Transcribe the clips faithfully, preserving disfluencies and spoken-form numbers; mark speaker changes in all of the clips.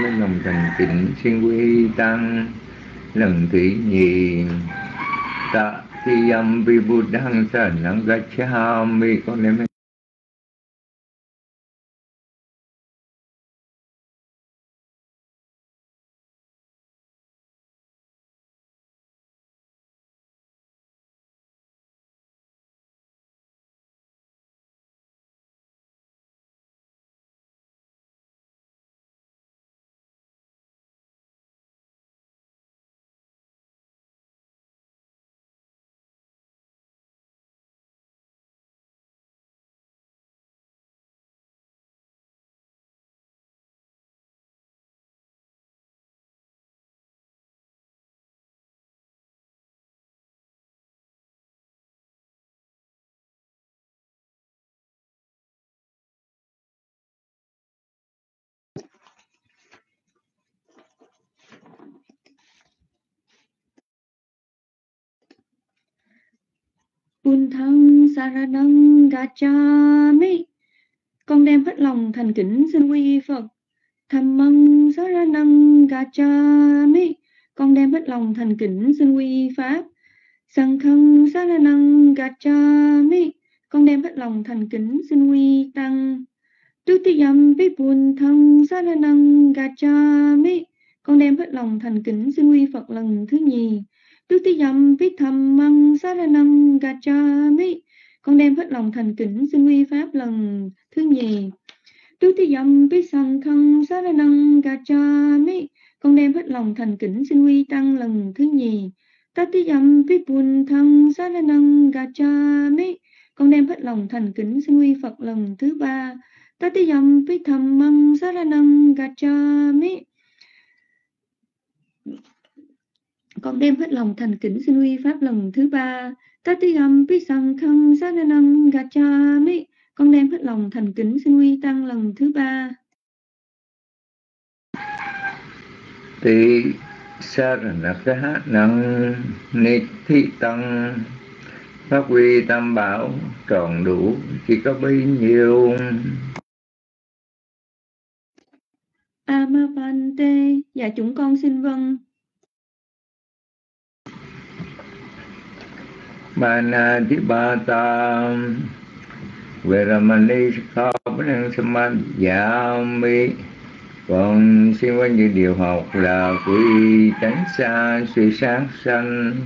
Speaker 1: với lòng thành kính xin quy tăng lần thứ nhì. Tạ thi âm vi buddhang saranang gacchami. Con đem
Speaker 2: Buddhang saranang gacchami. Con đem hết lòng thành kính xin quy Phật. Dhammang saranang gacchami. Con đem hết lòng thành kính xin quy Pháp. Sanghang saranang gacchami. Con đem hết lòng thành kính xin quy Tăng. Tutiyampi Buddhang saranang gacchami. Con đem hết lòng thành kính xin quy Phật lần thứ nhì. Tutiyampi Dhammang saranang gacchami. Con đem hết lòng thành kính xin quy Pháp lần thứ nhì. Tutiyampi Sanghang saranang gacchami. Con đem hết lòng thành kính xin quy Tăng lần thứ nhì. Tatiyampi Buddhang saranang gacchami. Con đem hết lòng thành kính xin quy Phật lần thứ ba. Tatiyampi Dhammang saranang gacchami. Con đem hết lòng thành kính xin quy Pháp lần thứ ba. Tatiyampi Sanghang saranang gacchami. Con đem hết lòng thành kính xin quy Tăng lần thứ ba.
Speaker 1: Tỳ saranaka năng ni thi tăng. Phát huy tam bảo tròn đủ chỉ có bấy nhiêu.
Speaker 2: Amapante. Dạ chúng con xin vâng.
Speaker 1: Manadibata Veramani Sikhapanang Samadhyami. Con xin có những điều học là quy tránh xa suy sát sanh.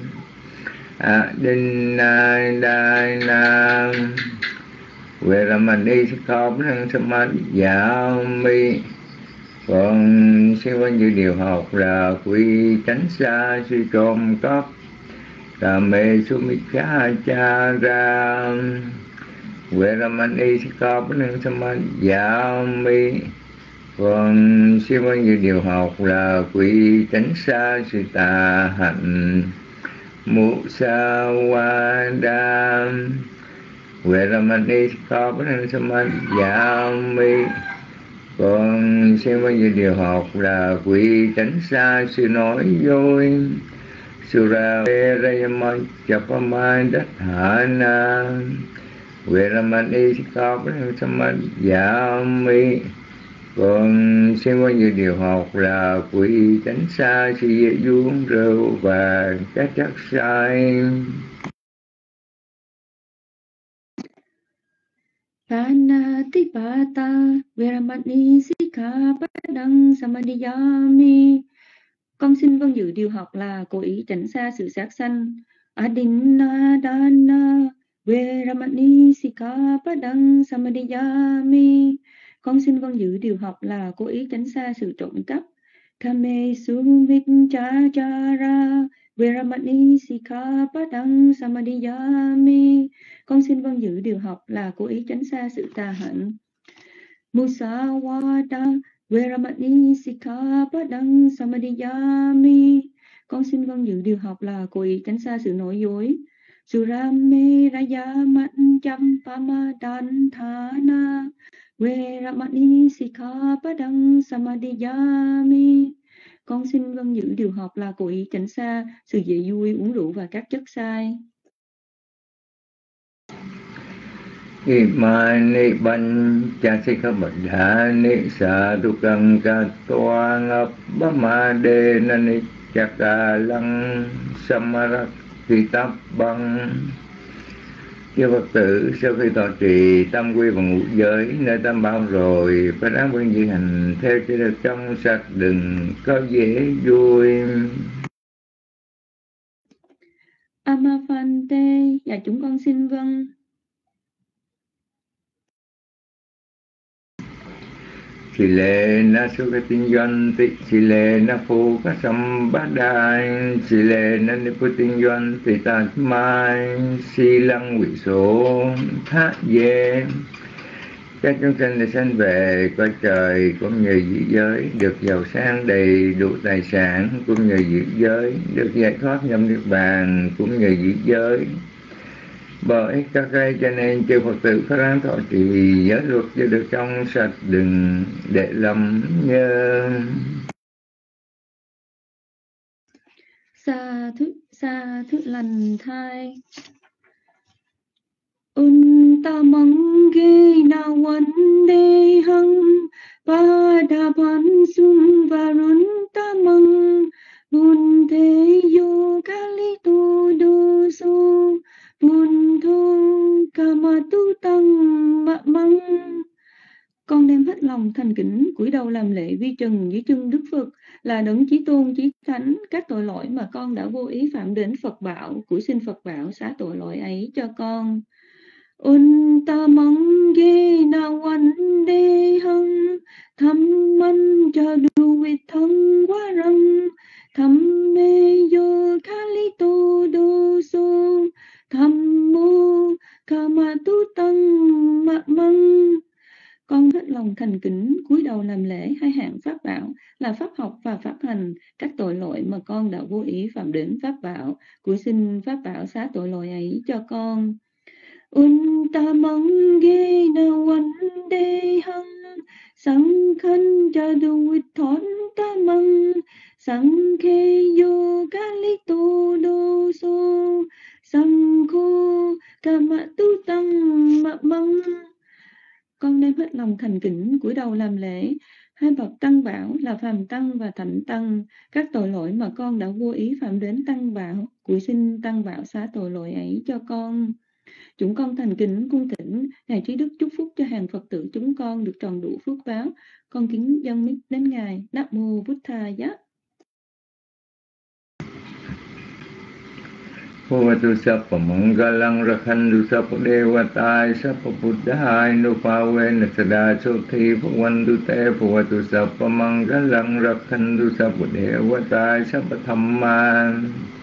Speaker 1: Adinadana Veramani Sikhapanang Samadhyami. Con xin có những điều học là quy tránh xa suy trộm cắp. Kame Sumikachara Veramani Sikhapanang Samadhyami. Con xin có những điều học là quy tránh xa sự tà hạnh. Musawada Veramani Sikhapanang Samadhyami. Con xin có những điều học là quy tránh xa sự nói dối. Sura Verayama Japamadathana Veramani Sikhapanang Samadhyami. Con xin có những điều học là quy tránh xa sự dễ uống rượu và các chất sai.
Speaker 2: Panatipata Veramani Sikhapadang Samadhyami. Con xin vâng giữ điều học là cố ý tránh xa sự sát sanh. Adinadana Veramani Sikhapadang Samadhyami. Con xin vâng giữ điều học là cố ý tránh xa sự trộm cắp. Kame Sumikachara Veramani Sikhapadang Samadhyami. Con xin vâng giữ điều học là cố ý tránh xa sự tà hạnh. Musawada Veramani Sikhapadang Samadhyami. Con xin vâng giữ điều học là cố ý tránh xa sự nói dối. Surameraya Manchampamadantana Veramani Sikhapadang Samadhyami. Con xin vâng giữ điều học là cố ý tránh xa sự dễ vui, uống rượu và các chất sai.
Speaker 1: Imani Panchasikabadhani Sadhukang Katwang Abhamadena Chakalang Samarakhitabang. Chư Phật tử, sau khi tọa trì tam quy và ngũ giới nơi tam bảo rồi, phải đáng quân di hành theo cho được trong sạch, đừng có dễ vui.
Speaker 2: Amafante, dạ chúng con xin vâng.
Speaker 1: Sì lệ na su ca tinh doanh tị, sì lệ na phu ca sam bát đai, sì lệ na ni pu tinh doanh tị tạt mai, si lăng quỷ số thác dê. Các chúng sinh được sanh về cõi trời cũng như dị giới, được giàu sang đầy đủ tài sản cũng như dị giới, được giải thoát nhập niết bàn cũng như dị giới. Bởi các cái cho nên chư Phật tử phải ráng thọ trì giới luật cho được trong sạch, đừng để lầm nhớ.
Speaker 2: Sa thức sa thức lành thai. Untamang ge na wan de hang pada pan sum varun tamang bun te yo kali tu du su bun thu kama tu tăng mạ măng. Con đem hết lòng thành kính cúi đầu làm lễ vi trần dưới chân Đức Phật là đấng chí tôn chí thánh. Các tội lỗi mà con đã vô ý phạm đến Phật bảo, cúi xin Phật bảo xá tội lỗi ấy cho con. Untamang ge na wan de hang tham man cha du vi thăng quá răng tham mê yo kali tu du su tham mô kama tu tăng mạ măng. Con hết lòng thành kính cúi đầu làm lễ hai hạng pháp bảo là pháp học và pháp hành. Các tội lỗi mà con đã vô ý phạm đến pháp bảo, cúi xin pháp bảo xá tội lỗi ấy cho con. Untamang ge na wan de hang sang khan cha du vít thon tamang sang khe yo kali tu do so sang kho kama tu tăng mạ măng. Con đem hết lòng thành kính cúi đầu làm lễ hai bậc tăng bảo là phàm tăng và thánh tăng. Các tội lỗi mà con đã vô ý phạm đến tăng bảo, cúi xin tăng bảo xá tội lỗi ấy cho con. Chúng con thành kính cung thỉnh Ngài Trí Đức chúc phúc cho hàng Phật tử chúng con được tròn đủ phước báo. Con kính dâng mic đến Ngài. Nam mô Bụt Thầy giá.
Speaker 1: Bhavatu sappa mangalang rakhantu sappa devatai sappa buddhai nupavena sada sothi bhavantu te bhavatu sappa mangalang rakhantu sappa devatai sappa thamman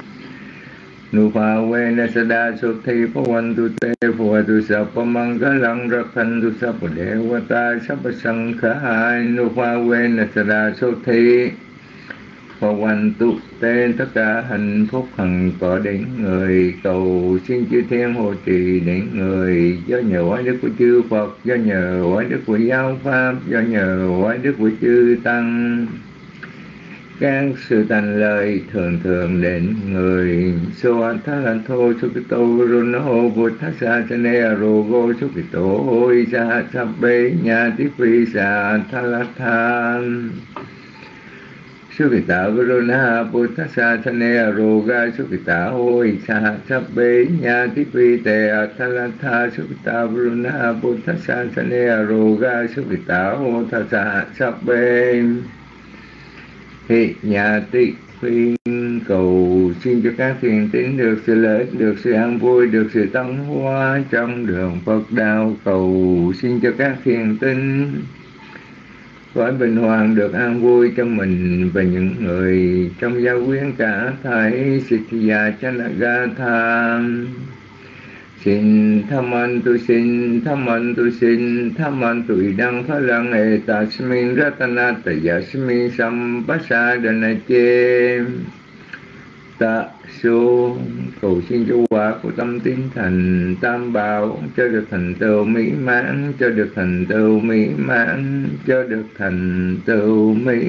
Speaker 1: nupavena sada sothi bhavantu te bhavatu sappa mangalang rakhantu sappa devatai sappa sanghai nupavena sada sothi Phật tên tất cả hạnh phúc hằng có đến người, cầu xin chư thiên hộ trì đến người. Do nhờ oai đức của chư Phật, do nhờ oai đức của giáo pháp, do nhờ oai đức của chư tăng, các sự thành lời thường thường đến người. Soathalatho sukito runo buddhasasane rogo sukito hoi sa sabbe nhati phi sa thalathan. Sukita Varuna Buddha Sasane Roga Sukita Hoi Saha Sabbe Nhati Pite Athalatha Sukita Varuna Buddha Sasane Roga Sukita Hoi Saha Sabbe Hị Nhati Phi. Cầu xin cho các thiền tín được sự lợi ích, được sự an vui, được sự tăng hóa trong đường Phật đạo. Cầu xin cho các thiền tín cõi bình hoàng được an vui cho mình và những người trong gia quyến cả thảy. Siddhya Chanagatha. Xin thamantu xin thamantu xin thamantu idang phalang etasmin ratanata yasmin sampasadanache. Tạ số cầu xin cho quả của tâm tín thành tam bảo cho được thành tựu mỹ mãn, cho được thành tựu mỹ mãn, cho được thành tựu mỹ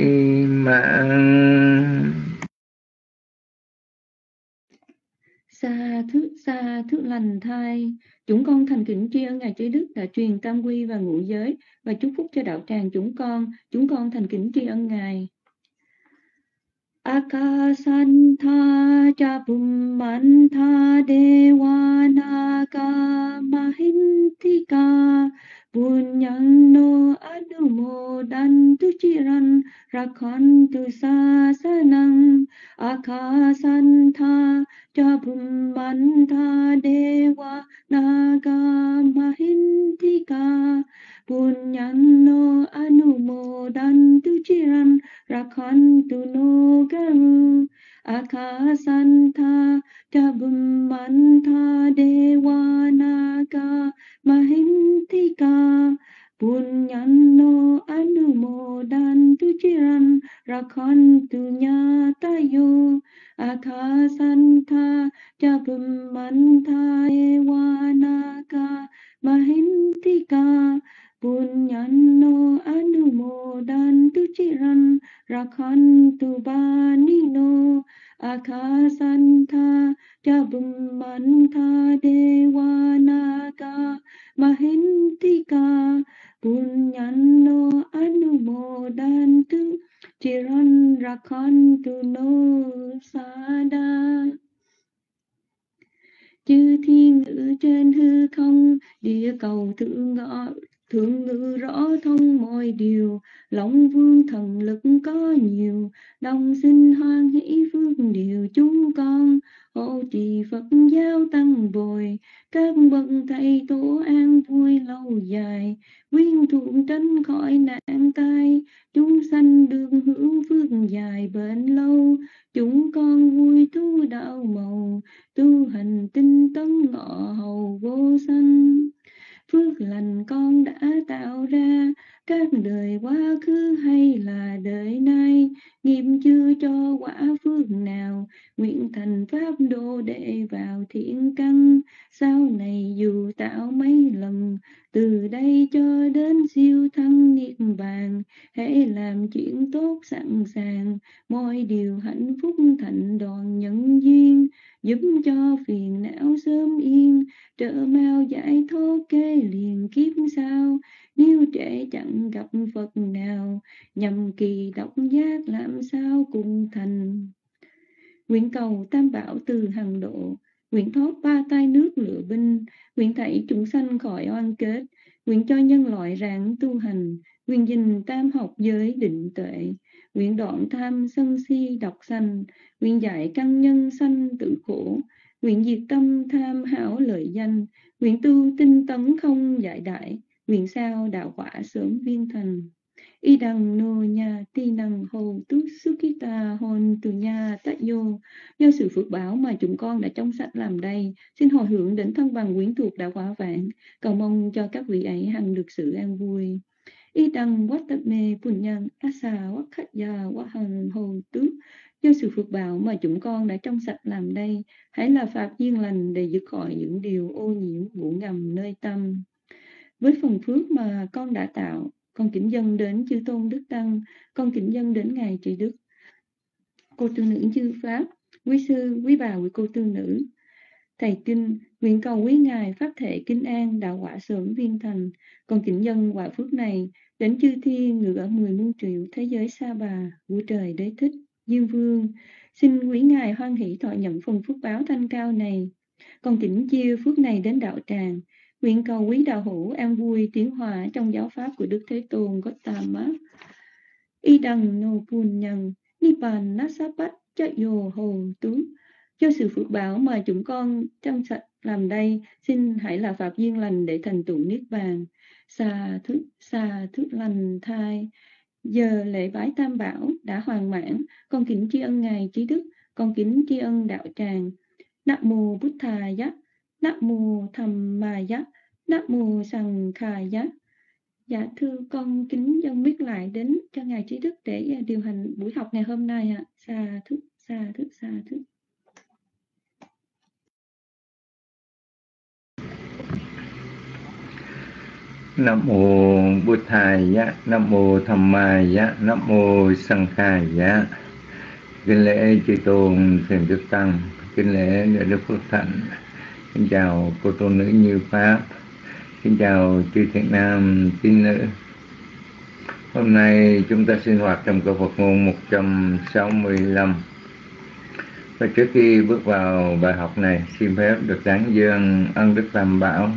Speaker 1: mãn.
Speaker 2: Sa thứ sa thứ lành thai. Chúng con thành kính tri ân Ngài Trí Đức đã truyền tam quy và ngũ giới và chúc phúc cho đạo tràng chúng con. Chúng con thành kính tri ân Ngài. Akasantha cha Bhummantha Devanaga Mahintika Punyano Anumodantu Chiran Rakhantu Sasanang Akasantha cha Bhummantha Devanaga Mahintika Punyano Anumodantu Chiran Rakhantu no garu Akasantha cha Bhummantha Devanaga Mahintika Punyano Anumodantu Chiran Rakhantu Nyatayo Akasantha cha Bhummantha Devanaga Mahintika Punyano Anumodantu Chiran Rakhantu Banino Akasantha cha Bhummantha Devanaga Mahintika Punyano Anumodantu Chiran Rakhantu no Sada. Chư thiên ngữ trên hư không, địa cầu thượng ngọ thượng ngự rõ thông mọi điều, Long vương thần lực có nhiều, đồng sinh hoan hỷ phước điều chúng con, hộ trì Phật giáo tăng bồi, các bậc thầy tổ an vui lâu dài, quyên thuận tránh khỏi nạn tai, chúng sanh đường hưởng phước dài bền lâu, chúng con vui tu đạo màu, tu hành tinh tấn ngọ hầu vô sanh. Phước lành con đã tạo ra, các đời quá khứ hay là đời nay, nghiệp chưa cho quả phước nào, nguyện thành pháp độ để vào thiện căn. Sau này dù tạo mấy lần, từ đây cho đến siêu thăng niết bàn, hãy làm chuyện tốt sẵn sàng, mọi điều hạnh phúc thành đoàn nhân duyên, giúp cho phiền não sớm yên, trợ mau giải thoát kế liền kiếp sau. Nếu trễ chẳng gặp Phật nào, nhằm kỳ độc giác làm sao cùng thành. Nguyện cầu tam bảo từ hằng độ, nguyện thoát ba tai nước lửa binh, nguyện thảy chúng sanh khỏi oan kết, nguyện cho nhân loại ráng tu hành, nguyện gìn tam học giới định tuệ, nguyện đoạn tham sân si độc sanh, nguyện giải căn nhân sanh tự khổ, nguyện diệt tâm tham hảo lợi danh, nguyện tu tinh tấn không giải đại, nguyện sao đạo quả sớm viên thành. Y đằng nô nha ti năng hồ túc sukita hồn từ nha tại vô. Do sự phước báo mà chúng con đã trong sạch làm đây, xin hồi hướng đến thân bằng quyến thuộc đã quả vạn, cầu mong cho các vị ấy hằng được sự an vui. Y đằng quát tập mê bùn nhân asa quát khách gia quát hằng hồ túc. Do sự phước báo mà chúng con đã trong sạch làm đây, hãy là pháp duyên lành để dứt khỏi những điều ô nhiễm ngủ ngầm nơi tâm. Với phần phước mà con đã tạo, con kính dâng đến chư tôn đức tăng, con kính dâng đến ngài Trí Đức, cô tư nữ chư pháp, quý sư, quý bà, quý cô tư nữ, thầy kinh, nguyện cầu quý ngài pháp thể kinh an, đạo quả sớm viên thành. Con kính dâng quả phước này đến chư thiên ngự ở mười muôn triệu thế giới sa bà, vũ trời đế thích, diêm vương. Xin quý ngài hoan hỷ thọ nhận phần phước báo thanh cao này. Con kính chia phước này đến đạo tràng. Nguyện cầu quý đạo hữu an vui tiến hòa trong giáo pháp của Đức Thế Tôn Gautama. Y đằng nô pun nhân nipan nasapat cha yo hồ tú. Do sự phước báo mà chúng con trong sạch làm đây, xin hãy là pháp duyên lành để thành tựu niết bàn. Xà thức xà thức lành thai. Giờ lễ bái tam bảo đã hoàn mãn, con kính tri ân ngài Trí Đức, con kính tri ân đạo tràng. Nam mô Bụt Thà Giá, Nam mô Tham Ma Giá, Nam mô Sằng Khà Giá. Dạ thưa con kính dâng mic lại đến cho ngài Trí Đức để điều hành buổi học ngày hôm nay ạ. À. Sa thức, sa thức, sa thức.
Speaker 1: Nam mô Bụt Thầy Giá, Nam mô Tham Ma Giá, Nam mô Sằng Khà Giá. Kính lễ chư tôn thiền đức tăng, kính lễ đại đức Phước Thạnh, Xin chào cô tu nữ Như Pháp. Xin chào chư thiện nam tín nữ. Hôm nay chúng ta sinh hoạt trong câu Phật ngôn một trăm sáu mươi lăm. Và trước khi bước vào bài học này, xin phép được tán dương ân đức Tam Bảo.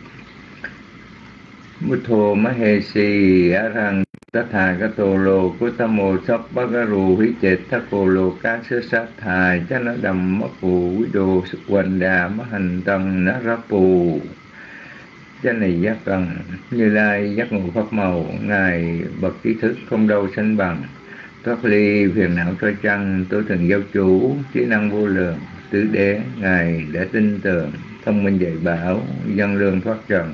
Speaker 1: Buddho Mahesi Arhang Tatha Gatolo Kutamo Sappagaru Hichet Thakolo Kasasa Thai Chana Đầm Mapu Vido Sukwanda Mahan Tăng Narapu. Chánh này giác cần Như Lai giác ngộ pháp màu, ngài bậc trí thức không đâu sánh bằng, thoát ly phiền não trói chăng, tối thần giáo chủ, trí năng vô lượng, tứ đế, ngài đã tin tưởng, thông minh dạy bảo, dân lương thoát trần.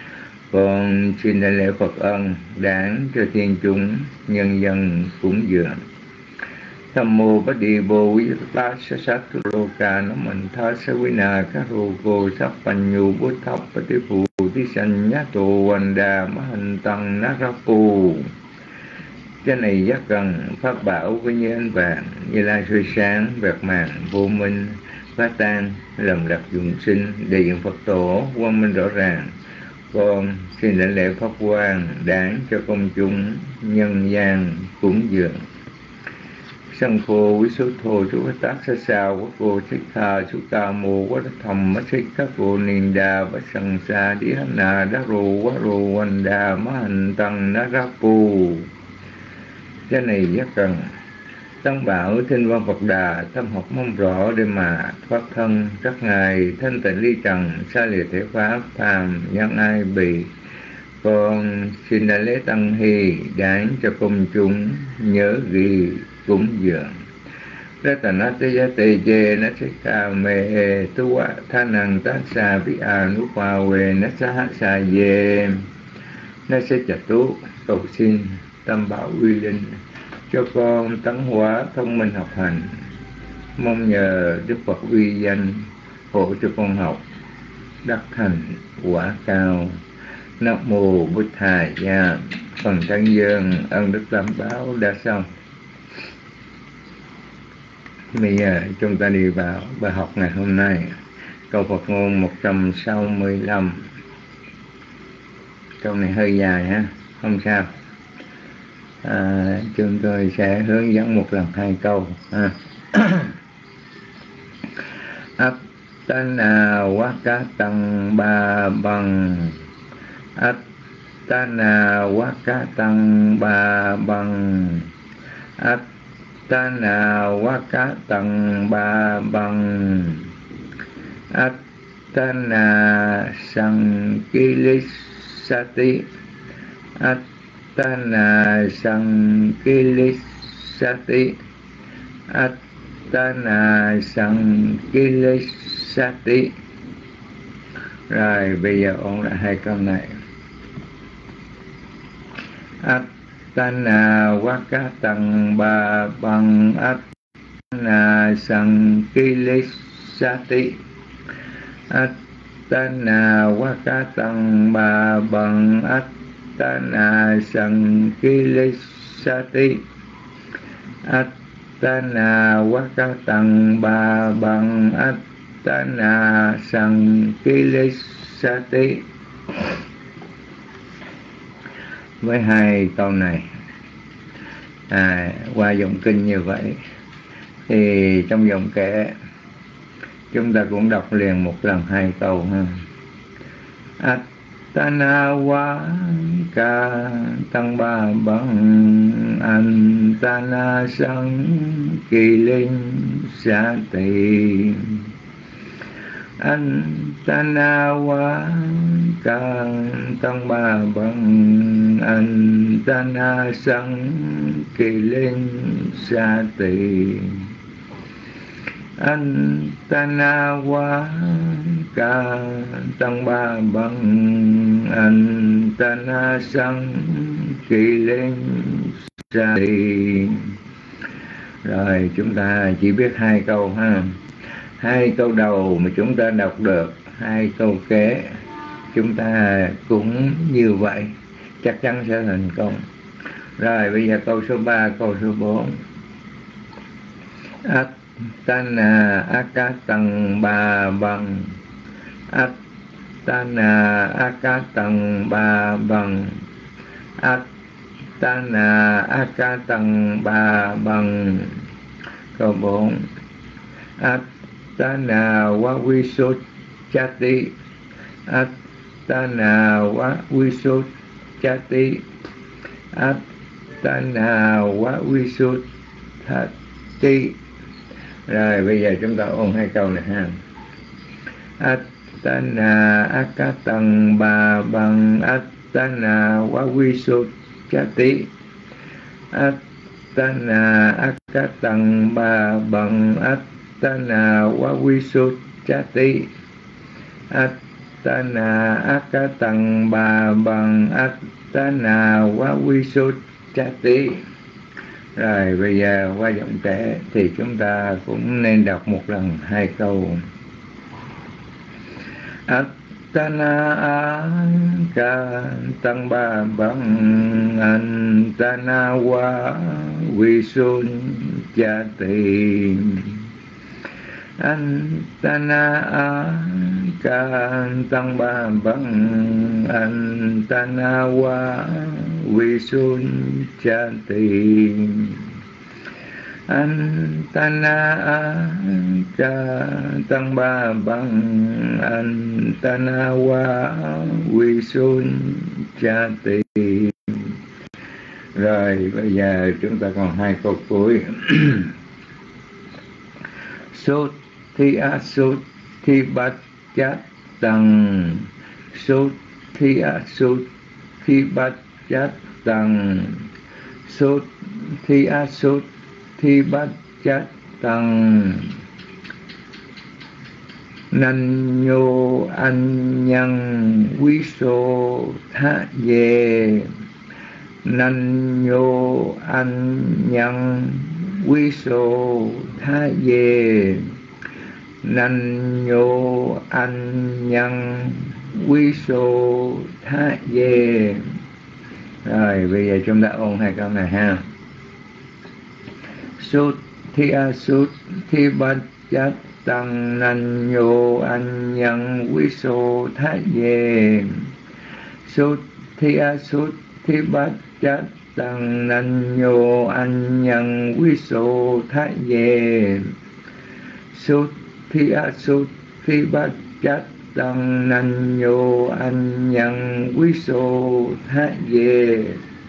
Speaker 1: Con xin đại lễ Phật ân đáng cho thiên chúng nhân dân cúng dường. Tham mô bát đi bồ quý bát sát sát lô ca nó mình tha sa quý na các rô cô sắc pan nhu bút thóc bát đi phù tí sanh nhá tô văn đà má hành tăng nát ra phù. Cái này giác cần pháp bảo với như ánh vàng, như lai soi sáng vẹt màng vô minh phá tan lầm lạc dụng sinh đại diện Phật tổ quang minh rõ ràng. Con xin lãnh lễ pháp quang đáng cho công chúng nhân gian cúng dường. Sanh khô quý số thô chú các tác sa sao quốc cô thích tha chú ca mô quá thầm mất thích các cô niên đà và sanh xa đi hả nà đá rô quá rô quanh đà má hành tăng ná rá pù. Cái này rất cần Tăng bảo thinh văn Phật Đà thâm học mong rõ để mà thoát thân các ngài thanh tịnh ly trần xa lìa thể pháp phàm nhân ai bì. Con xin đại lễ tăng hy đáng cho công chúng nhớ ghi cúng dường. Ratanataya te je na se ka me tu wa thanang ta sa vi anu pa we na sa sa ye na se chatu. Cầu xin Tam Bảo uy linh cho con tấn hóa thông minh học hành, mong nhờ Đức Phật uy danh hộ cho con học đắc thành quả cao. Nam mô Bụt Thầy Gia. Phần tán dương ân đức Tam Bảo đã xong. Bây giờ chúng ta đi vào bài học ngày hôm nay. Câu Phật ngôn một trăm sáu mươi lăm. Câu này hơi dài ha, không sao. À, chúng tôi sẽ hướng dẫn một lần hai câu. À. Attana wakatang ba bằng. Attana wakatang ba bằng. Attana wakatang ba bằng. Attana sankilisati. Attana sankilisati. Attana sankilisati. Rồi bây giờ ôn lại hai câu này. Attana wakatang ba bằng. Attana sankilisati. Attana wakatang ba bằng. Attana sankilisati. Attana wakatang ba bằng. Attana sankilisati. Với hai câu này à, qua dòng kinh như vậy thì trong dòng kệ chúng ta cũng đọc liền một lần hai câu ha. Attana wakatang ba bằng. Attana sankilisati. Attana wakatang ba bằng. Attana sankilisati. Attana wakatang ba bằng. Attana sankilisati. Rồi chúng ta chỉ biết hai câu ha. Hai câu đầu mà chúng ta đọc được, hai câu kế chúng ta cũng như vậy, chắc chắn sẽ thành công. Rồi bây giờ câu số ba, câu số bốn. Attana akatang ba bằng. Attana akatang ba bằng. Attana akatang ba bằng. Câu bốn. Attana wa visuchati. Attana wa visuchati. Attana wa visuchati. Rồi bây giờ chúng ta ôn hai câu này ha. Attana akatang ba bằng. Attana wa visuchati. Attana akatang ba bằng. Attana wa visuchati. Attana akatang ba bằng. Attana wa visuchati. Rồi bây giờ qua giọng trẻ thì chúng ta cũng nên đọc một lần hai câu. Attana akatang ba bằng. Attana wa visuchati. Attana akatang ba bằng. Attana wa visuchati. Attana akatang ba bằng. Attana wa visuchati. Rồi bây giờ chúng ta còn hai câu cuối. Sốt thi a sốt thi bát chát tăng. Sốt thi a sốt thi bát chát tăng. Sốt thi a sốt thi bát chát tăng. Nan nhô an nhân quý sô tha về. Nan nhô an nhân quý sô tha về. Nan nhô an nhân quý sô tha về. Rồi bây giờ chúng ta ôn hai câu này ha. Sút thi a sút thi bát chát tăng. Nan nhô an nhân quý sô tha về. Sút thi a sút thi bát chát tăng. Nan nhô an nhân quý sô tha về. Sút thi a sút thi bát chát tăng. Nan nhô an nhân quý sô tha về.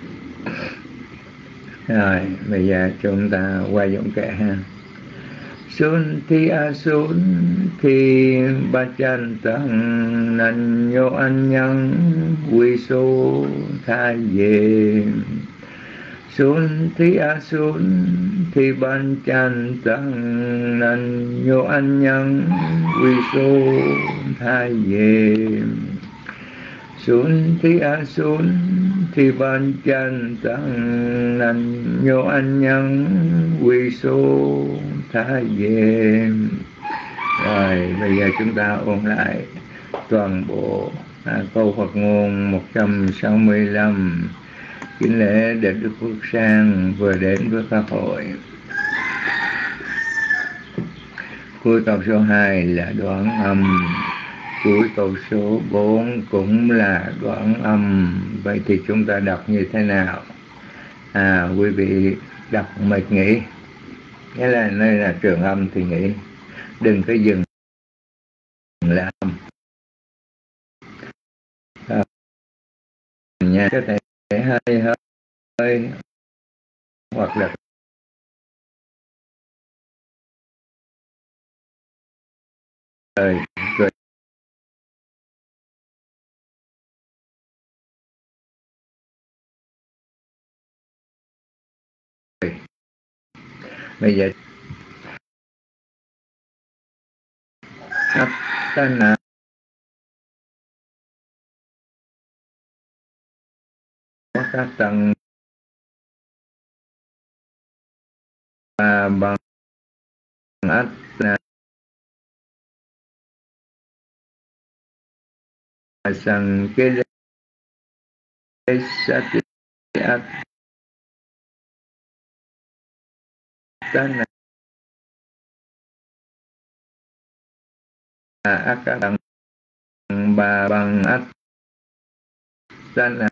Speaker 1: Rồi bây giờ chúng ta qua giọng kệ ha. Sun thi a sun thi ba chan tăng. Nan nhô an nhân quý sô tha về. Sun thi a sun thi ban chan tăng. Nan nhô an nhân quý sô tha về. Sun thi a sun thi ban chan tăng. Nan nhô an nhân quý sô tha về. Rồi bây giờ chúng ta ôn lại toàn bộ à, câu Phật ngôn một trăm sáu mươi lăm. Kính lễ Đệ Đức Phước Sang vừa đến với Pháp hội. Cuối câu số hai là đoạn âm. Cuối câu số bốn cũng là đoạn âm. Vậy thì chúng ta đọc như thế nào? À, quý vị đọc mệt nghỉ. Nghĩa là nơi là trường âm thì nghỉ. Đừng có dừng là âm. À, nha, có thể hơi hơi hơi hoặc là rồi rồi bây giờ Attana các tầng và bằng Attana sang cái sati Attana akatang tăng ba bằng át tana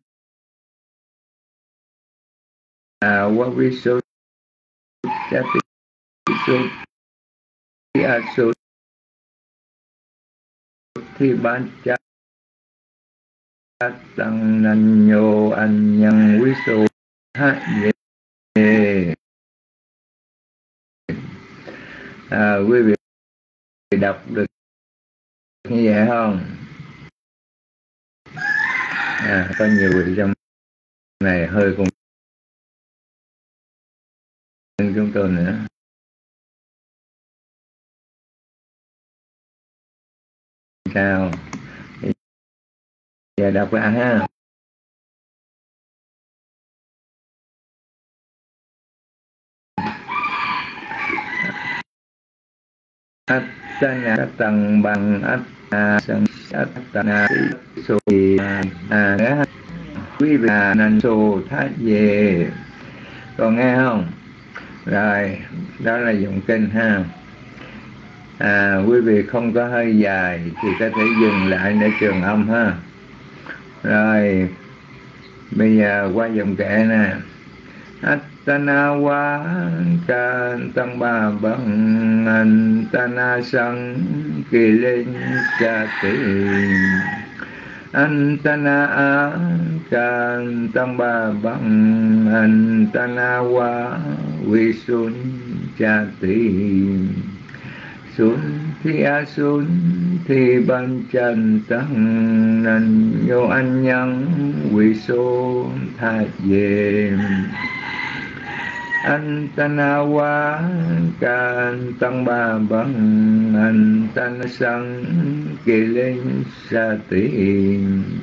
Speaker 1: wa vi số cha ti số ti a số thi ban cha tăng nan nhô anh nhân quý số hát về. À, quý vị đọc được như vậy không? À, có nhiều vị trong này hơi cùng chúng tôi nữa. Sao? Giờ đọc lại ha. Attana tăng bằng attana sang attana so a quý vị nan so thát về. Còn nghe không? Rồi, đó là dụng kinh ha. À, quý vị không có hơi dài thì có thể dừng lại để trường âm ha. Rồi, bây giờ qua dòng kệ nè. Attana wa ca tăng ba bằng antana sang kỳ lên cha tỷ antana a ca tăng ba bằng antana wa vi sun cha tỷ sun thi a sun thi ban chân tăng nan yo anh nhân vi số tha về. Antana wa can tăng ba bằng antana sang kỳ lên sa tỷ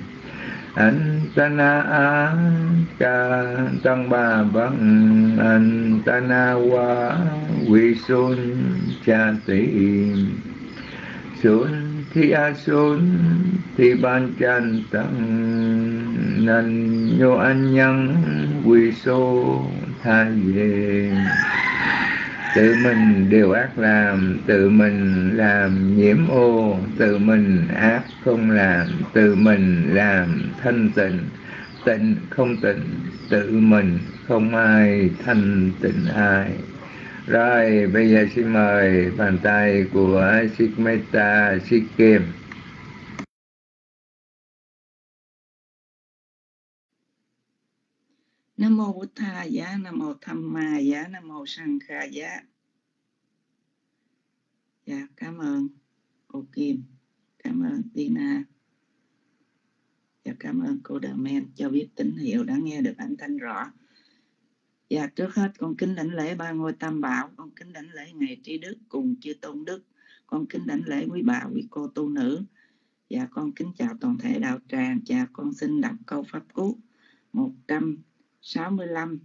Speaker 1: antana a ca tăng ba bằng antana wa vi sun cha tỷ sun thi a sun thi ban chân tăng nan yo anh nhân vi số tha về. Tự mình điều ác làm, tự mình làm nhiễm ô, tự mình ác không làm, tự mình làm thanh tịnh, tịnh không tịnh, tự mình không ai thanh tịnh ai. Rồi bây giờ xin mời bàn tay của Sikh Metta Sikh Kim.
Speaker 3: Nam mô Bụt Tha Giá, Nam mô Tham Ma Giá, Nam mô Sang Kha Giá. Dạ, cảm ơn cô Kim, cảm ơn Tina. Dạ, cảm ơn cô Đờ Men cho biết tín hiệu đã nghe được âm thanh rõ. Dạ, trước hết con kính đảnh lễ ba ngôi Tam Bảo, con kính đảnh lễ Ngài Trí Đức cùng chư Tôn Đức, con kính đảnh lễ quý bà, quý cô tu nữ. Dạ, con kính chào toàn thể đạo tràng. Dạ, con xin đọc câu pháp cú một trăm sáu mươi lăm.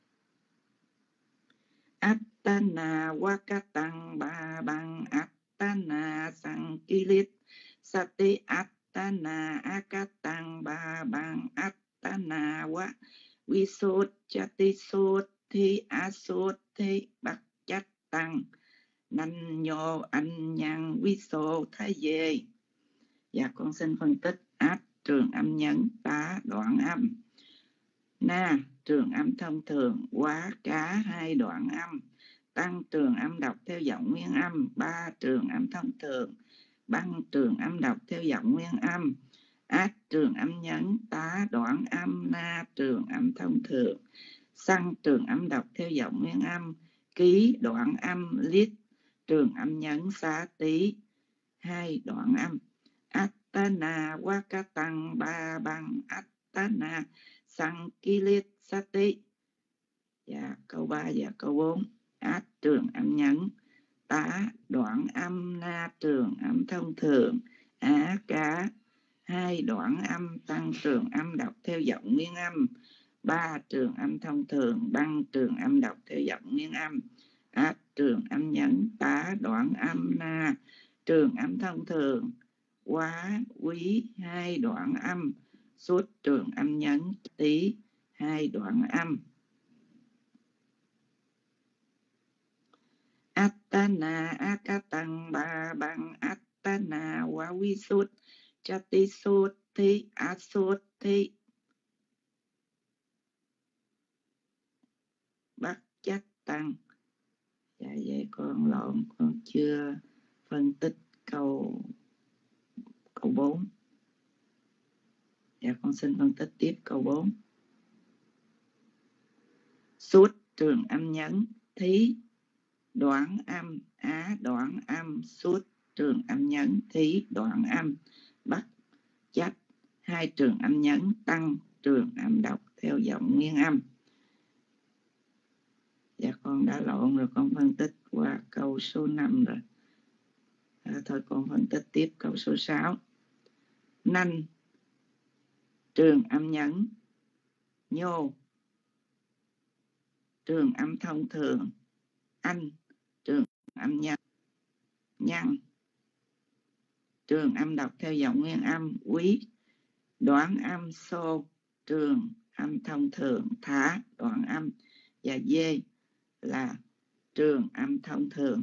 Speaker 3: Attana wakatang ba bang attana sankilit sati attana akatang ba bang attana wa visot chati sot thi asot thi bạc chất tăng nanh nhô anh nhân viso thái dê. Dạ, con xin phân tích át trường âm nhấn tá đoạn âm, na trường âm thông thường, quá cá hai đoạn âm, tăng trường âm đọc theo giọng nguyên âm, ba trường âm thông thường, băng trường âm đọc theo giọng nguyên âm, át trường âm nhấn, tá đoạn âm, na trường âm thông thường, xăng trường âm đọc theo giọng nguyên âm, ký đoạn âm, lít trường âm nhấn, xá tí hai đoạn âm. Attana wakatang ba bang attana sankilit sati. Dạ, câu ba và câu bốn. Át trường âm nhấn, tá đoạn âm, na trường âm thông thường, á cá hai đoạn âm, tăng trường âm đọc theo giọng nguyên âm, ba trường âm thông thường, băng trường âm đọc theo giọng nguyên âm. Át trường âm nhấn, tá đoạn âm, na trường âm thông thường, quá quý hai đoạn âm, suốt trường âm nhấn, tí hai đoạn âm. Attana akatang ba bang attana wa visut chati suthi asuthi bát chát tăng. Dạ vậy con lộn, con chưa phân tích câu câu bốn. Dạ con xin phân tích tiếp câu bốn. Suốt trường âm nhấn, thí đoạn âm, á đoạn âm, suốt trường âm nhấn, thí đoạn âm, bắt chát hai trường âm nhấn, tăng trường âm đọc theo giọng nguyên âm. Dạ con đã lộn rồi, con phân tích qua câu số năm rồi. À, thôi con phân tích tiếp câu số sáu. Nanh trường âm nhấn, nhô trường âm thông thường, anh trường âm nhấn, nhăn trường âm đọc theo giọng nguyên âm, quý đoạn âm, xô trường âm thông thường, thả đoạn âm, và dê là trường âm thông thường.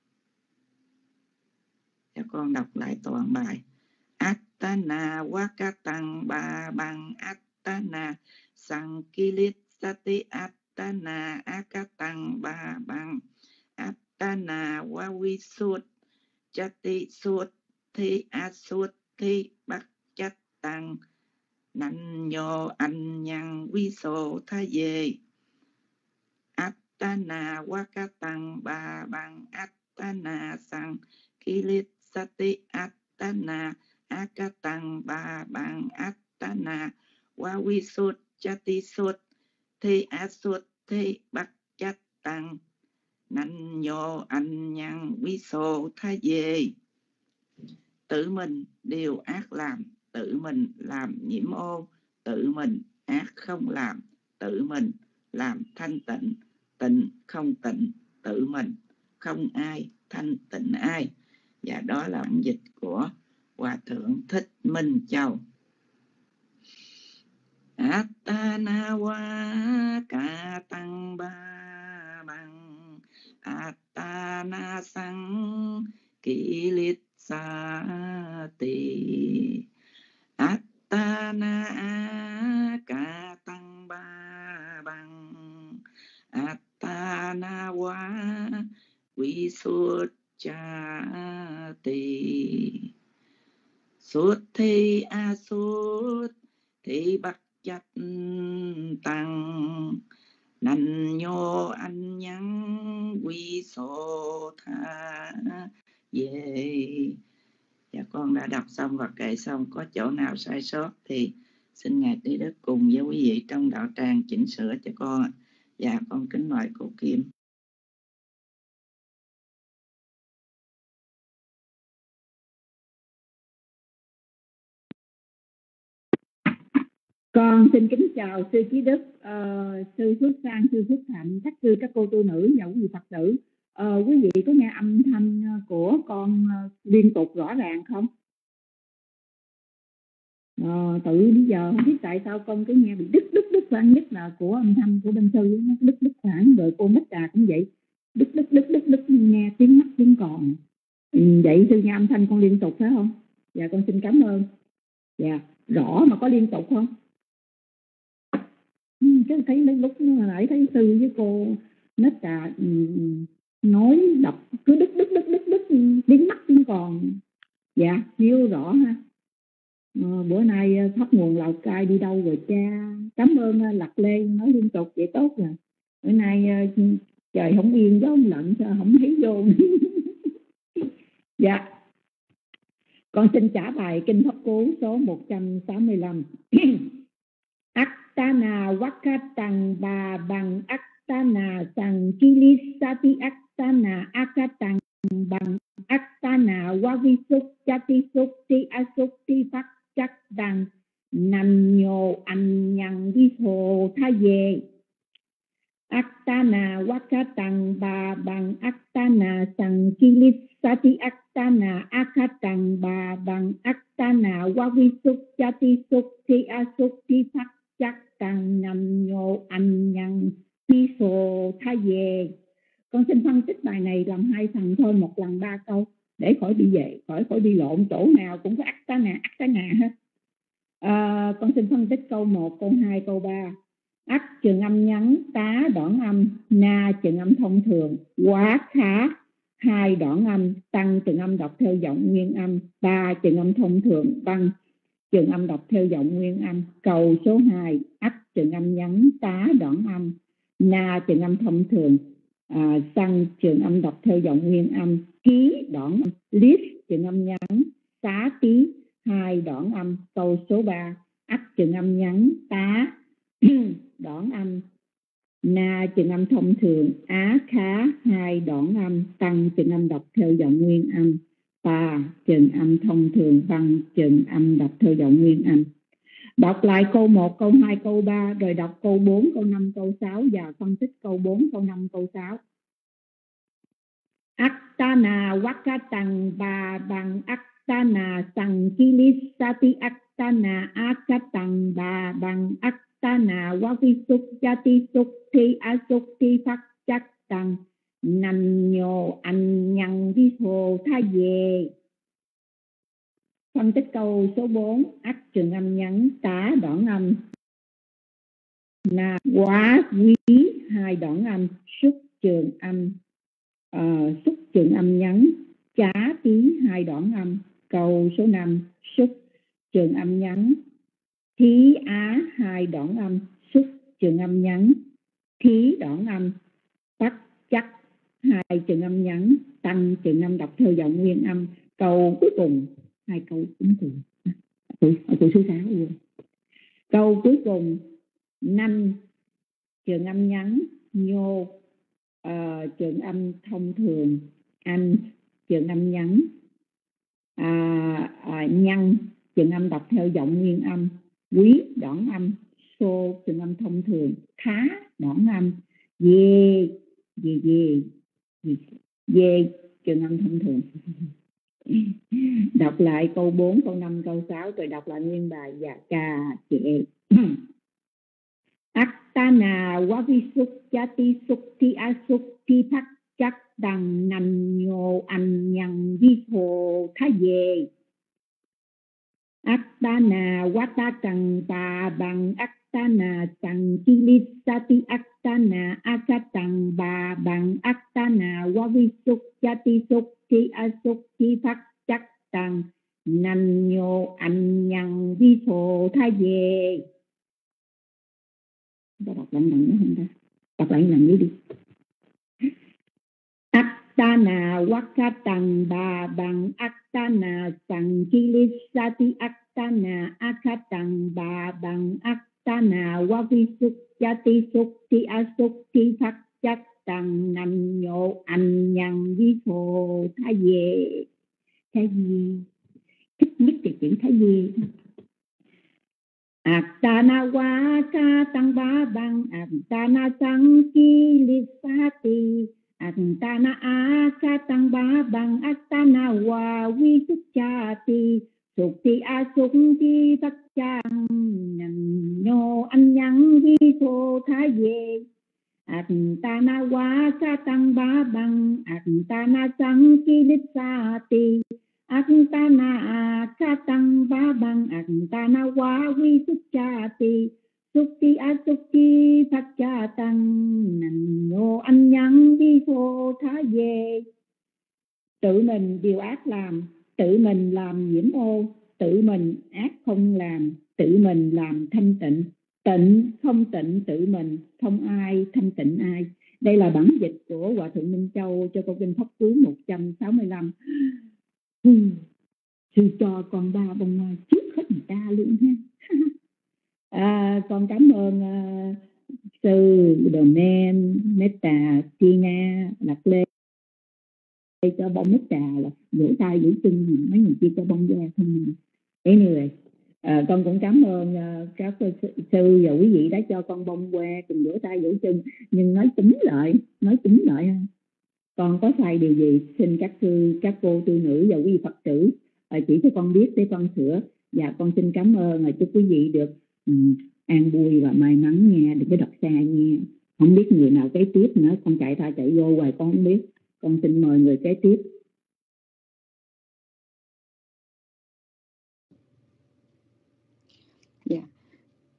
Speaker 3: Cho con đọc lại toàn bài. Attana wakatang ba bang attana sankilit sati attana akatang ba bang attana wawisut chati sut thi asut thi bát chát tăng nanh nhô anh nhăn vi sô tha dê attana wakatang ba bang attana sang kilit sati attana akatang ba bang attana wawisut chati sut thi asut thi bát chát tăng nanh nhô anh nhăn vi sô tha dê. Tự mình điều ác làm, tự mình làm nhiễm ô, tự mình ác không làm, tự mình làm thanh tịnh, tịnh không tịnh, tự mình không ai thanh tịnh ai. Và đó là bản dịch của Hòa Thượng Thích Minh Châu. Attana wa ka tăng ba bằng attana sang kilit sa ti attana ka tăng ba bằng attana wa vi sut cha ti sut thi a sut thi bát chát tăng nanh nhô anh nhắn quy sô tha dê. Dạ con đã đọc xong và kệ xong, có chỗ nào sai sót thì xin Ngài Trí Đức cùng với quý vị trong đạo tràng chỉnh sửa cho con. Dạ con kính mời cô Kim.
Speaker 4: Con xin kính chào sư Trí Đức, uh, sư Phước Sang, sư Phước Thạnh, các sư, các cô tu nữ và quý vị Phật tử. Uh, quý vị có nghe âm thanh của con uh, liên tục rõ ràng không? Uh, tự bây giờ không biết tại sao con cứ nghe bị đứt đứt đứt khoảng, nhất là của âm thanh của bên sư nó đứt đứt khoảng, rồi cô Mít Trà cũng vậy, đứt đứt đứt đứt đứt nghe tiếng mắt tiếng còn. Ừ, vậy sư nghe âm thanh con liên tục phải không? Dạ con xin cảm ơn. Dạ rõ mà có liên tục không? Cái thấy mấy lúc nãy thấy sư với cô Mít Trà nói đọc cứ đứt đứt đứt đứt đứt tiếng mắt tiếng còn. Dạ hiểu rõ ha. À, bữa nay thắp nguồn Lào Cai đi đâu rồi cha? Cảm ơn Lạc Lê nói liên tục vậy tốt rồi. Bữa nay trời không yên gió không lạnh sao không thấy vô. Dạ con xin trả bài kinh Pháp Cú số một trăm sáu mươi lăm. Attana wakatang ba bằng attana sang kilisati attana akatang bằng attana wavisuk chati sukti asukti phát chắc đằng nằm nhô anh nhằng vi hồ tha về. Attana wakatang ba bằng attana sang kilisati attana akatang ba bằng attana wavisuk chati sukti asukti phát chắc đằng nằm nhô anh nhằng vi hồ tha về. Con xin phân tích bài này làm hai phần thôi, một lần ba câu. để khỏi đi về, khỏi khỏi đi lộn, chỗ nào cũng có Astana, Astana hết. À, con xin phân tích câu một, câu hai, câu ba. Ắt trường âm ngắn, tá đoạn âm, na trường âm thông thường, quá khá hai đoạn âm, tăng trường âm đọc theo giọng nguyên âm, ba trường âm thông thường, tăng trường âm đọc theo giọng nguyên âm. Câu số hai, ắt trường âm ngắn, tá đoạn âm, na trường âm thông thường, à, tăng trường âm đọc theo giọng nguyên âm, ký đoạn âm, lít trường âm ngắn, tá tí hai đoạn âm. Câu số ba, ắt trường âm ngắn, tá đoạn âm, na trường âm thông thường, á khá hai đoạn âm, tăng trường âm đọc theo giọng nguyên âm, pa trường âm thông thường, bằng trường âm đọc theo giọng nguyên âm. Đọc lại câu một, câu hai, câu ba, rồi đọc câu bốn, câu năm, câu sáu và phân tích câu bốn, câu năm, câu sáu. Attana wakatang ba bằng Attana sankilisati Attana akatang ba bằng Attana wavisukjati sukti asukti phắc chắc tăng nằm nhô anh nhân vi hồ tha về. Phân tích câu số bốn, ắt trường âm ngắn, tá đoạn âm, na quá quý hai đoạn âm, xúc trường âm, uh, xúc trường âm ngắn, chá tí hai đoạn âm. Câu số năm, xúc trường âm ngắn, thí á hai đoạn âm, xúc trường âm ngắn, thí đoạn âm, tắc chắc hai trường âm ngắn, tăng trường âm đọc theo giọng nguyên âm. Câu cuối cùng, hai câu cuối cùng, câu, câu số sáu luôn. Câu cuối cùng, nanh trường âm ngắn, nhô uh, trường âm thông thường, anh trường âm ngắn, à, à, nhân trường âm đọc theo giọng nguyên âm, quý đoạn âm, xô trường âm thông thường, khá đoạn âm, dê dê dê dê, dê trường âm thông thường. Đọc lại câu bốn, câu năm, câu sáu rồi đọc lại nguyên bài và ca chị. Attana wavisukjati sukti asukti phắc chắc đằng nằm nhô anh nhân vi hồ tha về. Attana watatang ba bằng Attana sankilisati Attana akatang ba bằng Attana wavisukjati sukti asukti phắc chắc đằng nằm nhô anh nhân vi hồ tha về. Ta đọc lại lần nữa không ta? Đọc lại lần nữa đi. Attana wakatang ba bằng Attana sankilisati Attana akatang ba bằng Attana wavisukjati sukti asukti phắc chắc tăng nằm nhộ anh nhân vi thô tha về. Tha về thích nhất thì chữ tha về. Attana wakatang ba bằng Attana sankilisati Attana akatang ba bằng Attana wavisukjati sukti asukti phắc chắc nằm nhô anh nhân vi thô tha về. Attana wakatang ba bằng Attana sankilisati Attana akatang ba bằng Attana wavisukjati sukti asukti phắc chắc nằm nhô anh nhân vi thô tha về. Tự mình điều ác làm, tự mình làm nhiễm ô, tự mình ác không làm, tự mình làm thanh tịnh, tịnh không tịnh tự mình, không ai thanh tịnh ai. Đây là bản dịch của Hòa Thượng Minh Châu cho câu kinh Pháp Cú một trăm sáu mươi lăm. Hmm. Sư cho con ba bông hoa trước hết người ta luôn ha. À, con cảm ơn uh, sư Domain, Meta, Tina, Lạc Lê cho bông mít trà là vỗ tay vỗ chân, mấy người kia cho bông da không. Anyway, à, con cũng cảm ơn uh, các sư và quý vị đã cho con bông que cùng vỗ tay vỗ chân. Nhưng nói túm lại, nói túm lại ha, con có sai điều gì xin các sư, các cô tu nữ và quý vị Phật tử uh, chỉ cho con biết để con sửa. Và con xin cảm ơn, uh, chúc quý vị được um, an vui và may mắn nha, đừng có đọc xa nha. Không biết người nào kế tiếp nữa, con chạy ra chạy vô hoài con không biết. Con xin mời người kế tiếp.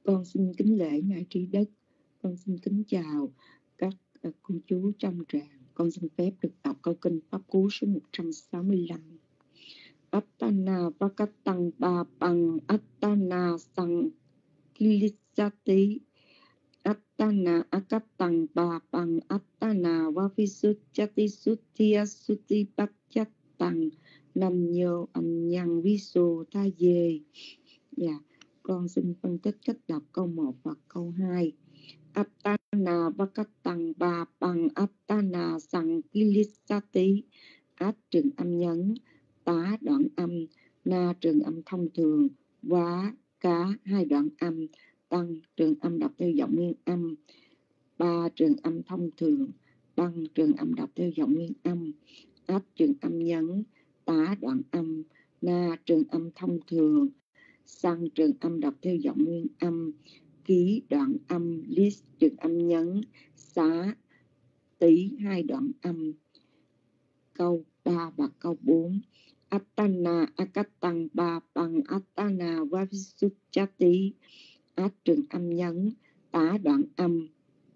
Speaker 5: Con xin kính lễ Ngài Trí Đức. Con xin kính chào các uh, cô chú trong tràng. Con xin phép được đọc câu kinh Pháp Cú số một trăm sáu mươi lăm. Attana Vakatang Ba Pang Attana Sang Kilisati Attana Akatang Ba Pang Attana Vavisuchati Sutya Suti Pachatang Nanyo Anyang Viso Tha Dê. Dạ, con xin phân tích cách đọc câu một và câu hai. Attana Vakatang Ba Pang Attana Sang Kilisati. Át trường âm nhấn, tá đoạn âm, na trường âm thông thường, quá, cá hai đoạn âm, tăng trường âm đọc theo giọng nguyên âm, ba trường âm thông thường, tăng trường âm đọc theo giọng nguyên âm, át trường âm nhấn, tá đoạn âm, na trường âm thông thường, sang trường âm đọc theo giọng nguyên âm, ký đoạn âm, list trường âm nhấn, xá, tí hai đoạn âm. Câu ba và câu bốn. Attana Akatang Ba Pang Attana Vavisuchati. Át trường âm nhấn, tá đoạn âm,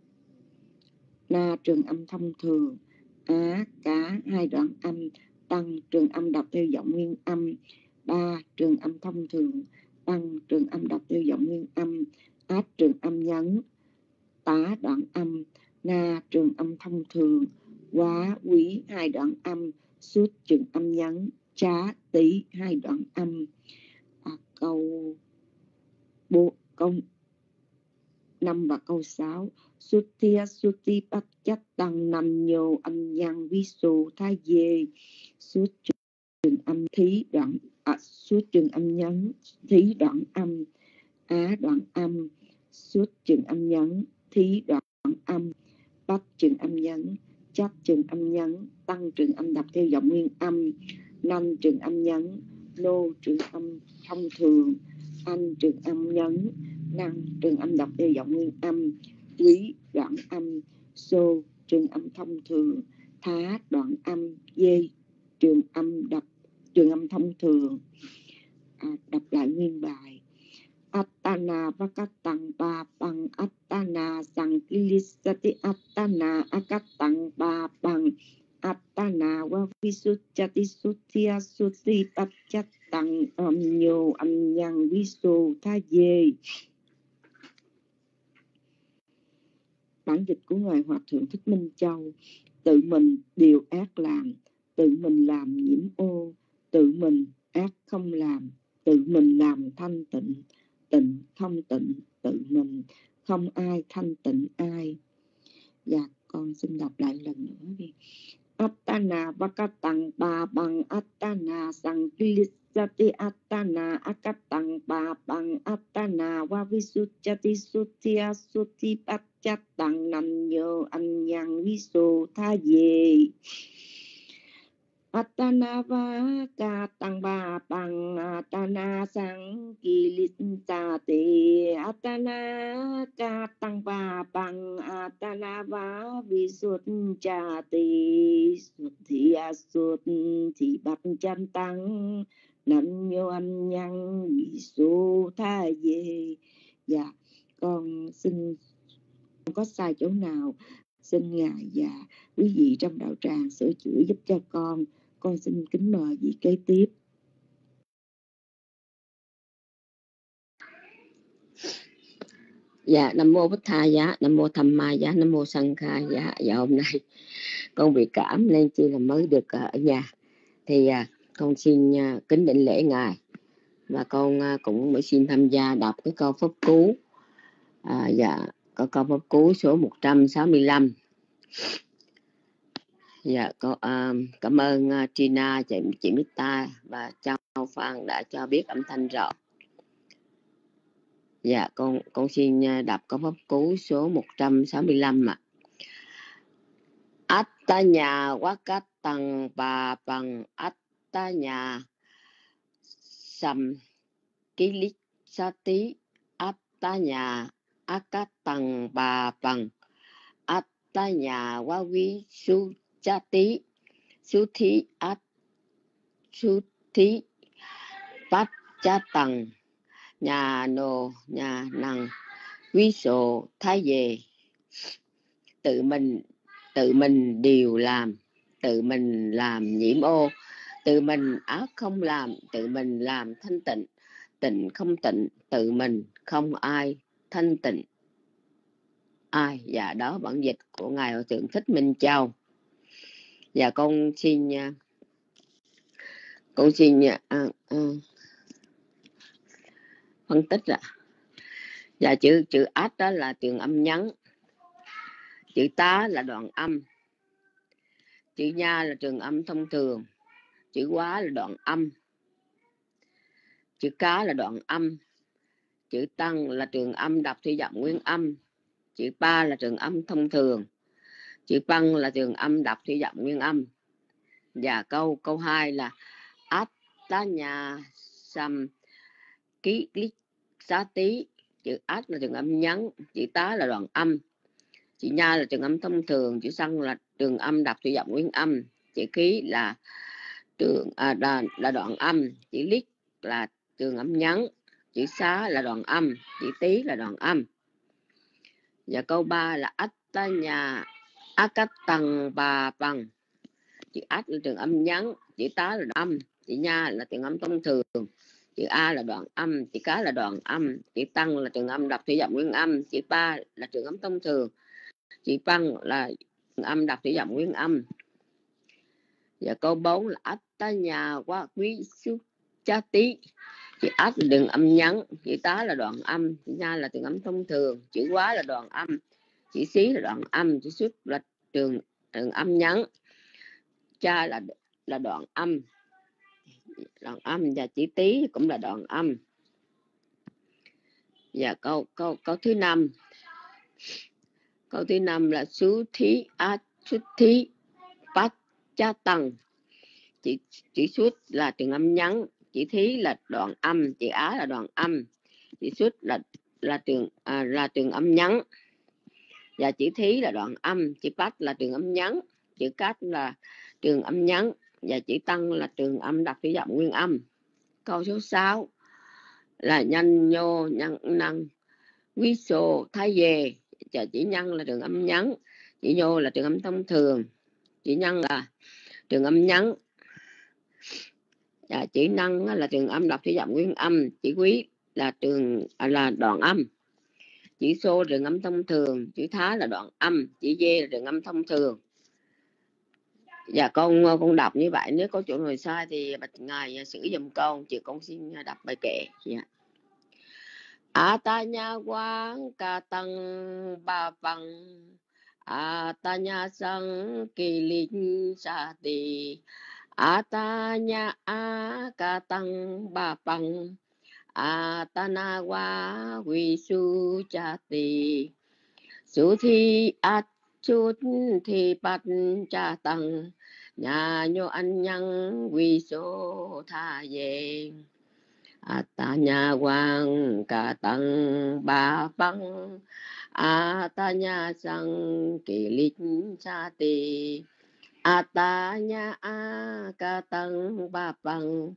Speaker 5: na trường âm thông thường, á cá hai đoạn âm, tăng trường âm đọc theo giọng nguyên âm, ba trường âm thông thường, tăng trường âm đọc theo giọng nguyên âm, át trường âm nhấn, tá đoạn âm, na trường âm thông thường, quá quý hai đoạn âm, suốt trường âm nhấn, trá tí hai đoạn âm. À, câu bộ câu năm và câu sáu. Sutia suti patchat tăng nằm nhô anh nhang vi sô tha dê. Suốt trường âm thí đoạn à, suốt trường âm nhấn, thí đoạn âm, á đoạn âm, suốt trường âm nhấn, thí đoạn âm, bắt trường âm nhấn, chắc trường âm nhấn, tăng trường âm đọc theo giọng nguyên âm, nanh trường âm nhấn, nô trường âm thông thường, anh trường âm nhấn, năng trường âm đọc theo giọng nguyên âm, quý đoạn âm, xô trường âm thông thường, thá đoạn âm, dê trường âm đọc trường âm thông thường. À, đọc lại nguyên bài. Attana Vakatang Ba Pang Attana Sang Kilisati Attana Akatang Ba Pang Attana Vavisuchati Sutya Suti Pachatang Amnyo Anyang Viso Tha Dê. Bản dịch của Ngài Hòa Thượng Thích Minh Châu. Tự mình điều ác làm, tự mình làm nhiễm ô, tự mình ác không làm, tự mình làm thanh tịnh, tịnh không tịnh, tự mình, không ai thanh tịnh ai. Dạ, con xin đọc lại lần nữa đi. Attana Vakatang Ba Pang Attana Sang Kilisati Attana Akatang Ba Pang Attana Vavisuchati Sutya Suti Pachatang Nanyo Anyang Viso Tha Dê. Attana Vakatang Ba Pang Attana Sang Kilisati Attana Akatang Ba Pang Attana Vavisuchati Sutya Suti Pachatang Nanyo Anyang Viso Tha Dê. Dạ, con xin không có sai chỗ nào, xin Ngài và quý vị trong đạo tràng sửa chữa giúp cho con. Con xin kính mời vị kế tiếp.
Speaker 6: Dạ, Nam Mô Bích Tha Giá, Nam Mô Tham Ma Giá, Nam Mô Sanh Kha Giá. Dạ, hôm nay con bị cảm nên chi là mới được ở nhà. Thì con xin kính định lễ Ngài. Và con cũng mới xin tham gia đọc cái câu pháp cú. À, dạ, có câu pháp cú số một trăm sáu mươi lăm. Dạ, con uh, cảm ơn uh, Trina, chị, chị Mita và Châu Phan đã cho biết âm thanh rõ. Dạ, con con xin đọc câu pháp cú số một trăm sáu mươi lăm ạ. Attanya Vakatang Ba Pang Attanya Sam Kilisati Attanya Akatang Ba Pang Attanya Vavisuchati Suthi At Suthi Pachatang nhà nô nhà năng quý sổ thái về. Tự mình tự mình điều làm, tự mình làm nhiễm ô, tự mình ác không làm, tự mình làm thanh tịnh, tịnh không tịnh, tự mình không ai thanh tịnh ai. Và đó bản dịch của Ngài Hòa Thượng Thích Minh Châu. Và con xin con xin à, à, phân tích là và chữ chữ át đó là trường âm nhấn, chữ tá là đoạn âm, chữ nha là trường âm thông thường, chữ quá là đoạn âm, chữ cá là đoạn âm, chữ tăng là trường âm đọc theo giọng nguyên âm, chữ ba là trường âm thông thường, chữ băng là trường âm đọc theo giọng nguyên âm. Và câu câu hai là át tá nhà sam ký lít xá tí. Chữ át là trường âm nhấn, chữ tá là đoạn âm, chữ nha là trường âm thông thường, chữ xăng là trường âm đọc theo giọng nguyên âm, chữ khí là trường à, là, là đoạn âm, chữ lít là trường âm nhấn, chữ xá là đoạn âm, chữ tí là đoạn âm. Và câu ba là át tá nhà á cách tăng bà bằng. Chữ át là trường âm nhấn, chữ tá là đoạn âm, chữ nha là trường âm thông thường, chữ a là đoạn âm, chữ cá là đoạn âm, chữ tăng là trường âm đọc theo giọng nguyên âm, chữ ba là trường âm thông thường, chữ băng là trường âm đọc theo giọng nguyên âm. Và câu bốn là át tá nhà quá quý xuất chá tí. Chữ át là đường âm nhấn, chữ tá là đoạn âm, chữ nha là trường âm thông thường, chữ quá là đoạn âm, chữ xí là đoạn âm, chữ xuất là trường, trường âm nhấn, cha là là đoạn âm, đoạn âm, và chữ tí cũng là đoạn âm. Và câu câu câu thứ năm, câu thứ năm là sú thí át xuất thí bát cha tăng. Chữ chữ xuất là trường âm nhấn, chữ thí là đoạn âm, chữ á là đoạn âm, chữ xuất là là trường à, là trường âm nhấn, và chữ thí là đoạn âm, chữ bát là trường âm nhấn, chữ cát là trường âm nhấn, và chữ tăng là trường âm đọc theo giọng nguyên âm. Câu số sáu là nhân nhô nhân năng quý sô thái về. Chữ nhân là trường âm nhấn, chữ nhô là trường âm thông thường, chữ nhân là trường âm nhấn, và chữ năng là trường âm đọc theo giọng nguyên âm, chữ quý là trường là đoạn âm, chữ xô trường âm thông thường, chữ thá là đoạn âm, chữ dê là trường âm thông thường. Và con con đọc như vậy, nếu có chỗ nào sai thì bạch ngài xử giùm con, chị con xin đọc bài kệ. Yeah. Atanya quang ca tăng ba bằng Atanya sang kỳ linh sa tỳ Atanya a ca tăng ba bằng Atana wa vi su cha tỳ Su thi at chút thi bát cha tăng nhà nhô anh nhân vi số tha về Atanya quang ca tăng ba bằng Atanya sang kỳ linh sa tỳ Atanya a ca tăng ba bằng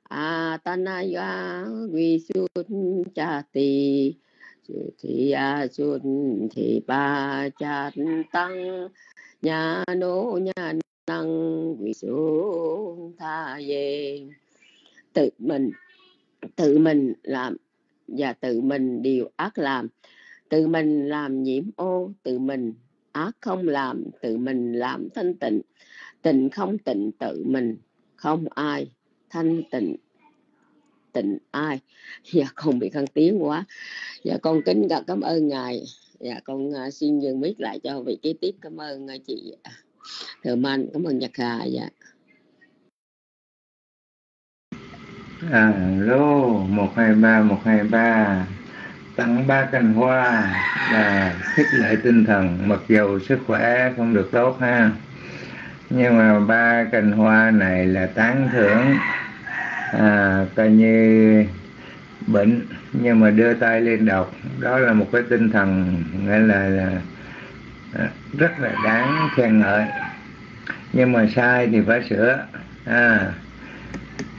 Speaker 6: Atana vi su cha tỳ thì a xuân thì ba cha tăng nhà nô nhà năng vì số tha về. Tự mình tự mình làm và tự mình điều ác làm, tự mình làm nhiễm ô, tự mình ác không làm, tự mình làm thanh tịnh, tịnh không tịnh, tự mình không ai thanh tịnh tịnh ai. Dạ con bị khăn tiếng quá. Dạ con kính cảm ơn ngài. Dạ con uh, xin dừng mic lại cho vị kế tiếp. Cảm ơn uh, chị Thờ Man, cảm ơn Nhật Hà. Dạ.
Speaker 1: Alo, một hai ba một hai ba tặng ba cành hoa và khích lệ tinh thần, mặc dù sức khỏe không được tốt ha, nhưng mà ba cành hoa này là tán thưởng, à, coi như bệnh nhưng mà đưa tay lên đọc, đó là một cái tinh thần nghĩa là, là rất là đáng khen ngợi, nhưng mà sai thì phải sửa. À,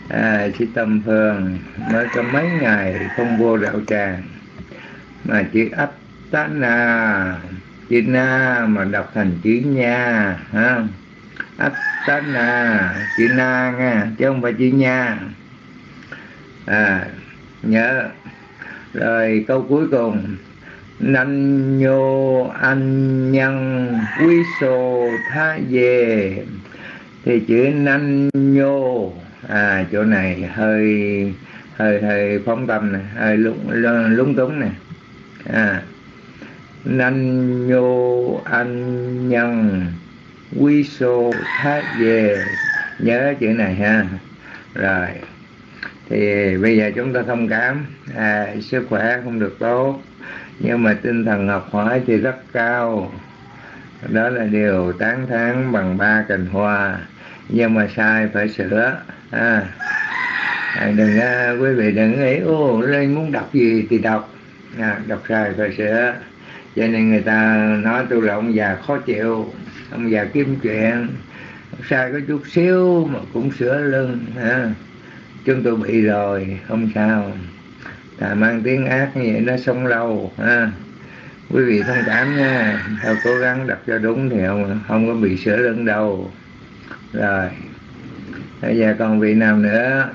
Speaker 1: à, Sĩ Tâm Phương mới có mấy ngày không vô đạo tràng mà chữ Attana, chữ na mà đọc thành chữ nha ha. Attana chữ na nha chứ không phải chữ nha. À, nhớ rồi câu cuối cùng Nanh nhô anh nhân quý sô tha về, thì chữ nanh nhô à chỗ này hơi hơi hơi phóng tâm này, hơi lúng lúng túng nè. À, nanh nhô anh nhân quý sô tha về, nhớ chữ này ha. Rồi thì bây giờ chúng ta thông cảm, à, sức khỏe không được tốt nhưng mà tinh thần học hỏi thì rất cao, đó là điều tán thán bằng ba cành hoa, nhưng mà sai phải sửa. À, à, đừng à, quý vị đừng nghĩ ô lên muốn đọc gì thì đọc, à, đọc sai phải sửa. Cho nên người ta nói tôi là ông già khó chịu, ông già kiếm chuyện, sai có chút xíu mà cũng sửa lưng. À, chúng tôi bị rồi, không sao, thà mang tiếng ác như vậy nó sống lâu. Ha, quý vị thông cảm nha, theo cố gắng đọc cho đúng thì không, không có bị sửa lưng đâu. Rồi bây giờ còn vị nào nữa?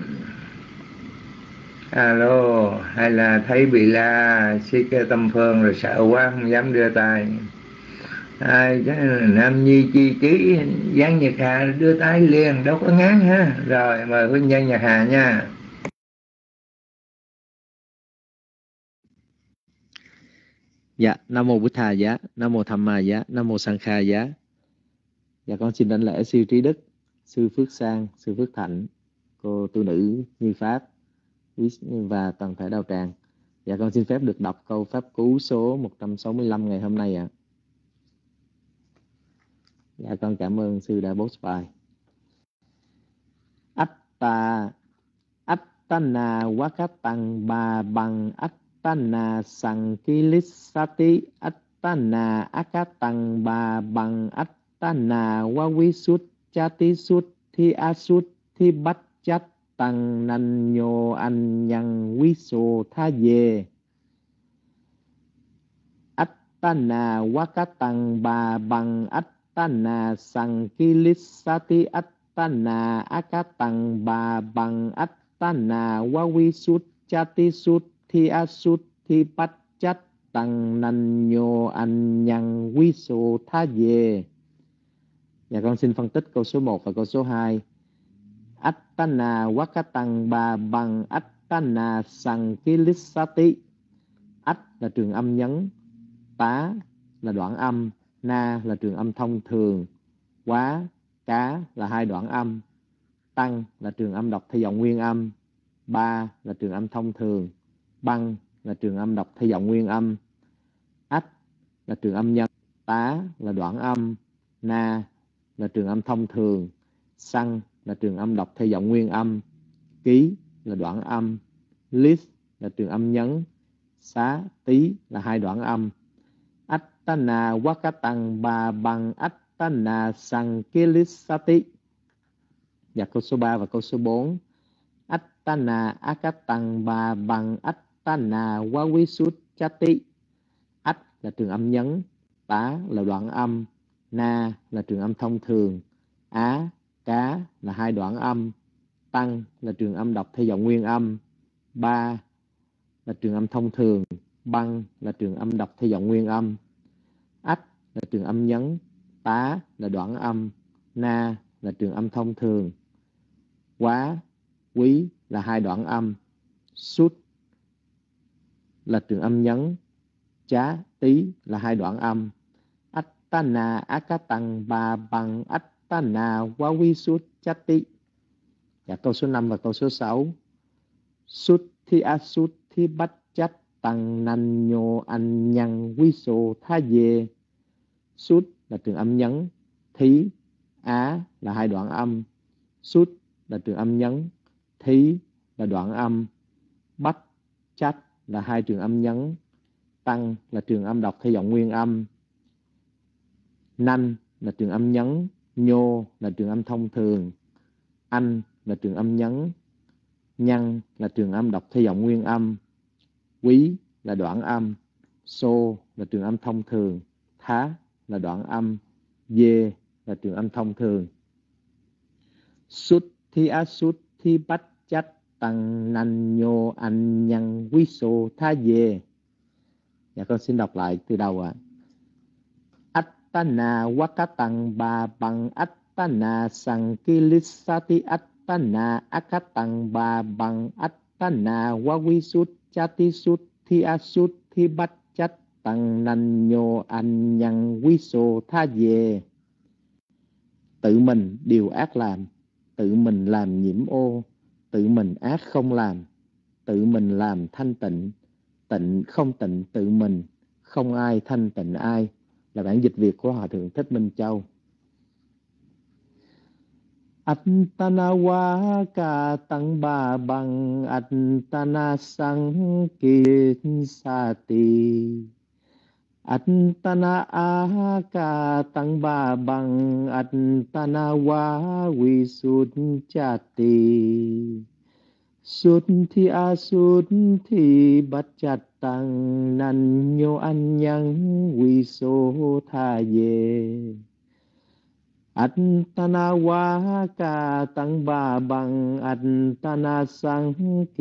Speaker 1: Alo, hay là thấy bị la xí cái Tâm Phương rồi sợ quá không dám đưa tay. Ai Nam Nhi chi trí Giang Nhật Hà đưa tay liền, đâu có ngán ha. Rồi mời huynh Giang Nhật Hà nha.
Speaker 7: Dạ, Nam Mô Bụt Thà Giá, Nam Mô Tham Ma Giá, Nam Mô Sang Kha Giá. Dạ con xin đảnh lễ sư Trí Đức, sư Phước Sang, sư Phước Thạnh, cô tu nữ Như Pháp và toàn thể đạo tràng. Dạ con xin phép được đọc câu pháp cú số một trăm sáu mươi lăm ngày hôm nay ạ. À. Dạ con cảm ơn sư đã post bài. Atta Attana Wakatang Ba Bằng Attana Sankilissati Attana Akatang Ba Bằng Attana Wawisut Chati Sut Thi Asut Thi Bách Chát Tăng Nanh Nhô Anh Nhân Quý Sô Tha Về. Attana Wakatang Ba Bằng Attana Sankilissati Attana Akatang Ba Bằng Attana Wawisut Chati Sut Thi Asut Thi Bách Chát Tăng Nanh Nhô Anh Nhân Quý Sô Tha Về. Dạ con xin phân tích câu số một và câu số hai. Attana Wakatang Ba Bằng Attana Sankilissati. Ách là trường âm nhấn, tá là đoạn âm, na là trường âm thông thường, quá, cá là hai đoạn âm, tăng là trường âm đọc theo giọng nguyên âm, ba là trường âm thông thường, băng là trường âm đọc theo giọng nguyên âm, ách là trường âm nhân, tá là đoạn âm, na là trường âm thông thường, xăng là trường âm đọc theo giọng nguyên âm, ký là đoạn âm, list là trường âm nhấn, xá, tí là hai đoạn âm. Attana Wakatang Ba Bằng Attana Sankilissati. Và câu số ba và câu số bốn. Attana Akatang Ba Bằng Attana Wawisut Chati. Ách là trường âm nhấn, tá là đoạn âm, na là trường âm thông thường, á, cá là hai đoạn âm, tăng là trường âm đọc theo giọng nguyên âm, ba là trường âm thông thường, băng là trường âm đọc theo giọng nguyên âm, ách là trường âm nhấn, tá là đoạn âm, na là trường âm thông thường, quá, quý là hai đoạn âm, sút là trường âm nhấn, chá, tí là hai đoạn âm. Attana Akatang Ba Bằng Attana Wawisut Chati. Và câu số năm và câu số sáu. Sut thi asut thi bách chát tăng nanh nhô anh nhân quý sô tha về. Sut là trường âm nhấn, thí, á là hai đoạn âm, sut là trường âm nhấn, thí là đoạn âm, bách chát là hai trường âm nhấn, tăng là trường âm đọc theo giọng nguyên âm, nanh là trường âm nhấn, nhô là trường âm thông thường, anh là trường âm nhấn, Nhân là trường âm đọc theo giọng nguyên âm, quý là đoạn âm, xô là trường âm thông thường, thá là đoạn âm, dê là trường âm thông thường. Sút thi á sút thi bách chách tăng nanh nhô anh nhân quý xô tha dê. Dạ con xin đọc lại từ đầu ạ. À. Attana wakatang ba bằng attana sankilissati attana akatang ba bằng attana wawisut chatisut thi asut thi bách chách tăng nanh nhô anh nhân quý xô tha dê. Tự mình điều ác làm, tự mình làm nhiễm ô, tự mình ác không làm, tự mình làm thanh tịnh, tịnh không tịnh tự mình, không ai thanh tịnh ai, là bản dịch Việt của Hòa Thượng Thích Minh Châu. Attana wa ka tăng ba bằng attana sang kisati. Attana a ka tăng ba bằng attana wa visuddhati. Sút thi a sút thi bát chát tăng nanh nhô anh nhân quy số tha dê. Attana wa ka tăng ba bằng attana sang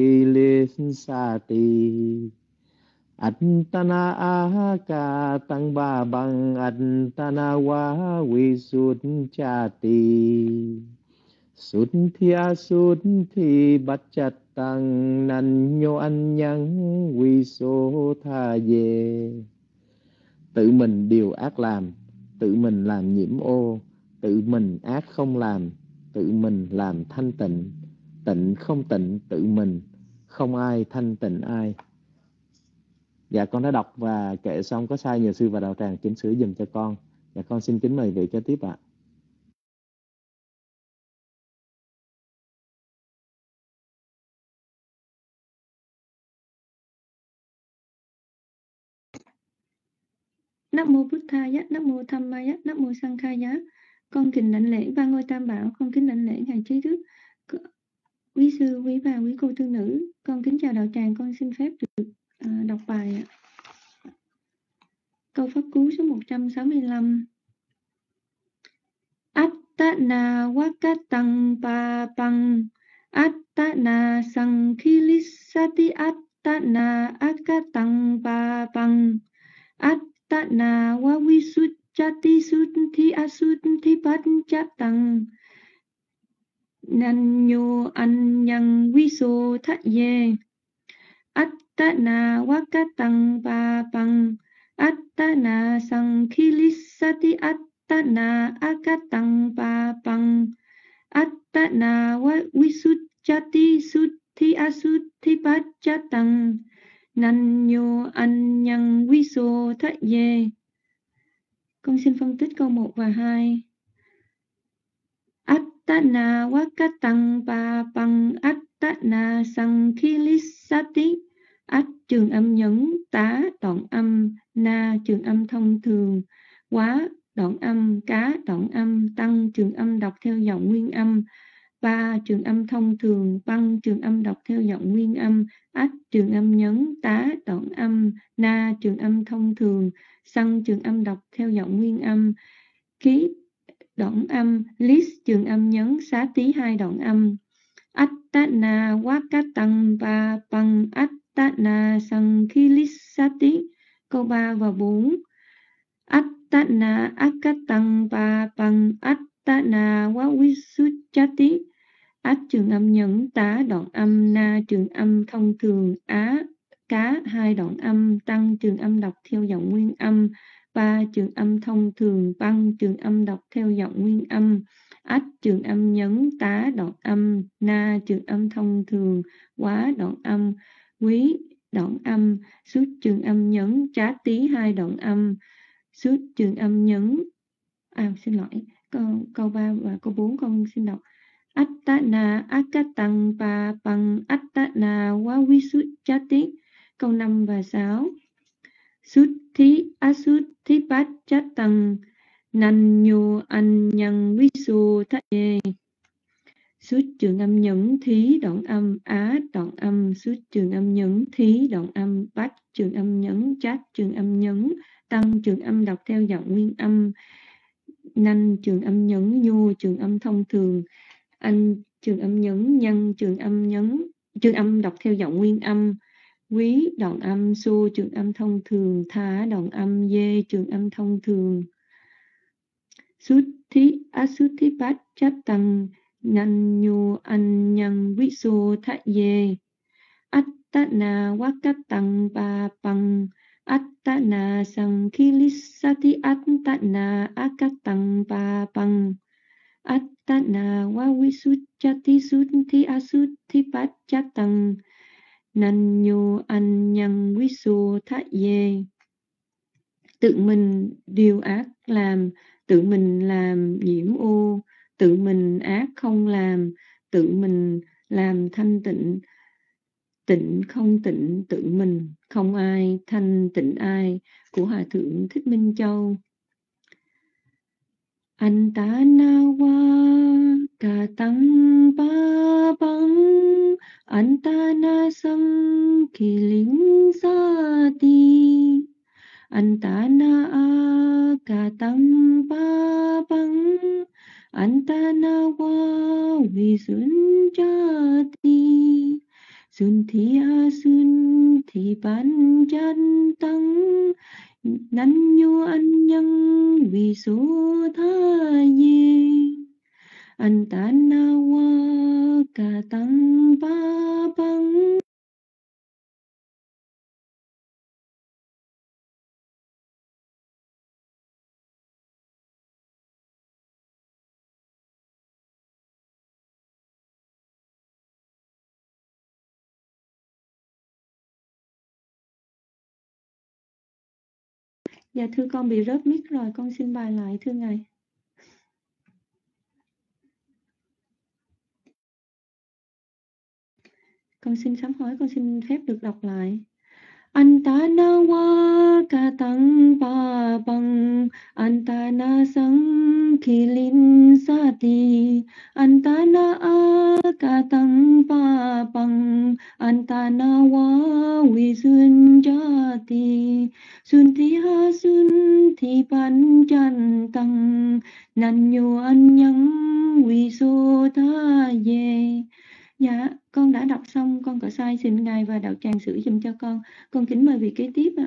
Speaker 7: kilesati. Attana a ka tăng ba bằng attana wa visuddhati. Sút thi a sút thi bát chát tăng nanh nhô anh nhân quy số tha dê. Tự mình điều ác làm, tự mình làm nhiễm ô, tự mình ác không làm, tự mình làm thanh tịnh, tịnh không tịnh tự mình, không ai thanh tịnh ai. Dạ con đã đọc và kệ xong, có sai nhờ sư và đạo tràng chỉnh sửa dùm cho con. Dạ con xin kính mời vị kế tiếp ạ.
Speaker 2: Nam mô Bụt Thaya, Nam mô Dhammaya, Nam mô Sankhaya. Con kính đảnh lễ ba ngôi tam bảo, con kính đảnh lễ ngài trí thức, quý sư, quý bà, quý cô thương nữ. Con kính chào đạo tràng, con xin phép được à, đọc bài ạ. Câu pháp cú số một trăm sáu mươi lăm. Attana wakatang papang attana sankilissati attana akatang papang attana wavisujjati sutti asutti panchatang nanyo anyang viso thye. Attana wakatang papang attana sankilissati attana akatang papang attana visujjati sutti asutti panchatang nanyo anyang viso thye. Con xin phân tích câu một và hai. Attana wakatang papang attana sankilissati. Ách trường âm nhấn, tá đoạn âm, na trường âm thông thường, quá đoạn âm, cá đoạn âm, tăng trường âm đọc theo giọng nguyên âm, ba trường âm thông thường, băng trường âm đọc theo giọng nguyên âm, ách trường âm nhấn, tá đoạn âm, na trường âm thông thường, xăng trường âm đọc theo giọng nguyên âm, ký đoạn âm, list trường âm nhấn, xá tí hai đoạn âm. Attana wakatang papang attana sankilissati. Câu ba và bốn. Attana akatang papang attana wavisujjati. Ách trường âm nhẫn, tá đoạn âm, na trường âm thông thường, á cá hai đoạn âm, tăng trường âm đọc theo giọng nguyên âm, ba trường âm thông thường, băng trường âm đọc theo giọng nguyên âm, ách trường âm nhấn, tá đoạn âm, na trường âm thông thường, quá đoạn âm, quý đoạn âm, suốt trường âm nhấn, trá tí hai đoạn âm, suốt trường âm nhấn. À xin lỗi, câu, câu ba và câu bốn con xin đọc. Attana akatang papang attana wavisujjati. Câu năm và sáu. Sutti asutti pacchatang nanyo anyang viso thye. Suốt trường âm nhấn thí đoạn âm á đoạn âm. Suốt trường âm nhấn thí đoạn âm bách trường âm nhấn chát trường âm nhấn tăng trường âm đọc theo giọng nguyên âm. Nanh trường âm nhấn nhô trường âm thông thường. Anh trường âm nhấn nhân trường âm nhấn trường âm đọc theo giọng nguyên âm. Quý đoạn âm xô trường âm thông thường. Thá đoạn âm dê trường âm thông thường. Sút thí á sút thí bát chát tăng nan nhu anh nhân quý xô thá dê. Át tá na wá cát tăng ba bằng. Át tá na sang khi lít sa thí át tá na á cát tăng ba bằng. Át tá na wá quý sút chát thí sút thí á sút thí bát chát tăng nan nhu anh nhân quý xô thá dê. Tự mình điều ác làm, tự mình làm nhiễm ô, tự mình ác không làm, tự mình làm thanh tịnh, tịnh không tịnh tự mình, không ai thanh tịnh ai, của Hòa Thượng Thích Minh Châu. Antana ca tăng ba băng, antana sam kỳ lính sa ti. Antana ca tăng ba băng, antana wa vi sun cha ti. Sun thi a sun thi ban chan tăng, nan nhu an nhân vi số tha ye. Antana wa ca tăng ba băng. Dạ thưa con bị rớt mic rồi, con xin bài lại thưa Ngài. Con xin sám hối, con xin phép được đọc lại. Antana wa ca tăng ba băng, antana sang khi linh sa ti. Antana a ca tăng ba băng, antana wa vi sun cha ti. Sun thi ha sun thi ban chan tăng, nan nhu an nhân vi so tha ye. Dạ, con đã đọc xong, con có sai xin Ngài và đạo tràng sửa dùm cho con. Con kính mời vị kế tiếp ạ.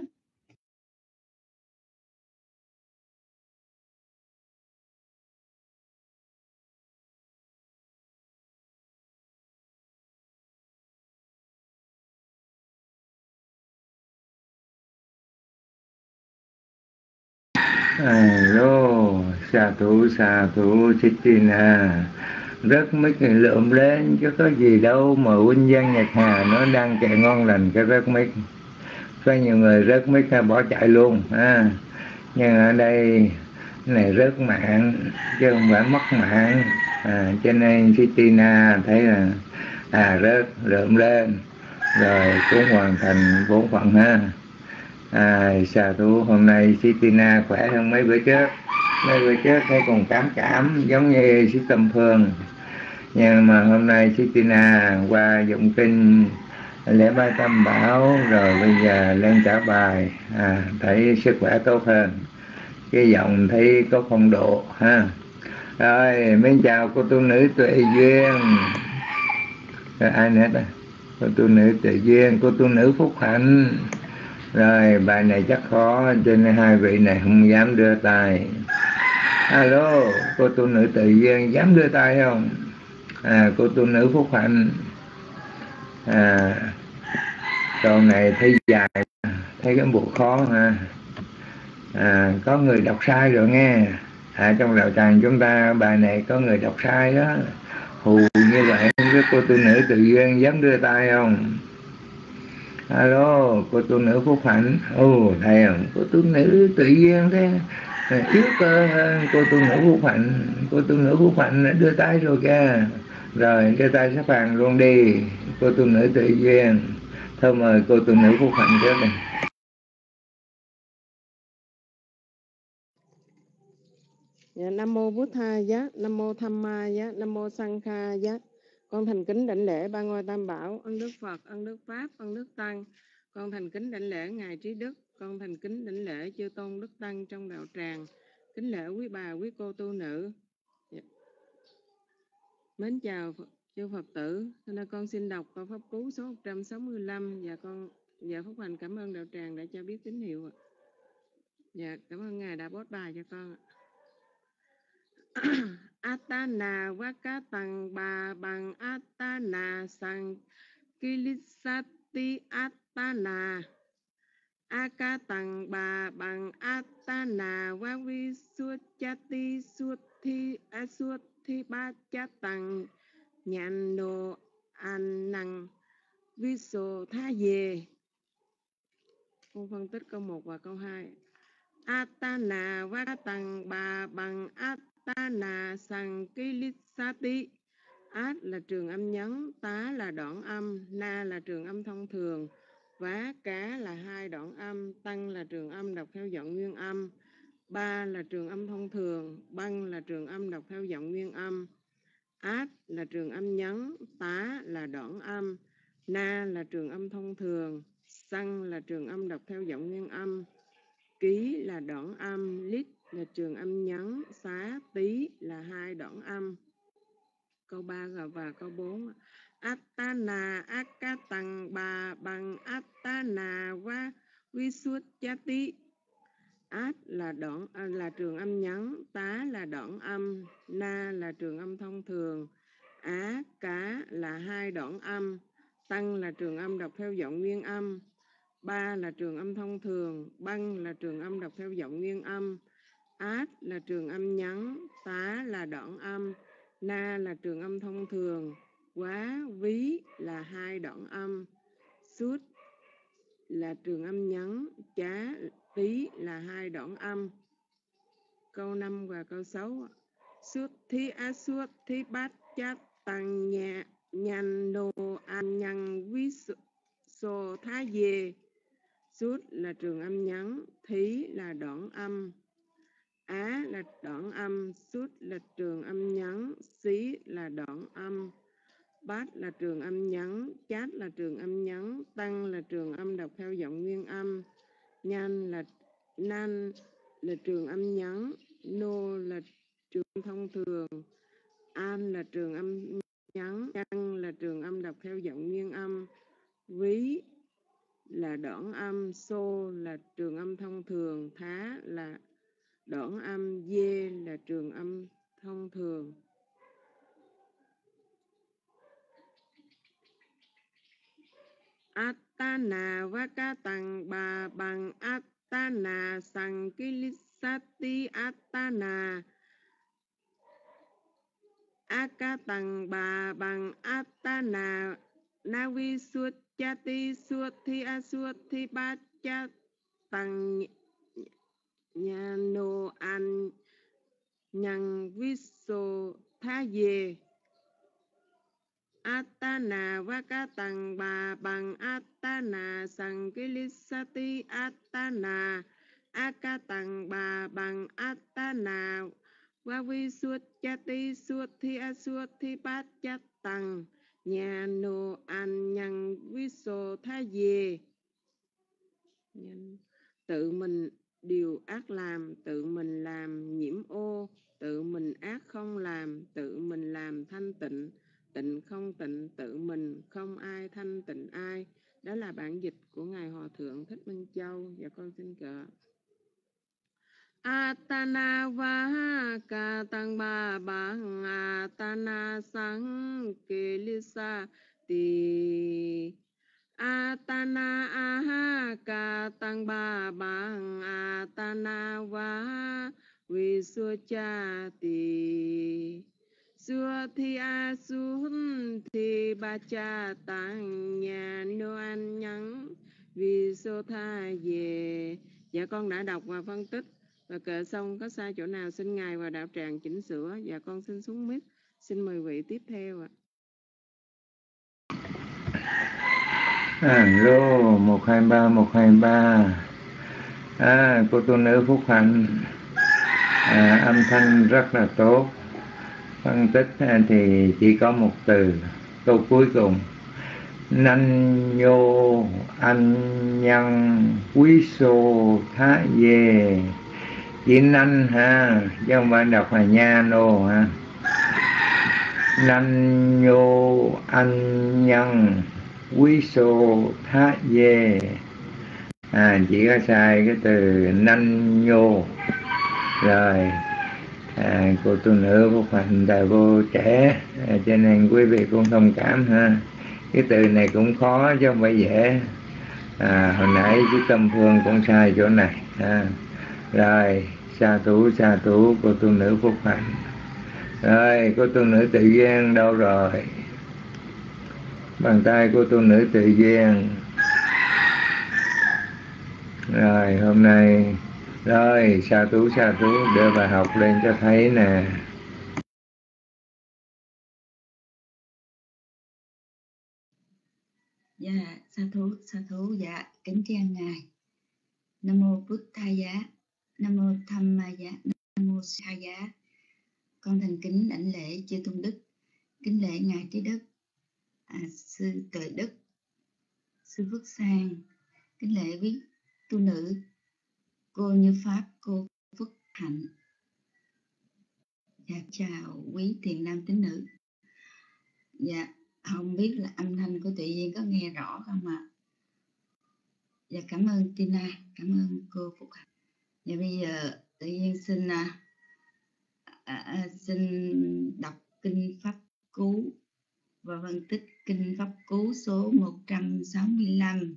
Speaker 1: Alo, xà thủ xà thủ Sitina. Rớt mic này lượm lên chứ có gì đâu mà huynh Giang Nhật Hà nó đang kệ ngon lành cái rớt mic. Có nhiều người rớt mic bỏ chạy luôn ha. Nhưng ở đây này rớt mạng chứ không phải mất mạng. À, cho nên Sitina thấy là à rớt lượm lên rồi cũng hoàn thành bổn phận ha. À, xà thủ hôm nay Sitina khỏe hơn mấy bữa trước. Mấy bữa trước thấy còn cảm cảm giống như Sĩ Tâm Phương. Nhưng mà hôm nay Sitina qua dụng kinh lễ ba tam bảo rồi bây giờ lên trả bài, à, thấy sức khỏe tốt hơn, cái giọng thấy có phong độ ha. Rồi mến chào cô tu nữ Tuệ Duyên. Rồi ai nữa đó? Cô tu nữ Tuệ Duyên, cô tu nữ Phúc Hạnh. Rồi bài này chắc khó cho nên hai vị này không dám đưa tay. Alo, cô tu nữ Tuệ Duyên dám đưa tay không? À, cô tu nữ Phúc Hạnh. À, câu này thấy dài, thấy cái bộ khó ha. À, có người đọc sai rồi nghe. À, trong đạo tràng chúng ta bài này có người đọc sai đó. Hù như vậy với cô tu nữ Tự Duyên dám đưa tay không? Alo, cô tu nữ Phúc Hạnh. Ồ, thấy không? Cô tu nữ Tự Duyên thế yếu cơ hơn cô tu nữ Phúc Hạnh. Cô tu nữ Phúc Hạnh đã đưa tay rồi kìa. Rồi đưa tay sắp hàng luôn đi. Cô tu nữ Tự Duyên. Thôi mời cô tu nữ Phúc Hạnh trước đây.
Speaker 8: Dạ, Nam mô Bút Tha Giá, Nam mô Tham Ma Giá, Nam mô Sang Kha Giá, Con thành kính đảnh lễ ba ngôi Tam Bảo, ân đức Phật, ân đức Pháp, ân đức Tăng. Con thành kính đảnh lễ ngài Trí Đức. Con thành kính đảnh lễ chư tôn đức tăng trong đạo tràng. Kính lễ quý bà, quý cô tu nữ. Dạ. Mến chào chư Phật tử. Hôm nay con xin đọc câu pháp cú số một trăm sáu mươi lăm và con dạ Phúc Hành cảm ơn đạo tràng đã cho biết tín hiệu ạ. Dạ, cảm ơn ngài đã post bài cho con ạ. Atana Vakatang Ba Bằng Atana Sang Kilisati Atana Akatang Ba Bằng Atana Vavisuchati Suthi Asuthi Bachatang Nhano Anang Viso Tha Về. Con phân tích câu một và câu hai. Atana Vakatang Ba Bằng Atana Sang Kilisati. Át là trường âm nhấn, tá là đoạn âm, na là trường âm thông thường, vá cá là hai đoạn âm, tăng là trường âm đọc theo giọng nguyên âm, ba là trường âm thông thường, băng là trường âm đọc theo giọng nguyên âm, át là trường âm nhấn, tá là đoạn âm, na là trường âm thông thường, xăng là trường âm đọc theo giọng nguyên âm, ký là đoạn âm, lít là trường âm nhấn, xá, tí là hai đoạn âm. Câu ba và câu bốn. Atana Akatang Ba Bằng Atana Va Visuchati. Át là đoạn là trường âm nhấn, tá là đoạn âm, na là trường âm thông thường, á cá là hai đoạn âm, tăng là trường âm đọc theo giọng nguyên âm, ba là trường âm thông thường, băng là trường âm đọc theo giọng nguyên âm, át là trường âm nhấn, tá là đoạn âm, na là trường âm thông thường, quá, ví là hai đoạn âm, suốt là trường âm nhấn, chá, tí là hai đoạn âm. Câu năm và câu sáu. Suốt thi á suốt thi bát chát tăng nhà nhanh nô an nhăn ví sô tha về. Suốt là trường âm nhấn, thí là đoạn âm, á là đoạn âm, suốt là trường âm nhấn, xí là đoạn âm, bát là trường âm nhấn, chát là trường âm nhấn, tăng là trường âm đọc theo giọng nguyên âm, nhanh là nan là trường âm nhấn, nô là trường âm thông thường, an là trường âm nhấn, chăng là trường âm đọc theo giọng nguyên âm, ví là đoạn âm, xô là trường âm thông thường, thá là đoạn âm, dê là trường âm thông thường. Atana Vakatang Ba Bằng Atana Sang Kilisati Atana Akatang Ba Bằng Atana Navi Suchati Suthi Asuthi Bachatang Nhano An Nhăn Viso Tha Về. Atana Vakatang Ba Bằng Atana Sang Kilisati Atana Akatang Ba Bằng Atana Vavisuchati Suthi Asuthi Bachatang Nhano An Nhăn Viso Tha Về. Tự mình điều ác làm, tự mình làm nhiễm ô, tự mình ác không làm, tự mình làm thanh tịnh, tịnh không tịnh, tự mình không ai thanh tịnh ai. Đó là bản dịch của Ngài Hòa Thượng Thích Minh Châu. Và con xin cỡ. Atana Vaha Tăng Ba Bằng Atana Sang Kilisa Ti Atana Aha Ka Tăng Ba Bằng Atana Vaha Visuchati Xua thi a xuống thì ba cha tặng nhà nô anh nhắn vì số tha về. Dạ con đã đọc và phân tích và kệ xong, có sai chỗ nào xin Ngài và đạo tràng chỉnh sửa. Dạ con xin xuống mic. Xin mời vị tiếp theo ạ.
Speaker 1: Alo, một hai ba, một hai ba. À, cô tu nữ Phúc Hạnh. À, âm thanh rất là tốt. Phân tích thì chỉ có một từ câu cuối cùng. Nanh nhô anh nhân quý sô thá dê. Chỉ nanh ha, chứ không phải đọc là nha nô ha. Nanh nhô anh nhân quý sô thá dê. À, chỉ có sai cái từ nanh nhô. Rồi à, cô tu nữ Phúc Hạnh tại vô trẻ, à, cho nên quý vị cũng thông cảm ha. Cái từ này cũng khó chứ không phải dễ. À, hồi nãy cái Tâm Phương cũng sai chỗ này ha. Rồi sa thủ sa thủ cô tu nữ Phúc Hạnh. Rồi cô tu nữ Tự Duyên đâu rồi? Bàn tay cô tu nữ Tự Duyên. Rồi hôm nay rồi sa thú sa thú đưa bài học lên cho thấy nè.
Speaker 9: Dạ sa thú sa thú dạ kính tri ân ngài. Nam mô Bụt Thầy Giá, Nam mô Tham Ma Giá, Nam mô Sa Giá. Con thành kính đảnh lễ chư tôn đức, kính lễ ngài Trí Đức, à, sư Tuệ Đức, sư Phước Sang, kính lễ quý tu nữ cô Như Pháp, cô Phước Hạnh. Dạ chào quý thiện nam tín nữ. Dạ không biết là âm thanh của Tự Nhiên có nghe rõ không ạ? À? Dạ cảm ơn Tina, cảm ơn cô Phúc Hạnh. Dạ bây giờ Tự Nhiên xin à, à, xin đọc kinh Pháp Cú và phân tích kinh Pháp Cú số một trăm sáu mươi lăm.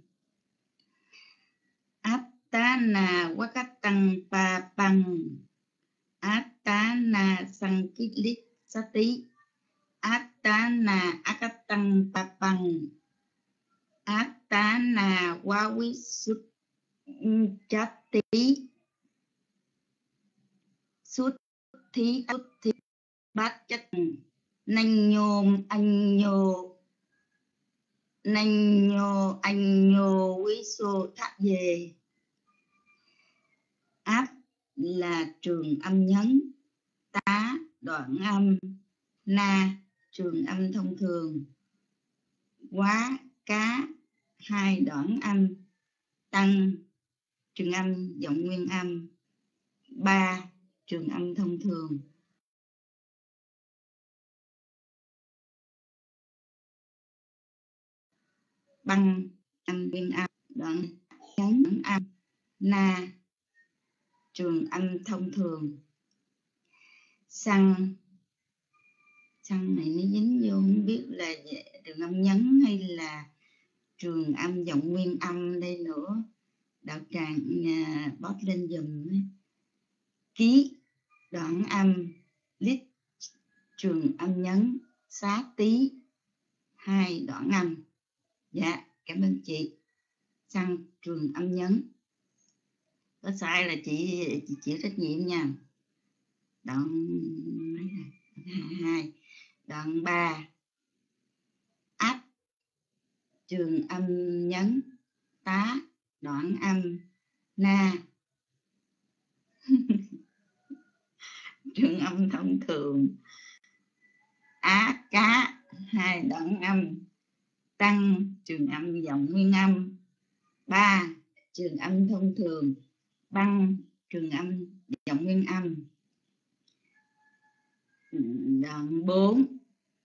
Speaker 9: Attana Wakatang Pa Pang Attana Sankilip Sati Attana Akatang Pa Pang Attana Wawisut Chati Sut Thi Sut Thi Bát Chất Nanh nhôm anh nhô Nanh nhô anh nhô quý sô thác về. Áp là trường âm nhấn, tá đoạn âm, na trường âm thông thường, quá cá hai đoạn âm, tăng trường âm giọng nguyên âm, ba trường âm thông thường, băng âm nguyên âm, đoạn nhấn âm, na trường âm thông thường. Xăng xăng này nó dính vô không biết là trường âm nhấn hay là trường âm giọng nguyên âm đây nữa. Đạo tràng nhà bóp lên dùm. Ký đoạn âm, lít trường âm nhấn, xá tí hai đoạn âm. Dạ cảm ơn chị. Xăng trường âm nhấn. Có sai là chị chị chịu trách nhiệm nha. Đoạn mấy này? Hai. Đoạn ba. Áp trường âm nhấn, tá đoạn âm, na trường âm thông thường, á cá hai đoạn âm, tăng trường âm giọng nguyên âm, ba trường âm thông thường, băng trường âm giọng nguyên âm. Đoạn bốn.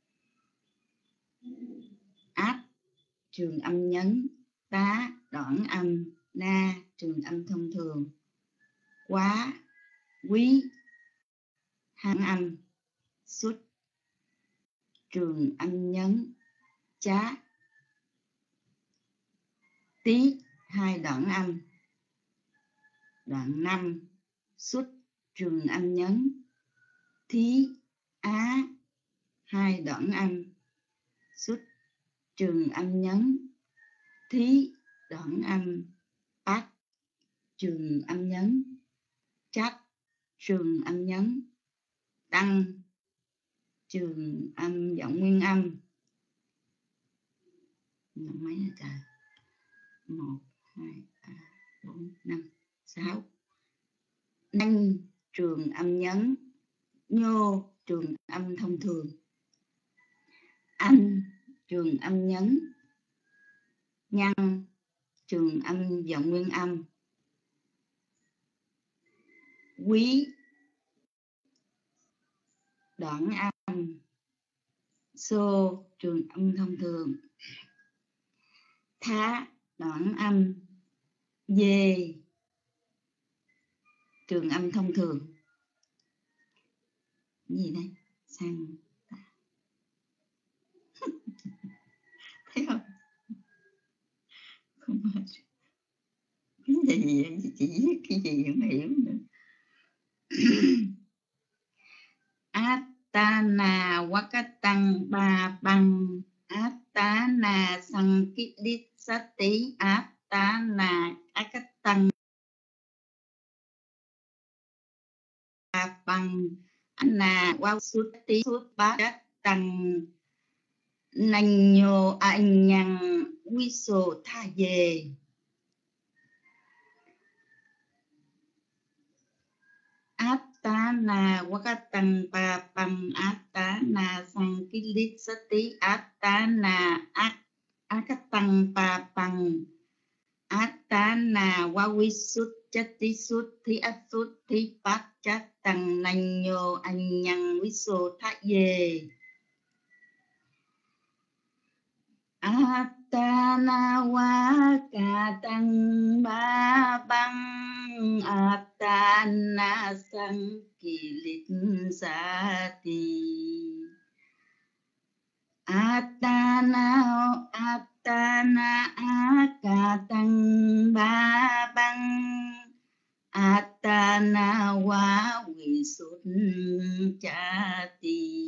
Speaker 9: Áp trường âm nhấn, tá đoạn âm, na trường âm thông thường, quá quý hán âm, xuất trường âm nhấn, chá tí hai đoạn âm. Đoạn năm. Xuất trường âm nhấn, thí á hai đoạn âm, xuất trường âm nhấn, thí đoạn âm, bát trường âm nhấn, chát trường âm nhấn, tăng trường âm giọng nguyên âm. Mấy là trời? Một, hai, ba, bốn, năm, sáu. Nanh trường âm nhấn, nhô trường âm thông thường, anh trường âm nhấn, nhân trường âm giọng nguyên âm, quý đoạn âm, xô trường âm thông thường, thá đoạn âm, dê trường âm thông thường. Cái gì đây? Sang thấy không? Không phải. Cái gì vậy? Chị viết cái gì không hiểu nữa. Atana wakatang ba bang Atana sankidisati Atana akatang ba bang Anna wasuti sutbatang Nanyo anyang wiso tha về. Atana wakatang pa pang atana sankilitsati atana akatang pa pang atana wawisut chati sut thi asut thi pat chatang nanyo anyang wiso tha về. Atana wakatang ba bang atana sankilitsati atana atana akatang ba bang atana wa wisut chati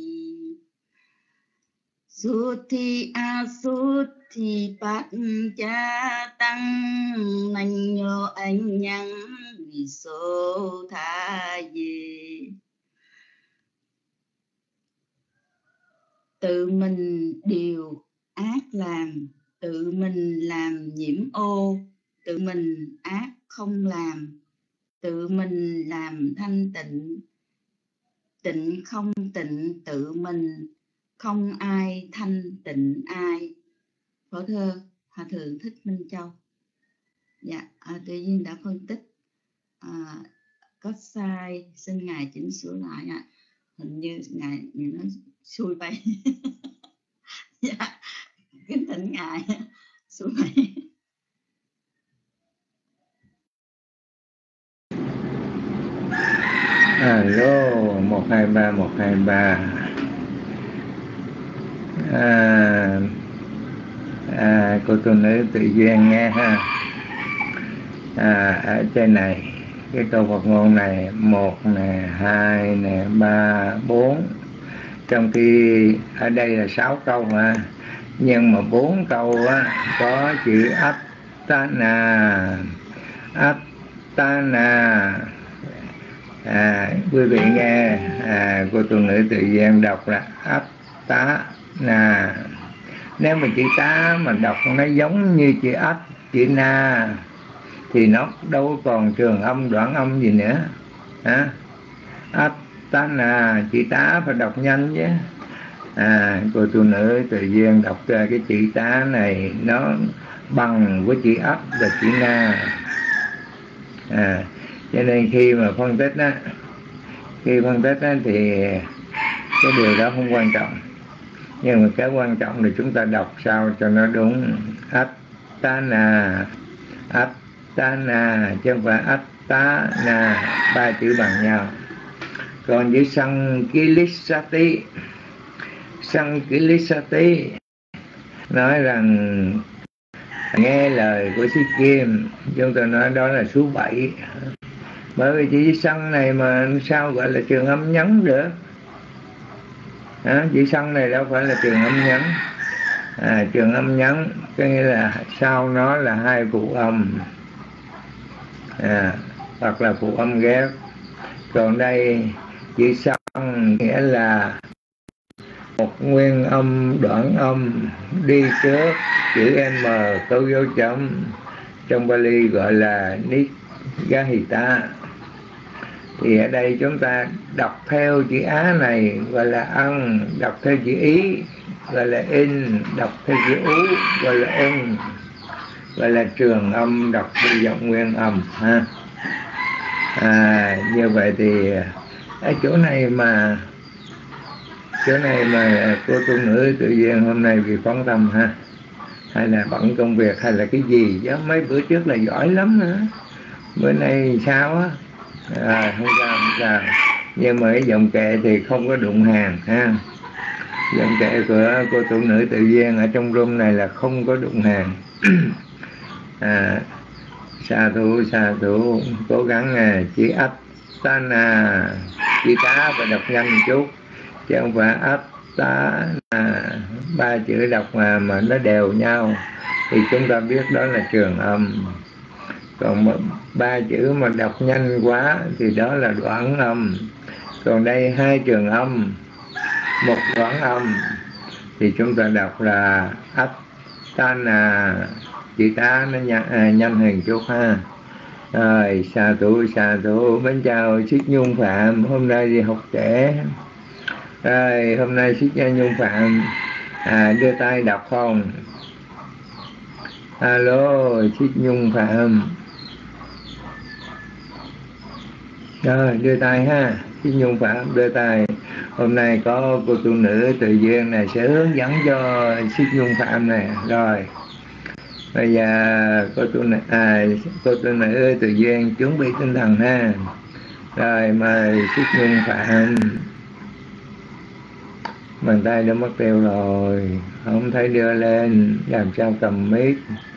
Speaker 9: Suthi asuthi pat cha tăng nanyo anyang viso tha về. Tự mình điều ác làm, tự mình làm nhiễm ô, tự mình ác không làm, tự mình làm thanh tịnh, tịnh không tịnh tự mình, không ai thanh tịnh ai. Phổ thơ Hòa Thượng Thích Minh Châu. Dạ, à, tự nhiên đã phân tích à, có sai, xin Ngài chỉnh sửa lại ạ. À. Hình như Ngài nó xui bay. Dạ, kính thỉnh Ngài xui bay.
Speaker 1: Alo, một hai ba một hai ba. À, à, cô tu nữ tự duyên nghe ha. À, ở trên này cái câu Phật ngôn này một nè, hai nè, ba, bốn, trong khi ở đây là sáu câu mà, nhưng mà bốn câu á, có chữ Attana, Attana. À, quý vị nghe à, cô tu nữ tự duyên đọc là Attana. Nếu mà chữ tá mà đọc nó giống như chữ ách, chữ na thì nó đâu còn trường âm đoạn âm gì nữa hả? Attana, chữ tá phải đọc nhanh chứ. À, cô tu nữ tự duyên đọc ra cái chữ tá này nó bằng với chữ ách và chữ na. À, cho nên khi mà phân tích á, khi phân tích á thì cái điều đó không quan trọng, nhưng mà cái quan trọng là chúng ta đọc sao cho nó đúng. Attana, Attana chứ không phải Attana, ba chữ bằng nhau. Còn chữ Sankilitsati, Sankilitsati nói rằng nghe lời của Sư Kim, chúng tôi nói đó là số bảy. Bởi vì chữ sân này mà sao gọi là trường âm nhấn được? À, chữ sân này đâu phải là trường âm nhấn. À, trường âm nhấn có nghĩa là sau nó là hai phụ âm, à, hoặc là phụ âm ghép. Còn đây chữ sân nghĩa là một nguyên âm đoạn âm đi trước chữ M câu dấu chấm, trong Bali gọi là Nigahita. Thì ở đây chúng ta đọc theo chữ Á này gọi là ân, đọc theo chữ Ý gọi là in, đọc theo chữ ú gọi là ung, gọi là trường âm, đọc theo giọng nguyên âm ha. À, như vậy thì ở chỗ này mà chỗ này mà cô tu nữ tự nhiên hôm nay vì phóng tâm ha, hay là bận công việc hay là cái gì chứ mấy bữa trước là giỏi lắm nữa, bữa nay sao á, à, không sao không sao, nhưng mà cái dòng kệ thì không có đụng hàng ha. Dòng kệ của cô tu nữ tự nhiên ở trong room này là không có đụng hàng. À, sa thú sa thú cố gắng à, chỉ ấp tana chỉ tá và đọc nhanh một chút chứ không phải ấp tá à, ba chữ đọc mà mà nó đều nhau thì chúng ta biết đó là trường âm. Còn ba chữ mà đọc nhanh quá thì đó là đoạn âm. Còn đây hai trường âm, một đoạn âm thì chúng ta đọc là Attana, chữ tá nó nhanh, à, nhanh hơn chút ha. Rồi, sa thú sa thú mến chào Xích Nhung Phạm, hôm nay đi học trễ. Rồi, hôm nay Xích Nhung Phạm à, đưa tay đọc không? Alo, Xích Nhung Phạm. Rồi, đưa tay ha, Xích Nhung Phạm đưa tay. Hôm nay có cô tu nữ tự duyên này sẽ hướng dẫn cho Xích Nhung Phạm này. Rồi, bây giờ cô tu nữ, à, cô tu nữ tự duyên chuẩn bị tinh thần ha. Rồi, mời Xích Nhung Phạm. Bàn tay đã mất tiêu rồi, không thấy đưa lên, làm sao cầm mic.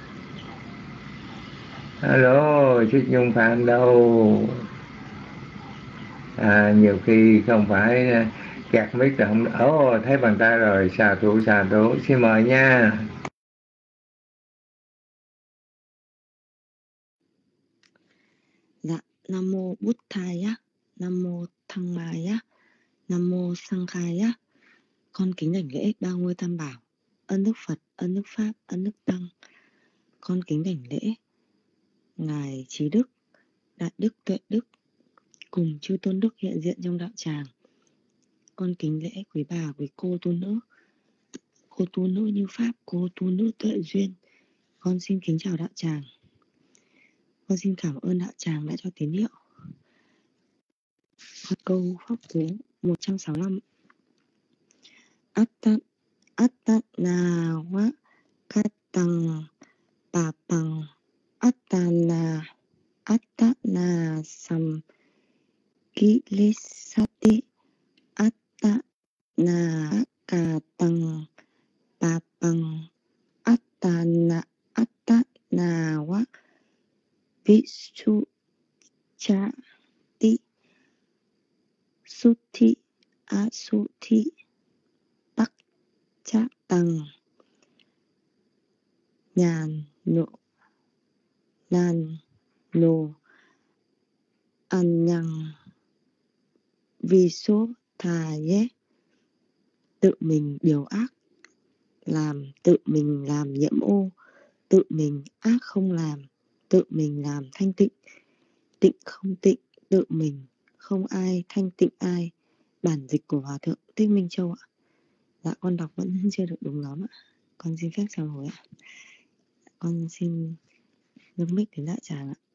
Speaker 1: Alo, Xích Nhung Phạm đâu? À, nhiều khi không phải kẹt mic là không. Ồ, thấy bàn tay rồi, xà thủ xà thủ, xin mời nha.
Speaker 5: Dạ, Nam mô Bụt Thaya, Nam mô Thăng Maya, Nam mô Sang Khaya. Con kính đảnh lễ ba ngôi tam bảo, ân đức Phật, ân đức Pháp, ân đức Tăng. Con kính đảnh lễ ngài Trí Đức, Đại Đức, Tuệ Đức cùng chư tôn đức hiện diện trong đạo tràng. Con kính lễ quý bà, quý cô tu nữ, cô tu nữ Như Pháp, cô tu nữ Tuệ Duyên. Con xin kính chào đạo tràng. Con xin cảm ơn đạo tràng đã cho tín hiệu. Câu pháp cú một trăm sáu mươi lăm. Atta Attana wa katang papang Attana Attana sam kilesati Attana katang papang Attana Attana wa visu cha ti suthi asuthi tắc cha tăng nhàn nộ nan nô an nhăng vì số thà nhé. Tự mình điều ác làm, tự mình làm nhiễm ô, tự mình ác không làm, tự mình làm thanh tịnh, tịnh không tịnh, tự mình không ai thanh tịnh ai. Bản dịch của Hòa Thượng Thích Minh Châu ạ. Dạ, con đọc vẫn chưa được đúng lắm ạ. Con xin phép sám hối ạ. Con xin nước mic đến đạo tràng ạ.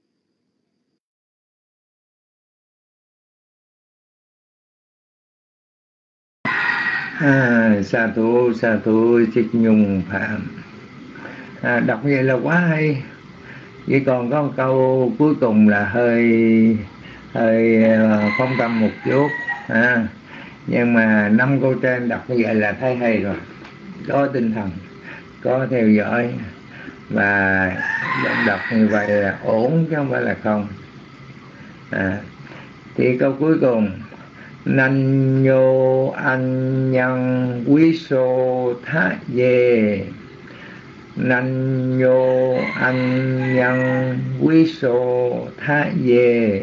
Speaker 1: À, sa thú sa thú Xích Nhung Phạm. À, đọc vậy là quá hay. Chỉ còn có một câu cuối cùng là hơi hơi phong tâm một chút à, nhưng mà năm câu trên đọc như vậy là thấy hay rồi, có tinh thần, có theo dõi và giọng đọc như vậy là ổn chứ không phải là không. À, thì câu cuối cùng Nan nhô an nhân quý sô thá dê, Nan nhô an nhân quý sô thá dê,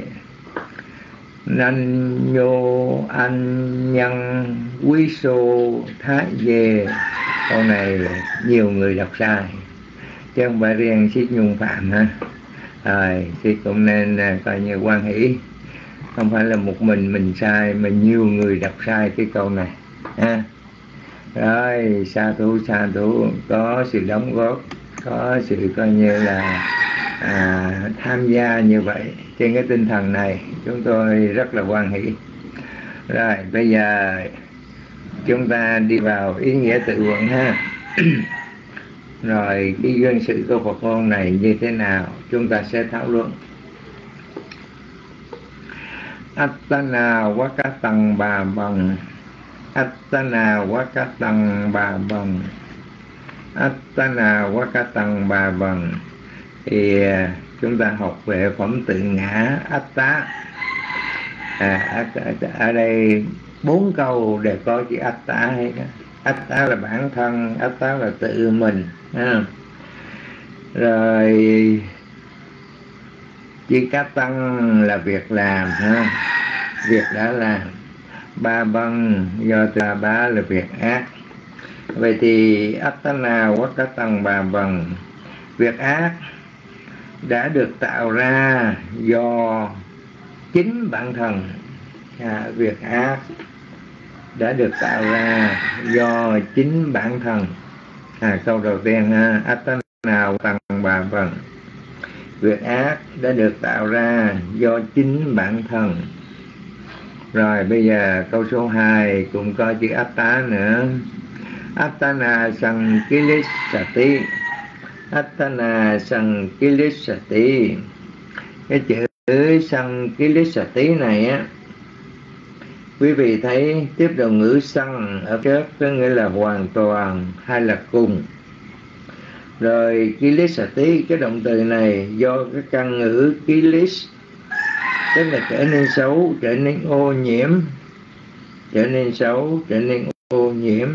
Speaker 1: Nan nhô an nhân quý sô thá dê. Câu này nhiều người đọc sai chứ không phải riêng Xích Nhung Phạm ha. Rồi thì cũng nên coi như hoan hỷ, không phải là một mình mình sai mà nhiều người đọc sai cái câu này ha. Rồi, sa thú sa thú có sự đóng góp, có sự coi như là à, tham gia như vậy trên cái tinh thần này, chúng tôi rất là hoan hỷ. Rồi bây giờ chúng ta đi vào ý nghĩa tự luận ha. Rồi cái duyên sự của Phật ngôn này như thế nào chúng ta sẽ thảo luận. Attana Wakatang Bà Bằng, Attana Wakatang Bà Bằng, Attana Wakatang Bà Bằng. Thì chúng ta học về phẩm tự ngã Atta. À, ở đây bốn câu đều có chữ Atta hay đó. Atta là bản thân, Atta là tự mình. À. Rồi chữ cá tăng là việc làm ha, việc đã làm. Ba băng do ta bá là việc ác. Vậy thì Attana quá cá tăng ba băng, việc ác đã được tạo ra do chính bản thân. À, việc ác đã được tạo ra do chính bản thân. À, câu đầu tiên ha, Attana tăng ba băng, việc ác đã được tạo ra do chính bản thân. Rồi bây giờ câu số hai cũng có chữ Atta nữa. Attana Sankilissati, Attana Sankilissati. Cái chữ Sankilissati này á, quý vị thấy tiếp đầu ngữ sang ở trước có nghĩa là hoàn toàn hay là cùng. Rồi Kilissati, cái động từ này do cái căn ngữ Kilis, tức là trở nên xấu, trở nên ô nhiễm, trở nên xấu, trở nên ô nhiễm.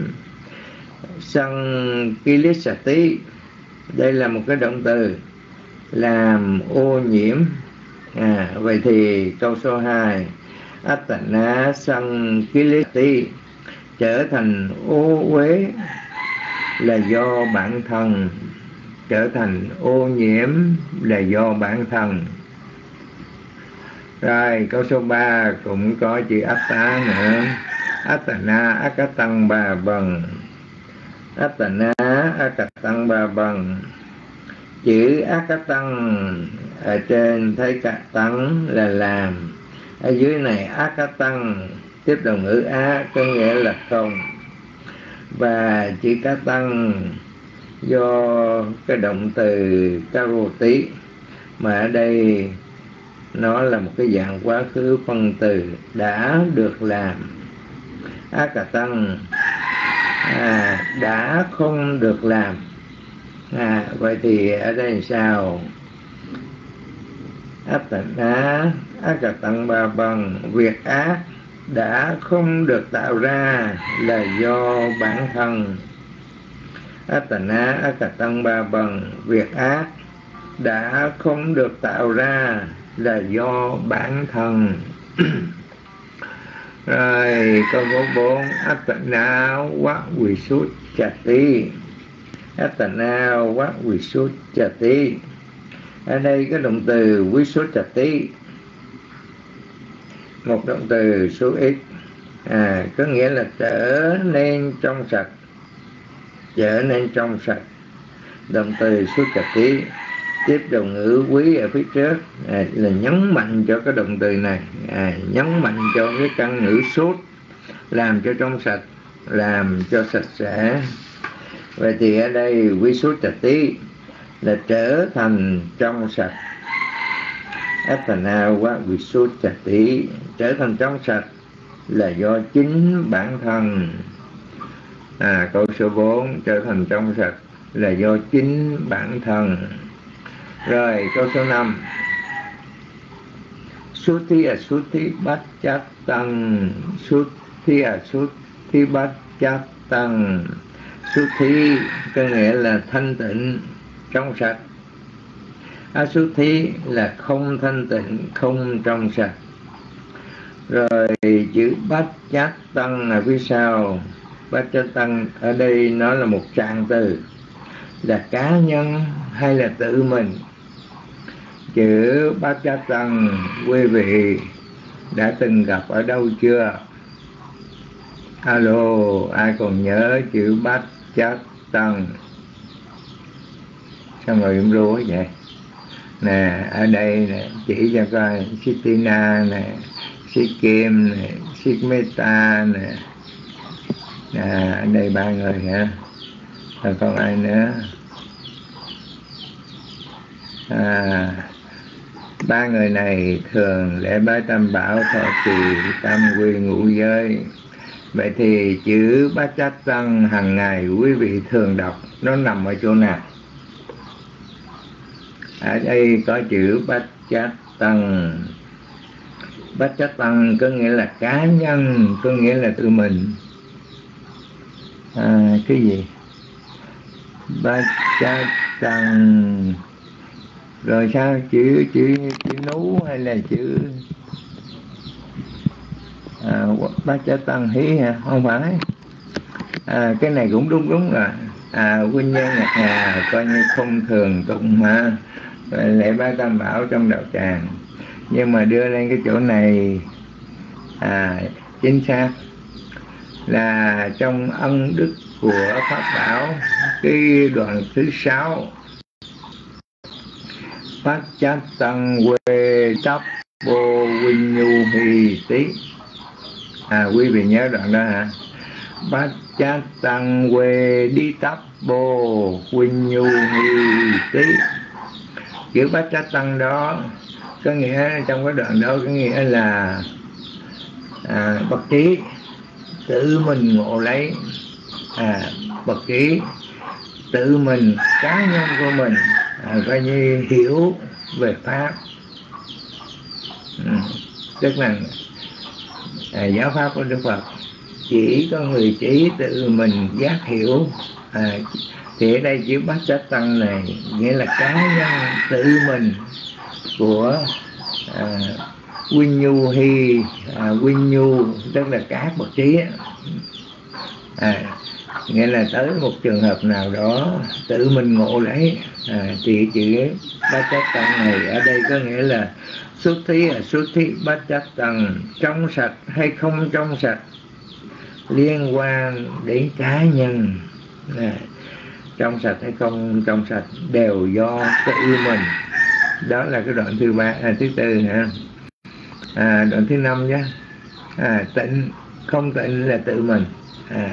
Speaker 1: Sang Kilissati, đây là một cái động từ làm ô nhiễm. À, vậy thì câu số hai, Attana sang Kilissati, trở thành ô uế là do bản thân, trở thành ô nhiễm là do bản thân. Rồi câu số ba cũng có chữ Atta nữa. Attana Akatang Bà Bằng, Attana Akatang Bà Bằng. Chữ Akatang ở trên thấy cả tăng là làm, ở dưới này Akatang tiếp đầu ngữ á có nghĩa là không. Và chữ cá tăng do cái động từ karoti, mà ở đây nó là một cái dạng quá khứ phân từ đã được làm. Akatang à, đã không được làm. À, vậy thì ở đây sao? Attana Akatang Bà Bằng, việc ác đã không được tạo ra là do bản thân. Attana Akatang Bà Bằng, việc ác đã không được tạo ra là do bản thân. Rồi câu số bốn, Attana Wa Visuddhati, Attana Wa Visuddhati. Ở đây cái động từ Visuddhati, một động từ số ít, à, có nghĩa là trở nên trong sạch, trở nên trong sạch. Động từ Suddhati tiếp đầu ngữ quý ở phía trước, à, là nhấn mạnh cho cái động từ này, à, nhấn mạnh cho cái căn ngữ sốt, làm cho trong sạch, làm cho sạch sẽ. Vậy thì ở đây Visuddhati là trở thành trong sạch. Attana wa Visuddhati, trở thành trong sạch là do chính bản thân. À, câu số bốn, trở thành trong sạch là do chính bản thân. Rồi câu số năm, Suthi Asuthi Bhatchatang, Suthi Asuthi Bhatchatang. Suthi có nghĩa là thanh tịnh, trong sạch. Asuthi là không thanh tịnh, không trong sạch. Rồi chữ Bhatchatang là phía sau. Bhatchatang ở đây nó là một trạng từ, là cá nhân hay là tự mình. Chữ Bhatchatang quý vị đã từng gặp ở đâu chưa? Alo, ai còn nhớ chữ Bát Chát Tăng? Sao ngồi im ru quá vậy? Nè, ở đây nè, chỉ cho coi Sitina nè, Sikkim nè, Sikmeta nè. À, ở đây ba người hả? Rồi còn ai nữa? À, ba người này thường lễ bái tam bảo thọ trì tam quy ngũ giới. Vậy thì chữ Bát Chát Tăng hàng ngày quý vị thường đọc nó nằm ở chỗ nào? Ở đây có chữ Bát Chát Tăng. Bát Chát Tăng có nghĩa là cá nhân, có nghĩa là tự mình. À, cái gì? Bát Chát Tăng. Rồi sao? Chữ chữ chữ nú hay là chữ à, Bát Chát Tăng hí hả? Không phải. À, cái này cũng đúng đúng rồi. À, Huynh Nhân Ngọc Hà coi như không thường tụng mà lễ bái tam bảo trong đạo tràng, nhưng mà đưa lên cái chỗ này à, chính xác là trong ân đức của Pháp Bảo, cái đoạn thứ sáu, Bát Chát Tăng quê chấp bô Vinh Nhu Hi Tí. À, quý vị nhớ đoạn đó hả? Bát Chát Tăng quê đi tắp bô Vinh Nhu Hi Tí. Chữ Bát Chát Tăng đó có nghĩa, trong cái đoạn đó có nghĩa là à, bậc trí tự mình ngộ lấy, à, bậc trí tự mình, cá nhân của mình à, coi như hiểu về pháp. Ừ, tức là à, giáo pháp của Đức Phật chỉ có người trí tự mình giác hiểu. À, thì ở đây chữ Bát Chát Tăng này nghĩa là cá nhân tự mình của à, Vinh Nhu Hi, à, Vinh Nhu tức là các bậc trí, à, nghĩa là tới một trường hợp nào đó tự mình ngộ lấy. À, thì chữ Bát Chát Tăng này ở đây có nghĩa là xuất thí là xuất thí Bát Chát Tăng, trong sạch hay không trong sạch, liên quan đến cá nhân. À, trong sạch hay không trong sạch đều do tự mình. Đó là cái đoạn thứ ba, à, thứ tư hả? À, đoạn thứ năm nhé. À, tịnh không tịnh là tự mình. À,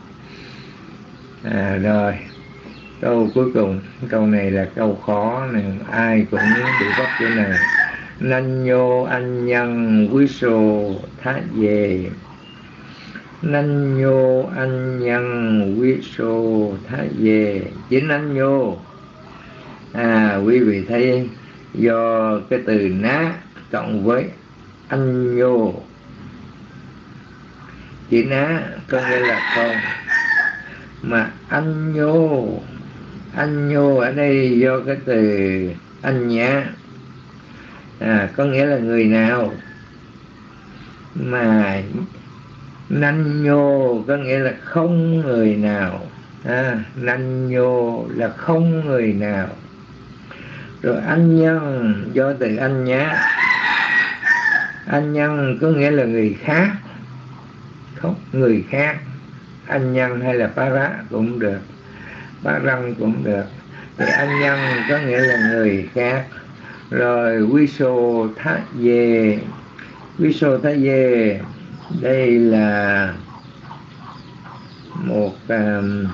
Speaker 1: à, rồi câu cuối cùng, câu này là câu khó này, ai cũng bị vấp chỗ này. Nanh nhô anh nhân quý sô thát về. Nanh nhô anh nhân quý sô thát về. Chính anh nhô, à, quý vị thấy do cái từ ná cộng với anh nhô, chữ ná có nghĩa là không, mà anh nhô, anh nhô ở đây do cái từ anh nhá, à, có nghĩa là người nào, mà nanh nhô có nghĩa là không người nào. À, nanh nhô là không người nào. Rồi anh nhân do từ anh nhá, anh nhân có nghĩa là người khác, không người khác. Anh nhân hay là phá rá cũng được, phá răng cũng được. Thì anh nhân có nghĩa là người khác. Rồi quy sô thát về, quy sô thát về đây là một um,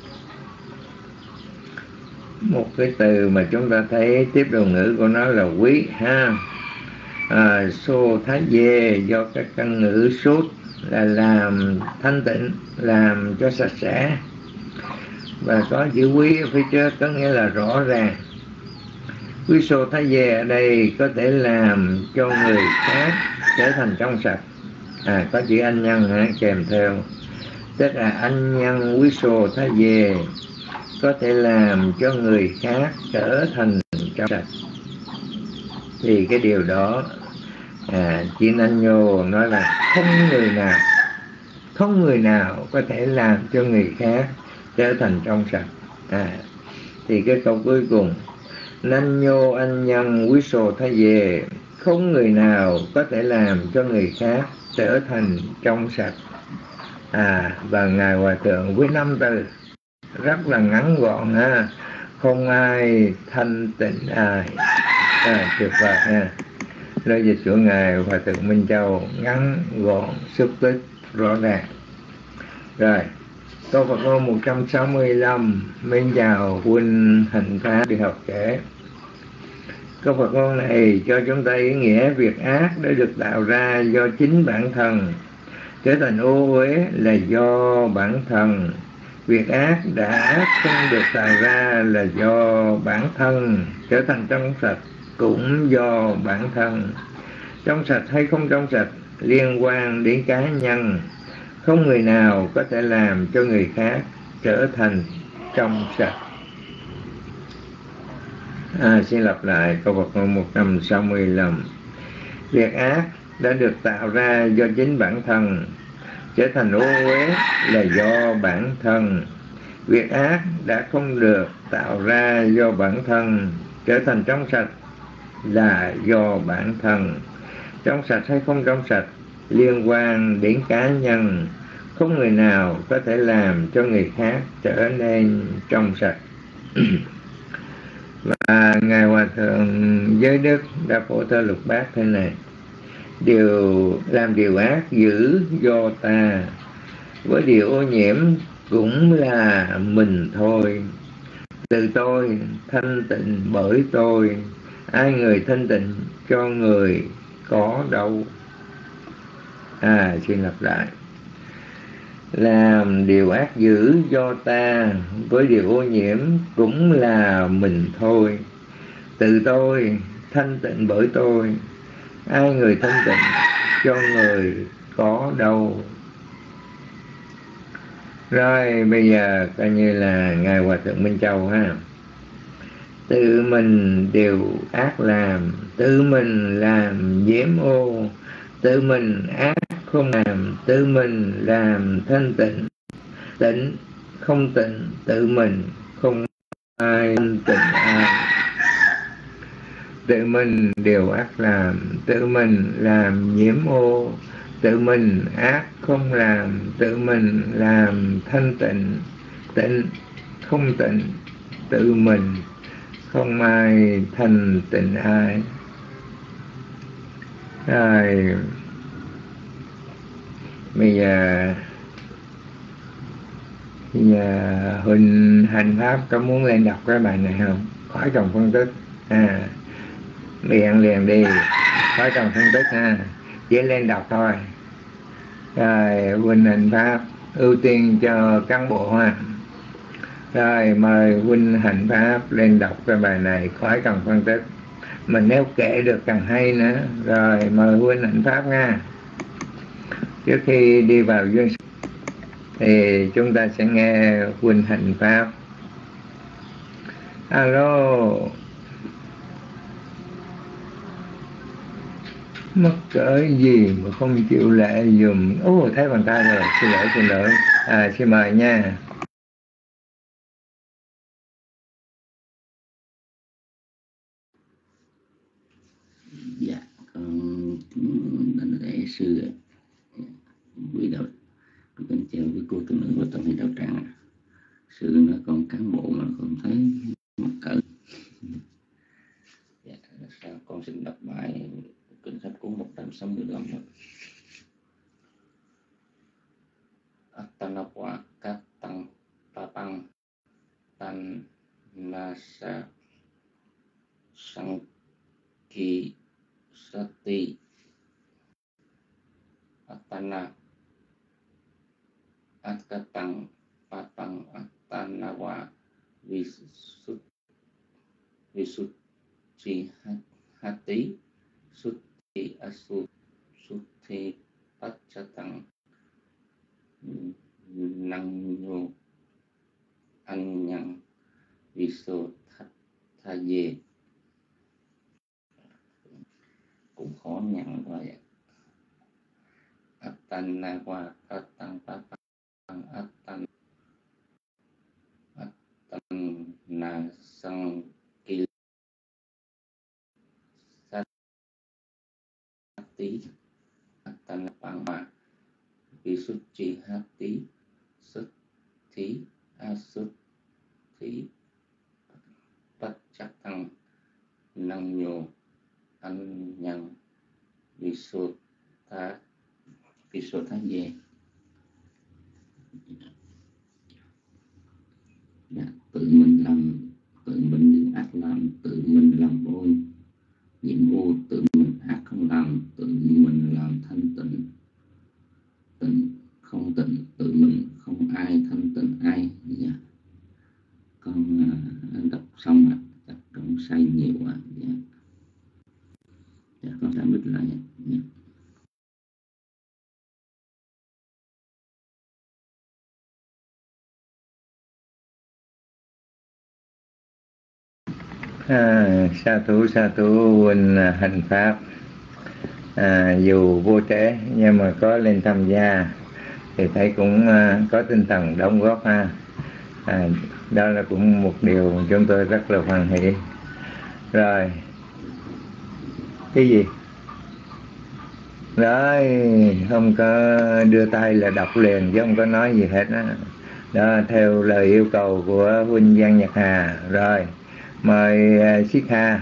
Speaker 1: một cái từ mà chúng ta thấy tiếp đầu ngữ của nó là quý ha. À, sô thái dê do các căn ngữ sốt là làm thanh tịnh, làm cho sạch sẽ, và có chữ quý ở phía trước có nghĩa là rõ ràng. Quý sô thái dê ở đây có thể làm cho người khác trở thành trong sạch. À, có chữ anh nhân hả, kèm theo, tức là anh nhân quý sô thái dê có thể làm cho người khác trở thành trong sạch. Thì cái điều đó à, chữ anh nhô nói là không người nào, không người nào có thể làm cho người khác trở thành trong sạch. À, thì cái câu cuối cùng nanh nhô anh nhân quý sô thái về, không người nào có thể làm cho người khác trở thành trong sạch. À, và Ngài Hòa Thượng với năm từ rất là ngắn gọn ha, không ai thanh tịnh ai. À, tuyệt vời ha. Lời dịch của Ngài Hòa Thượng Minh Châu ngắn gọn, xúc tích, rõ ràng. Rồi, câu Phật ngôn một trăm sáu mươi lăm. Mến chào huynh Hạnh Pháp đi học trẻ. Câu Phật ngôn này cho chúng ta ý nghĩa việc ác đã được tạo ra do chính bản thân, trở thành ô uế là do bản thân. Việc ác đã không được tạo ra là do bản thân, trở thành trong sạch cũng do bản thân. Trong sạch hay không trong sạch liên quan đến cá nhân, không người nào có thể làm cho người khác trở thành trong sạch. À, xin lặp lại câu Phật ngôn một trăm sáu mươi lăm. Việc ác đã được tạo ra do chính bản thân, trở thành ô uế là do bản thân. Việc ác đã không được tạo ra do bản thân, trở thành trong sạch là do bản thân. Trong sạch hay không trong sạch liên quan đến cá nhân, không người nào có thể làm cho người khác trở nên trong sạch. Và Ngài Hòa Thượng Giới Đức đã phổ thơ lục bát thế này: điều làm điều ác dữ do ta, với điều ô nhiễm cũng là mình thôi. Từ tôi thanh tịnh bởi tôi, ai người thanh tịnh cho người có đâu. À, xin lặp lại. Làm điều ác dữ do ta, với điều ô nhiễm cũng là mình thôi. Từ tôi thanh tịnh bởi tôi, ai người thanh tịnh cho người có đâu. Rồi bây giờ coi như là Ngài Hòa Thượng Minh Châu ha. Tự mình đều ác làm, tự mình làm nhiễm ô, tự mình ác không làm, tự mình làm thanh tịnh. Tịnh không tịnh, tự mình không ai thanh tịnh ai. Tự mình đều ác làm, tự mình làm nhiễm ô, tự mình ác không làm, tự mình làm thanh tịnh. Tịnh không tịnh, tự mình không ai thanh tịnh ai. Rồi bây giờ bây giờ Huỳnh Hành Pháp có muốn lên đọc cái bài này không? Khỏi cần phân tích. À, liền liền đi, khỏi cần phân tích ha, chỉ lên đọc thôi. Rồi Huỳnh Hành Pháp ưu tiên cho cán bộ ha. Rồi mời huynh Hạnh Pháp lên đọc cái bài này, khỏi cần phân tích. Mình nếu kể được càng hay nữa. Rồi mời huynh Hạnh Pháp nha. Trước khi đi vào duyên thì chúng ta sẽ nghe huynh Hạnh Pháp. Alo. Mắc cỡ gì mà không chịu lệ dùm. Ồ, thấy bàn tay rồi, xin lỗi xin lỗi. À, xin mời nha.
Speaker 10: Dạ, con đảnh lễ sư quý đạo, con chào quý cô tu nữ và toàn thể đạo tràng. Sư nói con cán bộ mà con thấy mắc cỡ. Dạ, sao con xin đọc bài kinh sách cuốn một trăm sáu mươi lăm. Attanawa katang papang tan nasa sangki sati atana atkatang papang atanawa visut visuchi hati suti asu suti pachatang năng nhu anh nhận viso tha về, cũng khó nhận vậy. Atana wa atang papang atan atan na sang kil sati atana pang ma Visuddhihati Suthi Asuthi Pachakang Năng Nhô Anh Nhân Visotha Visotha Về. Dạ, tự mình làm, tự mình đi ác làm, tự mình làm ô nhiễm ô, tự mình ác không làm, tự mình làm thanh tịnh, tịnh không tịnh, tự mình không ai thanh tịnh ai. Dạ. Con uh, đọc xong ạ, chắc con say nhiều ạ. Dạ. Dạ, con sẽ mít lại. Dạ.
Speaker 1: À, sa thú sa thú huynh hành pháp, à, dù vô trễ nhưng mà có lên tham gia thì thấy cũng uh, có tinh thần đóng góp ha. À, đó là cũng một điều chúng tôi rất là hoan hỷ. Rồi cái gì đó, không có đưa tay là đọc liền chứ không có nói gì hết đó. Đó theo lời yêu cầu của huynh Giang Nhật Hà. Rồi mời uh, Sikha.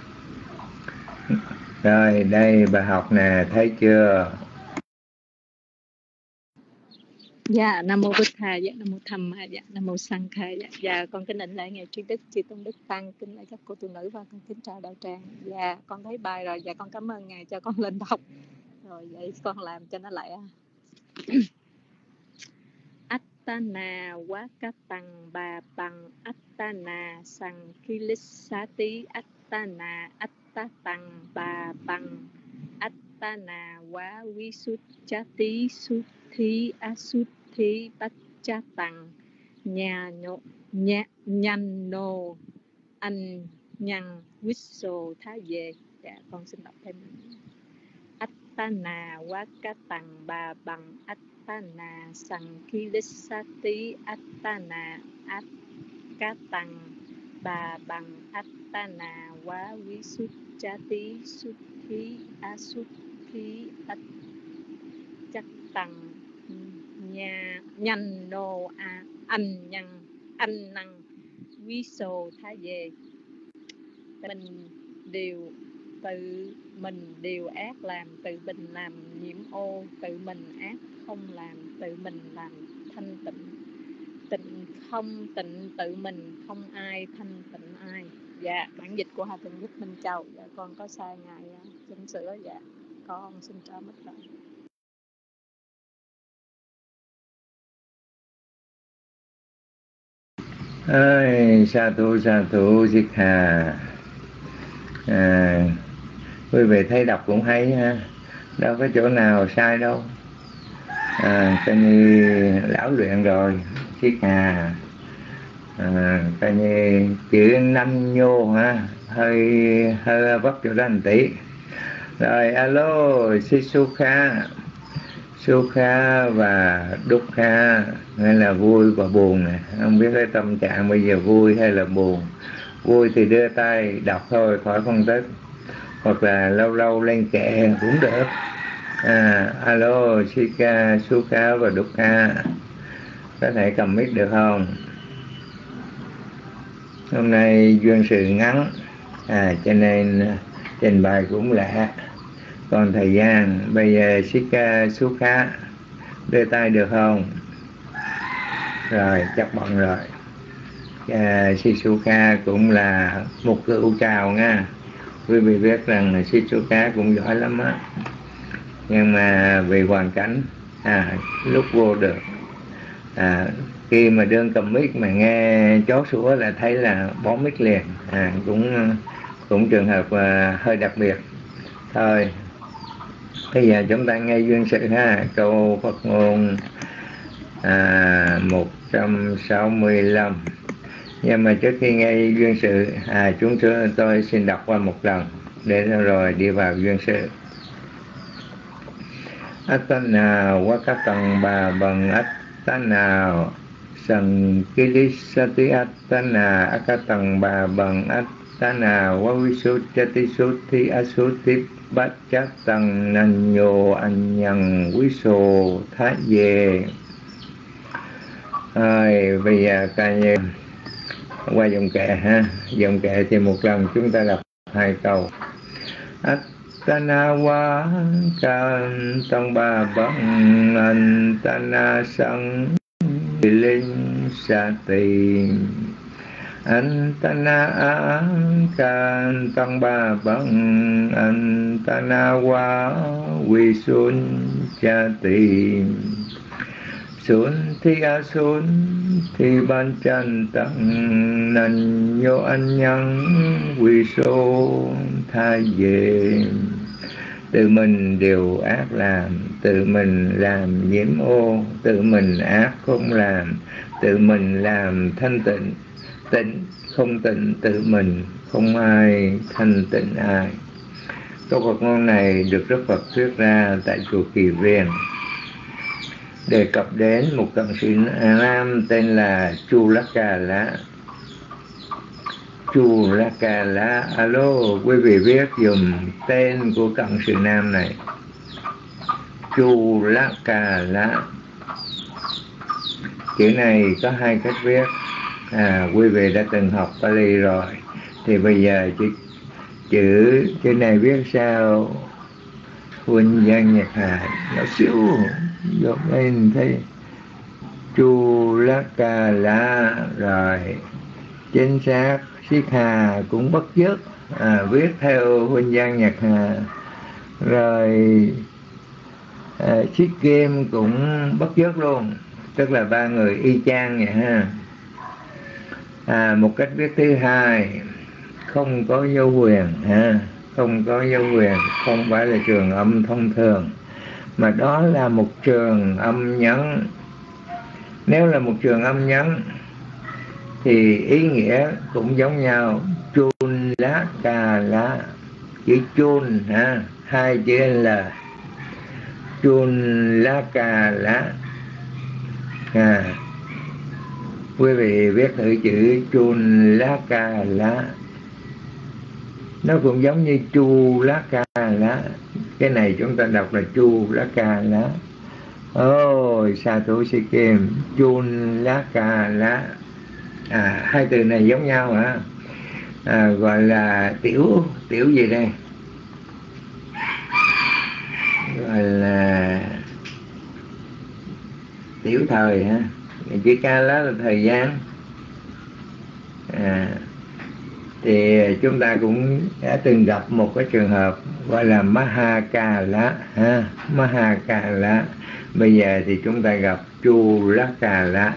Speaker 1: Rồi đây bài học nè, thấy chưa?
Speaker 11: Dạ, Nam Mô Bụt Thà, dạ, Nam Mô Tham Ma, dạ, Nam Mô Sang Kha, dạ, dạ, con kính đảnh lễ Ngài Trí Đức, Chư Tôn Đức Tăng, kính lễ các cô tu nữ và con kính chào đạo tràng. Dạ, con thấy bài rồi, dạ, con cảm ơn Ngài cho con lên đọc. Rồi, vậy con làm cho nó lẹ. Attana Wakatang Ba Bang Attana Sang Kilisati Attana Attatang Ba Bang Attana Wa Visuddhati Suthi Asuthi Pachakang Nhà nô nhà nhanh nô anh nhân Visso Tha Về. Dạ, con xin đọc thêm. Attana Wakatang Ba Bang Attana Sankilissati Attana Akatang Ba Bang Attana Wa Visuddhati Suthi Asuthi Pachakang Nhà nhanh nô a anh nhân anh năng Visso Tha Về. Mình đều tự mình điều ác làm, tự mình làm nhiễm ô, tự mình ác không làm, tự mình làm thanh tịnh, tịnh không tịnh, tự mình không ai thanh tịnh ai. Dạ, bản dịch của Hòa Thượng Nhất Minh Châu. Dạ, con có sai Ngài chỉnh sửa. Dạ, con xin trả mất lại.
Speaker 1: Ơi, sa thú sa thú Sikha. À, quý vị thấy đọc cũng hay ha, đâu có chỗ nào sai đâu. À, coi như lão luyện rồi Sikha. À, coi như chữ năm nhô ha, hơi hơi vấp chỗ đó một tí. Rồi alo Sisukha. Sukha và Dukkha hay là vui và buồn nè, không biết cái tâm trạng bây giờ vui hay là buồn. Vui thì đưa tay đọc thôi, khỏi phân tích, hoặc là lâu lâu lên kệ cũng được. À, alo Sika, Sukha và Dukkha, có thể cầm mic được không? Hôm nay duyên sự ngắn, à, cho nên trình bày cũng lạ. Còn thời gian bây giờ Sika, Sukha đưa tay được không? Rồi chắc bận rồi. À, Sisukha cũng là một cựu trào nha. Quý vị biết rằng Sisukha cũng giỏi lắm á, nhưng mà vì hoàn cảnh à, lúc vô được à, khi mà đương cầm mic mà nghe chó sủa là thấy là bó mic liền. À, cũng cũng trường hợp à, hơi đặc biệt thôi. Bây giờ chúng ta nghe duyên sự ha, câu Phật ngôn à, một trăm sáu mươi lăm. Nhưng mà trước khi nghe duyên sự, à, chúng tôi xin đọc qua một lần để rồi đi vào duyên sự. Attana Wakatang Ba Bang Attana Sankilissati Attana Akatang Ba Bang Attana Vavisuddhati Suthi Asuthi bát chát tăng nan nhô anh nhân quý sô thát dê. Rồi bây giờ coi như qua dòng kệ ha. Dòng kệ thì một lần chúng ta đọc hai câu. Attanawa kan tông ba bằng antana sang linh sa tì. Antana kan tông ba bằng antanawa visun cha tì. Sun thi a sun thi ban chan tăng nan nhô anh nhân quy số tha về. Tự mình đều ác làm, tự mình làm nhiễm ô, tự mình ác không làm, tự mình làm thanh tịnh, tịnh không tịnh tự mình, không ai thanh tịnh ai. Câu Phật ngôn này được Đức Phật thuyết ra tại chùa Kỳ Viên, đề cập đến một cận sĩ nam tên là Chu Lắc Cà Lá. Chu Lắc Cà Lá, alo, quý vị viết dùm tên của cận sĩ nam này. Chu Lắc Cà Lá. Chữ này có hai cách viết. À, quý vị đã từng học Pali rồi, thì bây giờ chữ chữ, chữ này viết sao? Huỳnh Giang Nhật Hà nó xíu dột lên thấy Chu Lắc Cà Lá rồi. Chính xác, Siết Hà cũng bất dứt, à, viết theo Huỳnh Giang Nhật Hà. Rồi à, Siết Kim cũng bất dứt luôn, tức là ba người y chang vậy ha. À, một cách viết thứ hai, không có dấu huyền ha, không có dấu huyền, không phải là trường âm thông thường, mà đó là một trường âm nhấn. Nếu là một trường âm nhấn thì ý nghĩa cũng giống nhau. Chun Lá Cà Lá, chữ chun ha, hai chữ L. Chun Lá Cà Lá. À, quý vị viết thử chữ Chun Lá Cà Lá, nó cũng giống như Chu Lá Cà Lá. Cái này chúng ta đọc là Chu Lá Cà Lá. Ôi, sa thủ sĩ Kim, Chun Lá Cà Lá. À, hai từ này giống nhau hả? À, gọi là tiểu, tiểu gì đây? Gọi là tiểu thời ha. Chữ Ca Lá là thời gian. À, thì chúng ta cũng đã từng gặp một cái trường hợp gọi là Maha Cà Lá ha, Maha Cà Lá. Bây giờ thì chúng ta gặp Chu Lắc Cà Lá.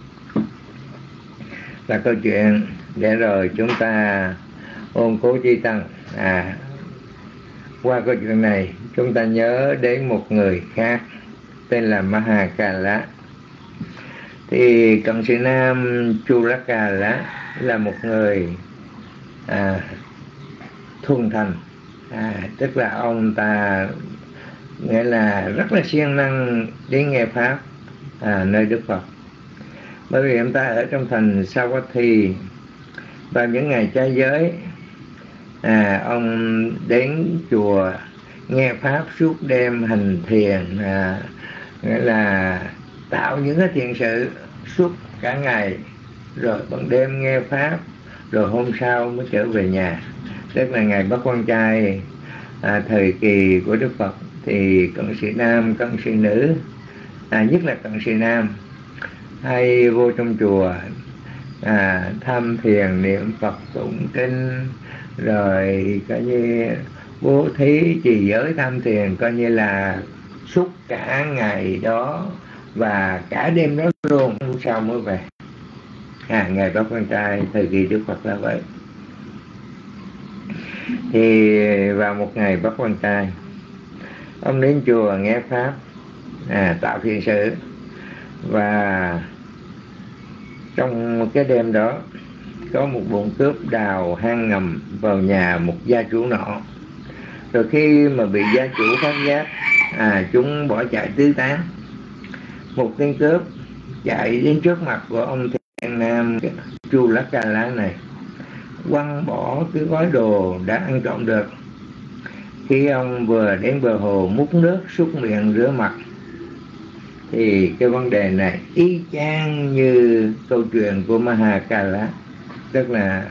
Speaker 1: Là câu chuyện để rồi chúng ta ôn cố chi tăng. À, qua câu chuyện này chúng ta nhớ đến một người khác tên là Maha Cà Lá. Thì cận sĩ nam Chu Lắc Cà Lá là một người à, thuần thành, à, tức là ông ta nghĩa là rất là siêng năng đến nghe pháp à, nơi Đức Phật. Bởi vì ông ta ở trong thành Savatthi, vào những ngày trai giới, à, ông đến chùa nghe pháp suốt đêm hành thiền, à, nghĩa là tạo những cái thiện sự suốt cả ngày, rồi ban đêm nghe pháp, rồi hôm sau mới trở về nhà. Tức là ngày Bát Quan Trai, à, thời kỳ của Đức Phật, thì cận sĩ nam, cận sĩ nữ, à, nhất là cận sĩ nam hay vô trong chùa à, tham thiền niệm Phật tụng kinh, rồi coi như bố thí trì giới tham thiền, coi như là suốt cả ngày đó và cả đêm đó luôn, hôm sau mới về. À, ngày Bát Quan Trai thời kỳ Đức Phật là vậy. Thì vào một ngày Bát Quan Trai, ông đến chùa nghe pháp, à, tạo thiện sự. Và trong cái đêm đó có một bọn cướp đào hang ngầm vào nhà một gia chủ nọ. Rồi khi mà bị gia chủ phát giác, à, chúng bỏ chạy tứ tán. Một tên cướp chạy đến trước mặt của ông thiện nam Chu Lắc Cà Lá này, quăng bỏ cái gói đồ đã ăn trộm được. khi ông vừa đến bờ hồ múc nước súc miệng rửa mặt, thì cái vấn đề này y chang như câu chuyện của Mahakala. Tức là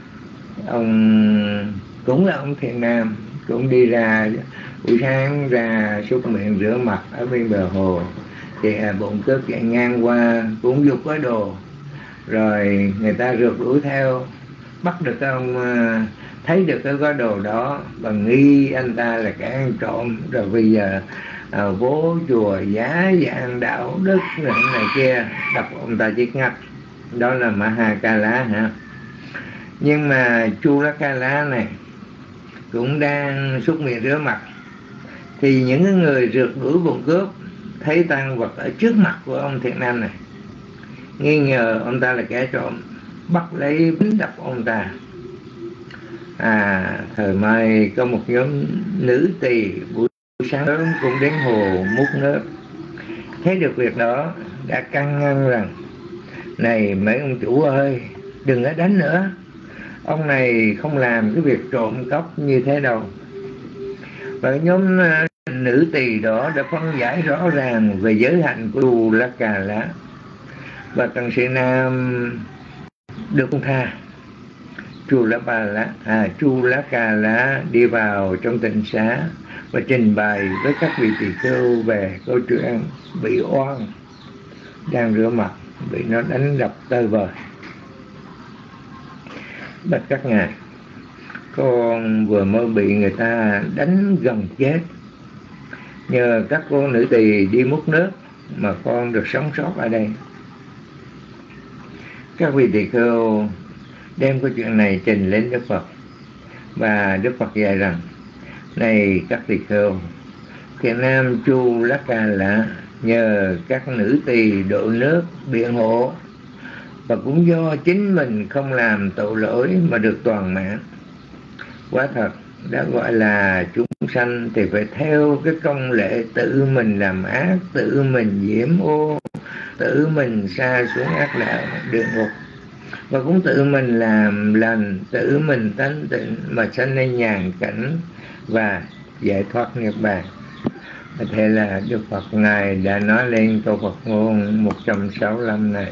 Speaker 1: ông cũng là ông thiện nam, cũng đi ra buổi sáng ra súc miệng rửa mặt ở bên bờ hồ, thì bụng cướp chạy ngang qua cũng dục có đồ, rồi người ta rượt đuổi theo, bắt được ông, thấy được cái gói đồ đó và nghi anh ta là kẻ ăn trộm, rồi bây giờ à, bố chùa giá dạng đạo đức này, này kia đập ông ta chết ngắt. Đó là Mahakala hả. Nhưng mà Chulakala này cũng đang súc miệng rửa mặt, thì những người rượt đuổi vụ cướp thấy tang vật ở trước mặt của ông thiện nam này, nghi ngờ ông ta là kẻ trộm, bắt lấy bính đập ông ta. À, thời mai có một nhóm nữ tỳ buổi sáng sớm cũng đến hồ múc nước, thấy được việc đó đã can ngăn rằng: này mấy ông chủ ơi, đừng có đánh nữa, ông này không làm cái việc trộm cắp như thế đâu. Và nhóm nữ tỳ đó đã phân giải rõ ràng về giới hạnh của Chulakala, và Tần Sĩ Nam được tha. Chulakala, à, Chulakala đi vào trong tịnh xá và trình bày với các vị tỳ khưu về câu chuyện bị oan đang rửa mặt, bị nó đánh đập tơi bời. Bạch các ngài, con vừa mới bị người ta đánh gần chết, nhờ các cô nữ tỳ đi múc nước mà con được sống sót ở đây. Các vị tỳ khưu đem câu chuyện này trình lên Đức Phật, và Đức Phật dạy rằng: này các tỳ khưu, thiện nam Chulakala nhờ các nữ tỳ độ nước biện hộ, và cũng do chính mình không làm tội lỗi mà được toàn mạng. Quả thật đã gọi là chúng sanh thì phải theo cái công lệ tự mình làm ác, tự mình nhiễm ô, tự mình sa xuống ác đạo địa ngục, và cũng tự mình làm lành, tự mình tánh tịnh mà sanh lên nhàn cảnh và giải thoát niết bàn. Thế là Đức Phật ngài đã nói lên câu Phật ngôn một trăm sáu mươi lăm này: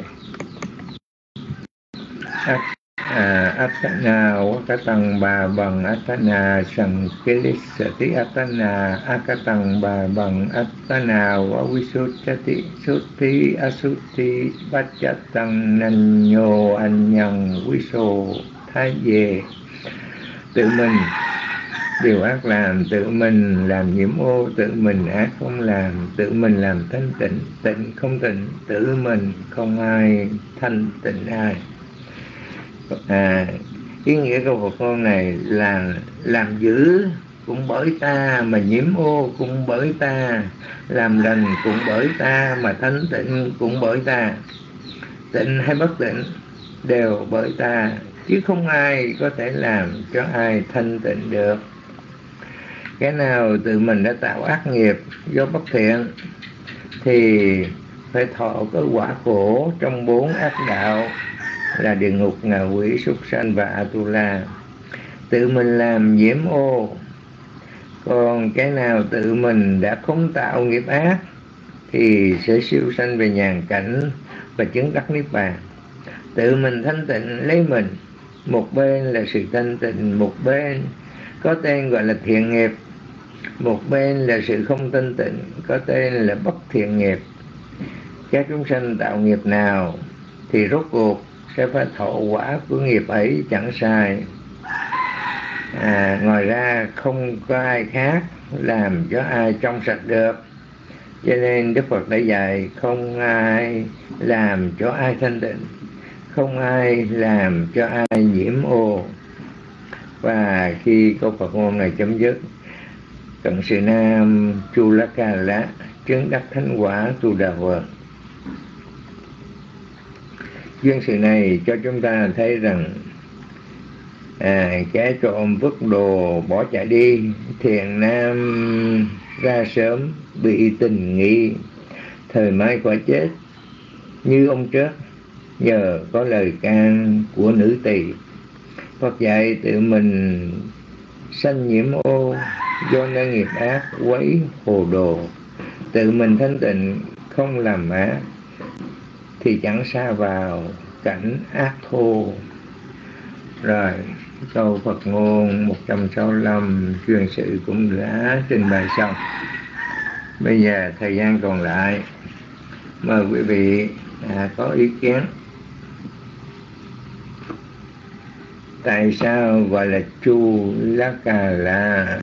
Speaker 1: Atana wakatang ba bằng atana sankilissati atana akatang ba bằng atana wavisutati sutti asutti bachatang nanyo anyang viso thái về. Tự mình điều ác làm, tự mình làm nhiễm ô, tự mình ác không làm, tự mình làm thanh tịnh, tịnh không tịnh, tự mình không ai thanh tịnh ai. À, ý nghĩa câu Phật ngôn này là làm dữ cũng bởi ta, mà nhiễm ô cũng bởi ta, làm lành cũng bởi ta, mà thanh tịnh cũng bởi ta. Tịnh hay bất tịnh đều bởi ta, chứ không ai có thể làm cho ai thanh tịnh được. Cái nào tự mình đã tạo ác nghiệp do bất thiện thì phải thọ cái quả khổ trong bốn ác đạo là địa ngục, ngạ quỷ, súc sanh và Atula. Tự mình làm nhiễm ô. Còn cái nào tự mình đã không tạo nghiệp ác thì sẽ siêu sanh về nhàn cảnh và chứng đắc niết bàn. Tự mình thanh tịnh lấy mình, một bên là sự thanh tịnh, một bên có tên gọi là thiện nghiệp, một bên là sự không thanh tịnh, có tên là bất thiện nghiệp. Các chúng sanh tạo nghiệp nào thì rốt cuộc sẽ phải thọ quả của nghiệp ấy chẳng sai. À, ngoài ra không có ai khác làm cho ai trong sạch được. Cho nên Đức Phật đã dạy không ai làm cho ai thanh tịnh, không ai làm cho ai nhiễm ô. Và khi câu Phật ngôn này chấm dứt, Cận Sự Nam Chulakala chứng đắc thánh quả Tu Đà Vợ. Duyên sự này cho chúng ta thấy rằng à, kẻ trộm vứt đồ bỏ chạy đi, thiện nam ra sớm bị tình nghi, thời mai quả chết như ông trước, nhờ có lời can của nữ tỳ. Phật dạy tự mình sanh nhiễm ô do nơi nghiệp ác quấy hồ đồ. Tự mình thanh tịnh không làm ác thì chẳng sa vào cảnh ác thô. Rồi câu Phật ngôn một trăm sáu mươi lăm chuyên sự cũng đã trình bày xong. Bây giờ thời gian còn lại, mời quý vị à, có ý kiến. Tại sao gọi là Chu Lá Cà La?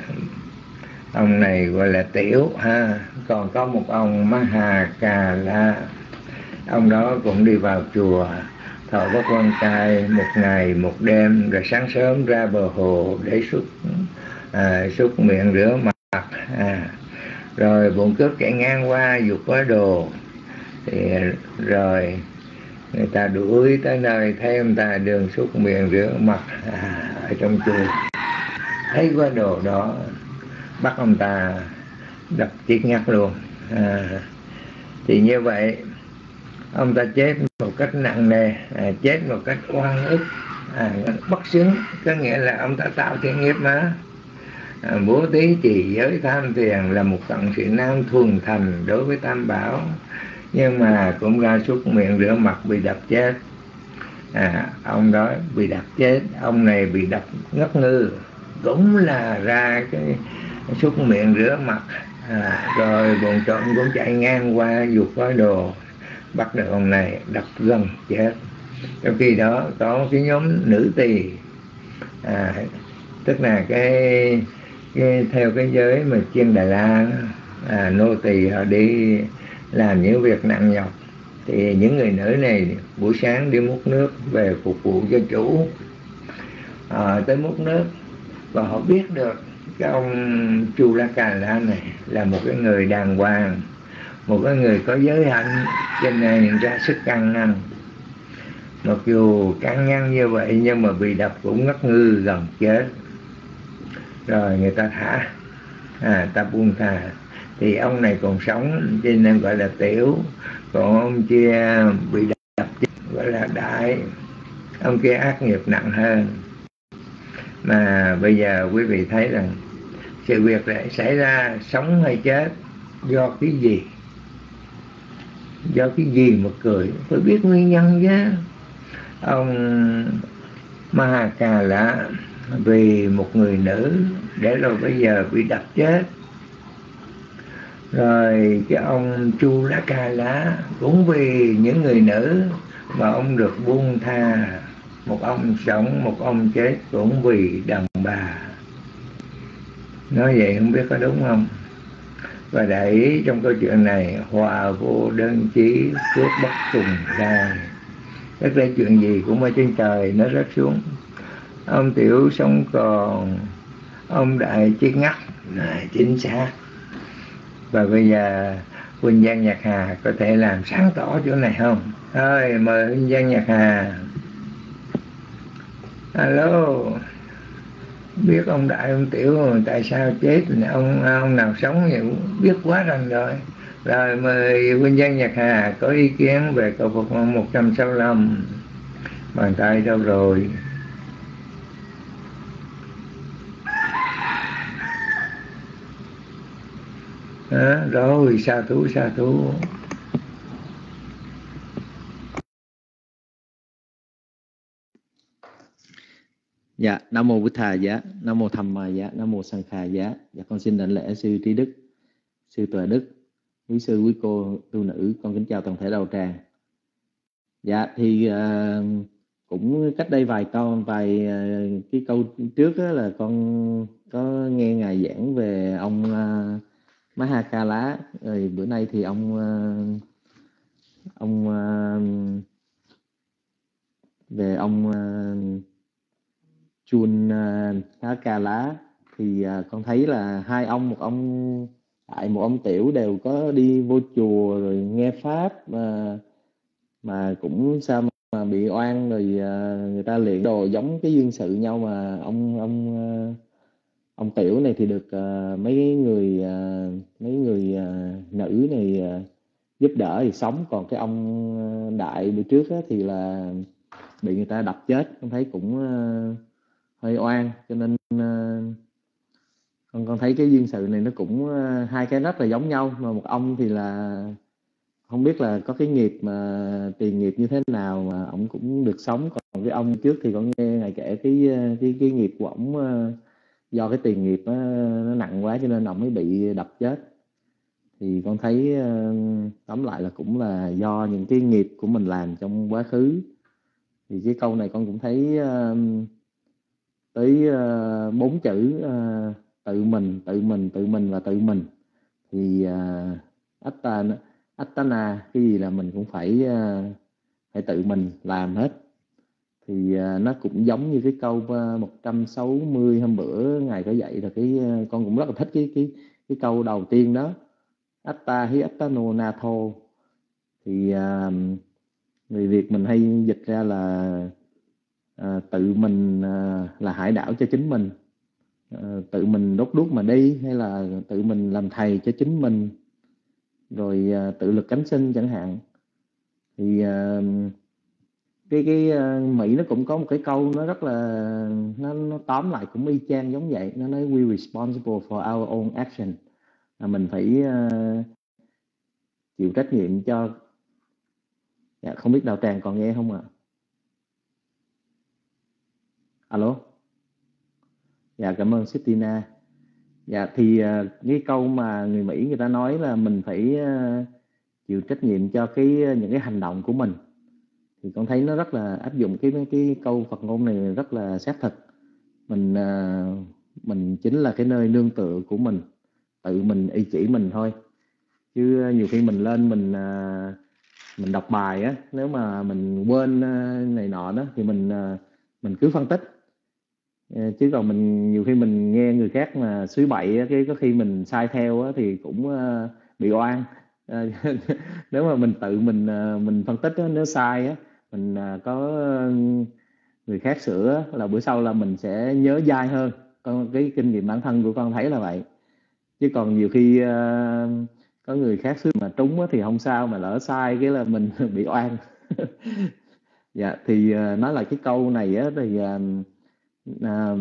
Speaker 1: Ông này gọi là Tiểu ha. Còn có một ông Maha Cà La, ông đó cũng đi vào chùa thọ bất quan trai một ngày một đêm, rồi sáng sớm ra bờ hồ để xúc à, xúc miệng rửa mặt à. Rồi bọn cướp chạy ngang qua giục với đồ thì rồi người ta đuổi tới nơi, thấy ông ta đường xúc miệng rửa mặt à, ở trong chùa, thấy quá đồ đó bắt ông ta đập chết ngắt luôn à. Thì như vậy ông ta chết một cách nặng nề, à, chết một cách oan ức, à, bất xứng, có nghĩa là ông ta tạo thiện nghiệp mà. À, bố thí trì giới tham thiền là một tận sự nam thuần thành đối với tam bảo, nhưng mà cũng ra suốt miệng rửa mặt bị đập chết. À, ông đó bị đập chết, ông này bị đập ngất ngư, cũng là ra cái suốt miệng rửa mặt à. Rồi bọn trộm cũng chạy ngang qua giục gói đồ, bắt được ông này đập gần chết. Trong khi đó có cái nhóm nữ tỳ à, tức là cái, cái theo cái giới mà chiên Đà La à, nô tỳ họ đi làm những việc nặng nhọc, thì những người nữ này buổi sáng đi múc nước về phục vụ cho chủ à, tới múc nước, và họ biết được cái ông Chu La Cà La này là một cái người đàng hoàng, một cái người có giới hạnh, cho nên ra sức can ngăn. Mặc dù can ngăn như vậy nhưng mà bị đập cũng ngất ngư gần chết. Rồi người ta thả à, ta buông thà, thì ông này còn sống cho nên gọi là Tiểu, còn ông kia bị đập chết gọi là Đại. Ông kia ác nghiệp nặng hơn. Mà bây giờ quý vị thấy rằng sự việc này xảy ra sống hay chết do cái gì? Do cái gì mà cười? Phải biết nguyên nhân chứ. Ông Maha Cà La vì một người nữ để rồi bây giờ bị đập chết. Rồi cái ông Chu Lá Cà La cũng vì những người nữ mà ông được buông tha. Một ông sống, một ông chết cũng vì đàn bà. Nói vậy không biết có đúng không? Và để ý trong câu chuyện này, hòa vô đơn chí, phước bất trùng lai. Tức là chuyện gì cũng ở trên trời nó rớt xuống. Ông Tiểu sống còn, ông Đại chết ngắt, này, chính xác. Và bây giờ Huynh Giang Nhạc Hà có thể làm sáng tỏ chỗ này không? Thôi mời Huynh Giang Nhạc Hà. Alo, biết ông Đại ông Tiểu tại sao chết, ông ông nào sống thì cũng biết quá rằng rồi. Rồi mời Huynh Giang Nhạc Hà có ý kiến về câu Phật ngôn một trăm sáu mươi lăm. Bàn tay đâu rồi? À, rồi sa thú sa thú.
Speaker 7: Dạ, Nam mô Bụt Thà giá, Nam mô Tham Ma giá, Nam mô Sang Kha giá. Dạ, con xin đảnh lễ sư Trí Đức, sư Tuệ Đức, quý sư, quý cô tu nữ, con kính chào toàn thể đạo tràng. Dạ, thì uh, cũng cách đây vài câu, vài uh, cái câu trước đó là con có nghe ngài giảng về ông uh, Maha Cà La. Rồi bữa nay thì ông uh, ông uh, về ông uh, Chun uh, Cà La thì uh, con thấy là hai ông, một ông Đại, một ông Tiểu đều có đi vô chùa rồi nghe pháp mà mà cũng sao mà bị oan rồi uh, người ta luyện đồ giống cái duyên sự nhau, mà ông ông uh, ông Tiểu này thì được uh, mấy người uh, mấy người uh, nữ này uh, giúp đỡ thì sống, còn cái ông Đại bữa trước á, thì là bị người ta đập chết. Con thấy cũng uh, hơi oan, cho nên uh, con con thấy cái duyên sự này nó cũng uh, hai cái rất là giống nhau, mà một ông thì là không biết là có cái nghiệp mà tiền nghiệp như thế nào mà ông cũng được sống, còn cái ông trước thì con nghe ngài kể cái cái cái nghiệp của ông uh, do cái tiền nghiệp nó, nó nặng quá cho nên ông mới bị đập chết. Thì con thấy uh, tóm lại là cũng là do những cái nghiệp của mình làm trong quá khứ. Thì cái câu này con cũng thấy uh, tới uh, bốn chữ uh, tự mình, tự mình, tự mình và tự mình. Thì uh, Attana, Attana cái gì là mình cũng phải uh, phải tự mình làm hết. Thì uh, nó cũng giống như cái câu uh, một trăm sáu mươi hôm bữa ngài có dạy, là cái uh, con cũng rất là thích cái cái cái câu đầu tiên đó, Atta hi attano natho. Thì uh, người Việt mình hay dịch ra là uh, tự mình uh, là hải đảo cho chính mình, uh, tự mình đốt đuốc mà đi, hay là tự mình làm thầy cho chính mình, rồi uh, tự lực cánh sinh chẳng hạn. Thì uh, cái cái uh, Mỹ nó cũng có một cái câu nó rất là nó, nó tóm lại cũng y chang giống vậy. Nó nói we responsible for our own action, là mình phải uh, chịu trách nhiệm cho. Dạ, không biết Đạo Tràng còn nghe không ạ? Alo. Dạ, cảm ơn Sitina. Dạ, thì uh, cái câu mà người Mỹ người ta nói là mình phải uh, chịu trách nhiệm cho cái những cái hành động của mình, thì con thấy nó rất là áp dụng cái cái câu Phật ngôn này rất là xác thực. Mình uh, mình chính là cái nơi nương tựa của mình, tự mình y chỉ mình thôi. Chứ nhiều khi mình lên mình uh, mình đọc bài á, nếu mà mình quên uh, này nọ đó thì mình uh, mình cứ phân tích. Uh, chứ còn mình nhiều khi mình nghe người khác mà suy bậy á, cái có khi mình sai theo á, thì cũng uh, bị oan. Uh, nếu mà mình tự mình uh, mình phân tích á, nếu sai á, mình uh, có uh, người khác sửa là bữa sau là mình sẽ nhớ dai hơn. Con cái kinh nghiệm bản thân của con thấy là vậy. Chứ còn nhiều khi uh, có người khác sửa mà trúng á, thì không sao, mà lỡ sai cái là mình bị oan. Dạ, thì uh, nói lại cái câu này á, thì uh, uh,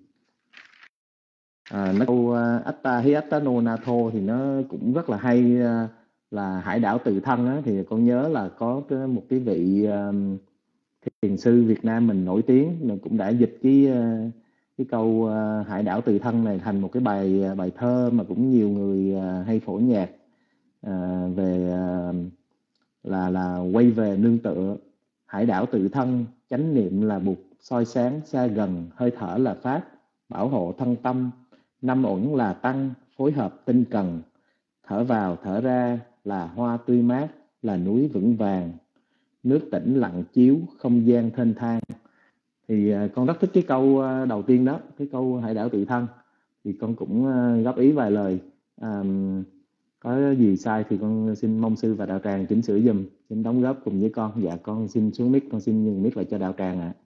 Speaker 7: uh, nó câu uh, Atta hi attano natho thì nó cũng rất là hay, uh, là hải đảo tự thân á. Thì con nhớ là có cái, một cái vị uh, thiền sư Việt Nam mình nổi tiếng cũng đã dịch cái uh, cái câu uh, hải đảo tự thân này thành một cái bài bài thơ mà cũng nhiều người uh, hay phổ nhạc uh, về uh, là là quay về nương tựa. Hải đảo tự thân, chánh niệm là bụt soi sáng xa gần, hơi thở là pháp bảo hộ thân tâm, năm uẩn là tăng phối hợp tinh cần, thở vào thở ra là hoa tươi mát, là núi vững vàng, nước tĩnh lặng chiếu, không gian thênh thang. Thì uh, con rất thích cái câu uh, đầu tiên đó, cái câu hải đảo tự thân. Thì con cũng uh, góp ý vài lời. Um, có gì sai thì con xin mong sư và Đạo Tràng chỉnh sửa giùm, xin đóng góp cùng với con. Dạ, con xin xuống mic, con xin nhường mic lại cho Đạo Tràng ạ.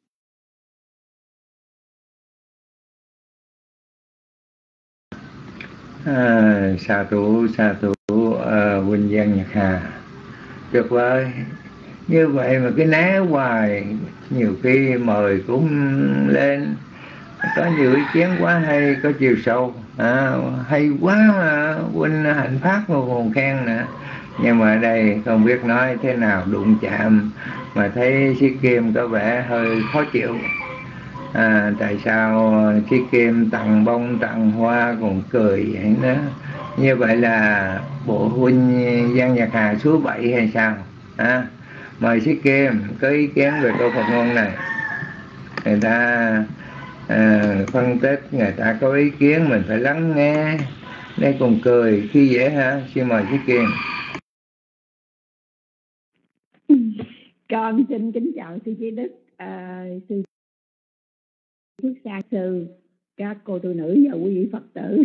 Speaker 1: À, sa thủ sa thủ uh, Huynh Giang Nhật Hà, tuyệt vời. Như vậy mà cái né hoài, nhiều khi mời cũng lên, có nhiều ý kiến quá hay, có chiều sâu, à, hay quá mà Huynh hạnh phát mà còn khen nữa. Nhưng mà ở đây không biết nói thế nào, đụng chạm mà thấy Sĩ Kim có vẻ hơi khó chịu. À, tại sao Sĩ Kim tặng bông tặng hoa còn cười vậy đó? Như vậy là bộ Huynh Giang Nhật Hà số bảy hay sao? À, mời Sĩ Kim có ý kiến về câu Phật ngôn này. Người ta à, phân tích, người ta có ý kiến mình phải lắng nghe. Đây còn cười khi dễ hả? Xin mời Sĩ Kim.
Speaker 4: Con xin kính chào sư Trí Đức, à, sư Phước Sa sư, các cô tu nữ và quý vị Phật tử.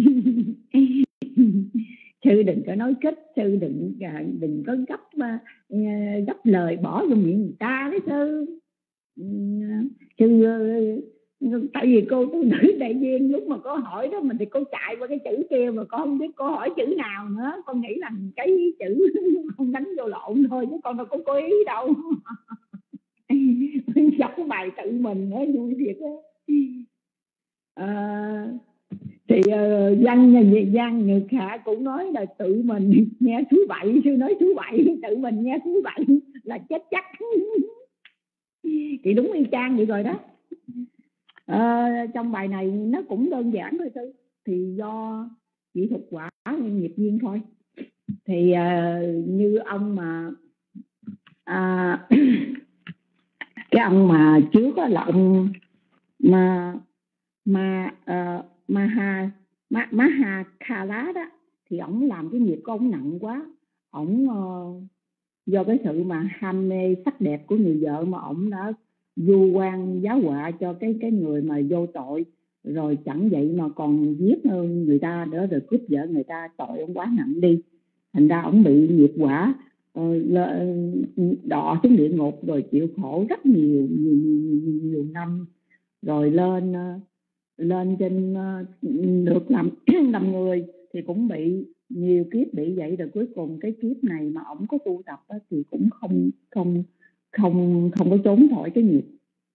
Speaker 4: Sư đừng có nói kích, sư đừng đừng có gấp gấp lời bỏ vô miệng người ta đấy sư. Sư tại vì cô tu nữ đại viên lúc mà có hỏi đó mình thì cô chạy qua cái chữ kia mà con không biết cô hỏi chữ nào nữa. Con nghĩ là cái chữ không đánh vô lộn thôi chứ con đâu có cố ý đâu. Đọc cái bài tự mình nữa vui thiệt á. À, Thì uh, văn văn Nhật Hạ cũng nói là tự mình nghe suối bậy, sư nói suối bậy, tự mình nghe suối bậy là chết chắc. Thì đúng y chang vậy rồi đó. Uh, trong bài này nó cũng đơn giản thôi sư, thì do chỉ thuộc quả nghiệp duyên thôi. Thì uh, như ông mà uh, cái ông mà trước đó là ông mà mà uh, Maha Ma, Maha Kala đó, thì ổng làm cái nghiệp của ổng nặng quá. Ổng uh, do cái sự mà ham mê sắc đẹp của người vợ mà ổng đã vu oan giáo họa cho cái cái người mà vô tội, rồi chẳng vậy mà còn giết người ta nữa, rồi cướp vợ người ta, tội ông quá nặng đi. Thành ra ổng bị nghiệp quả uh, đọa xuống địa ngục, rồi chịu khổ rất nhiều nhiều, nhiều, nhiều năm, rồi lên uh, lên trên uh, được làm làm người thì cũng bị nhiều kiếp bị vậy. Rồi cuối cùng cái kiếp này mà ổng có tu tập đó, thì cũng không không không không có trốn khỏi cái nghiệp.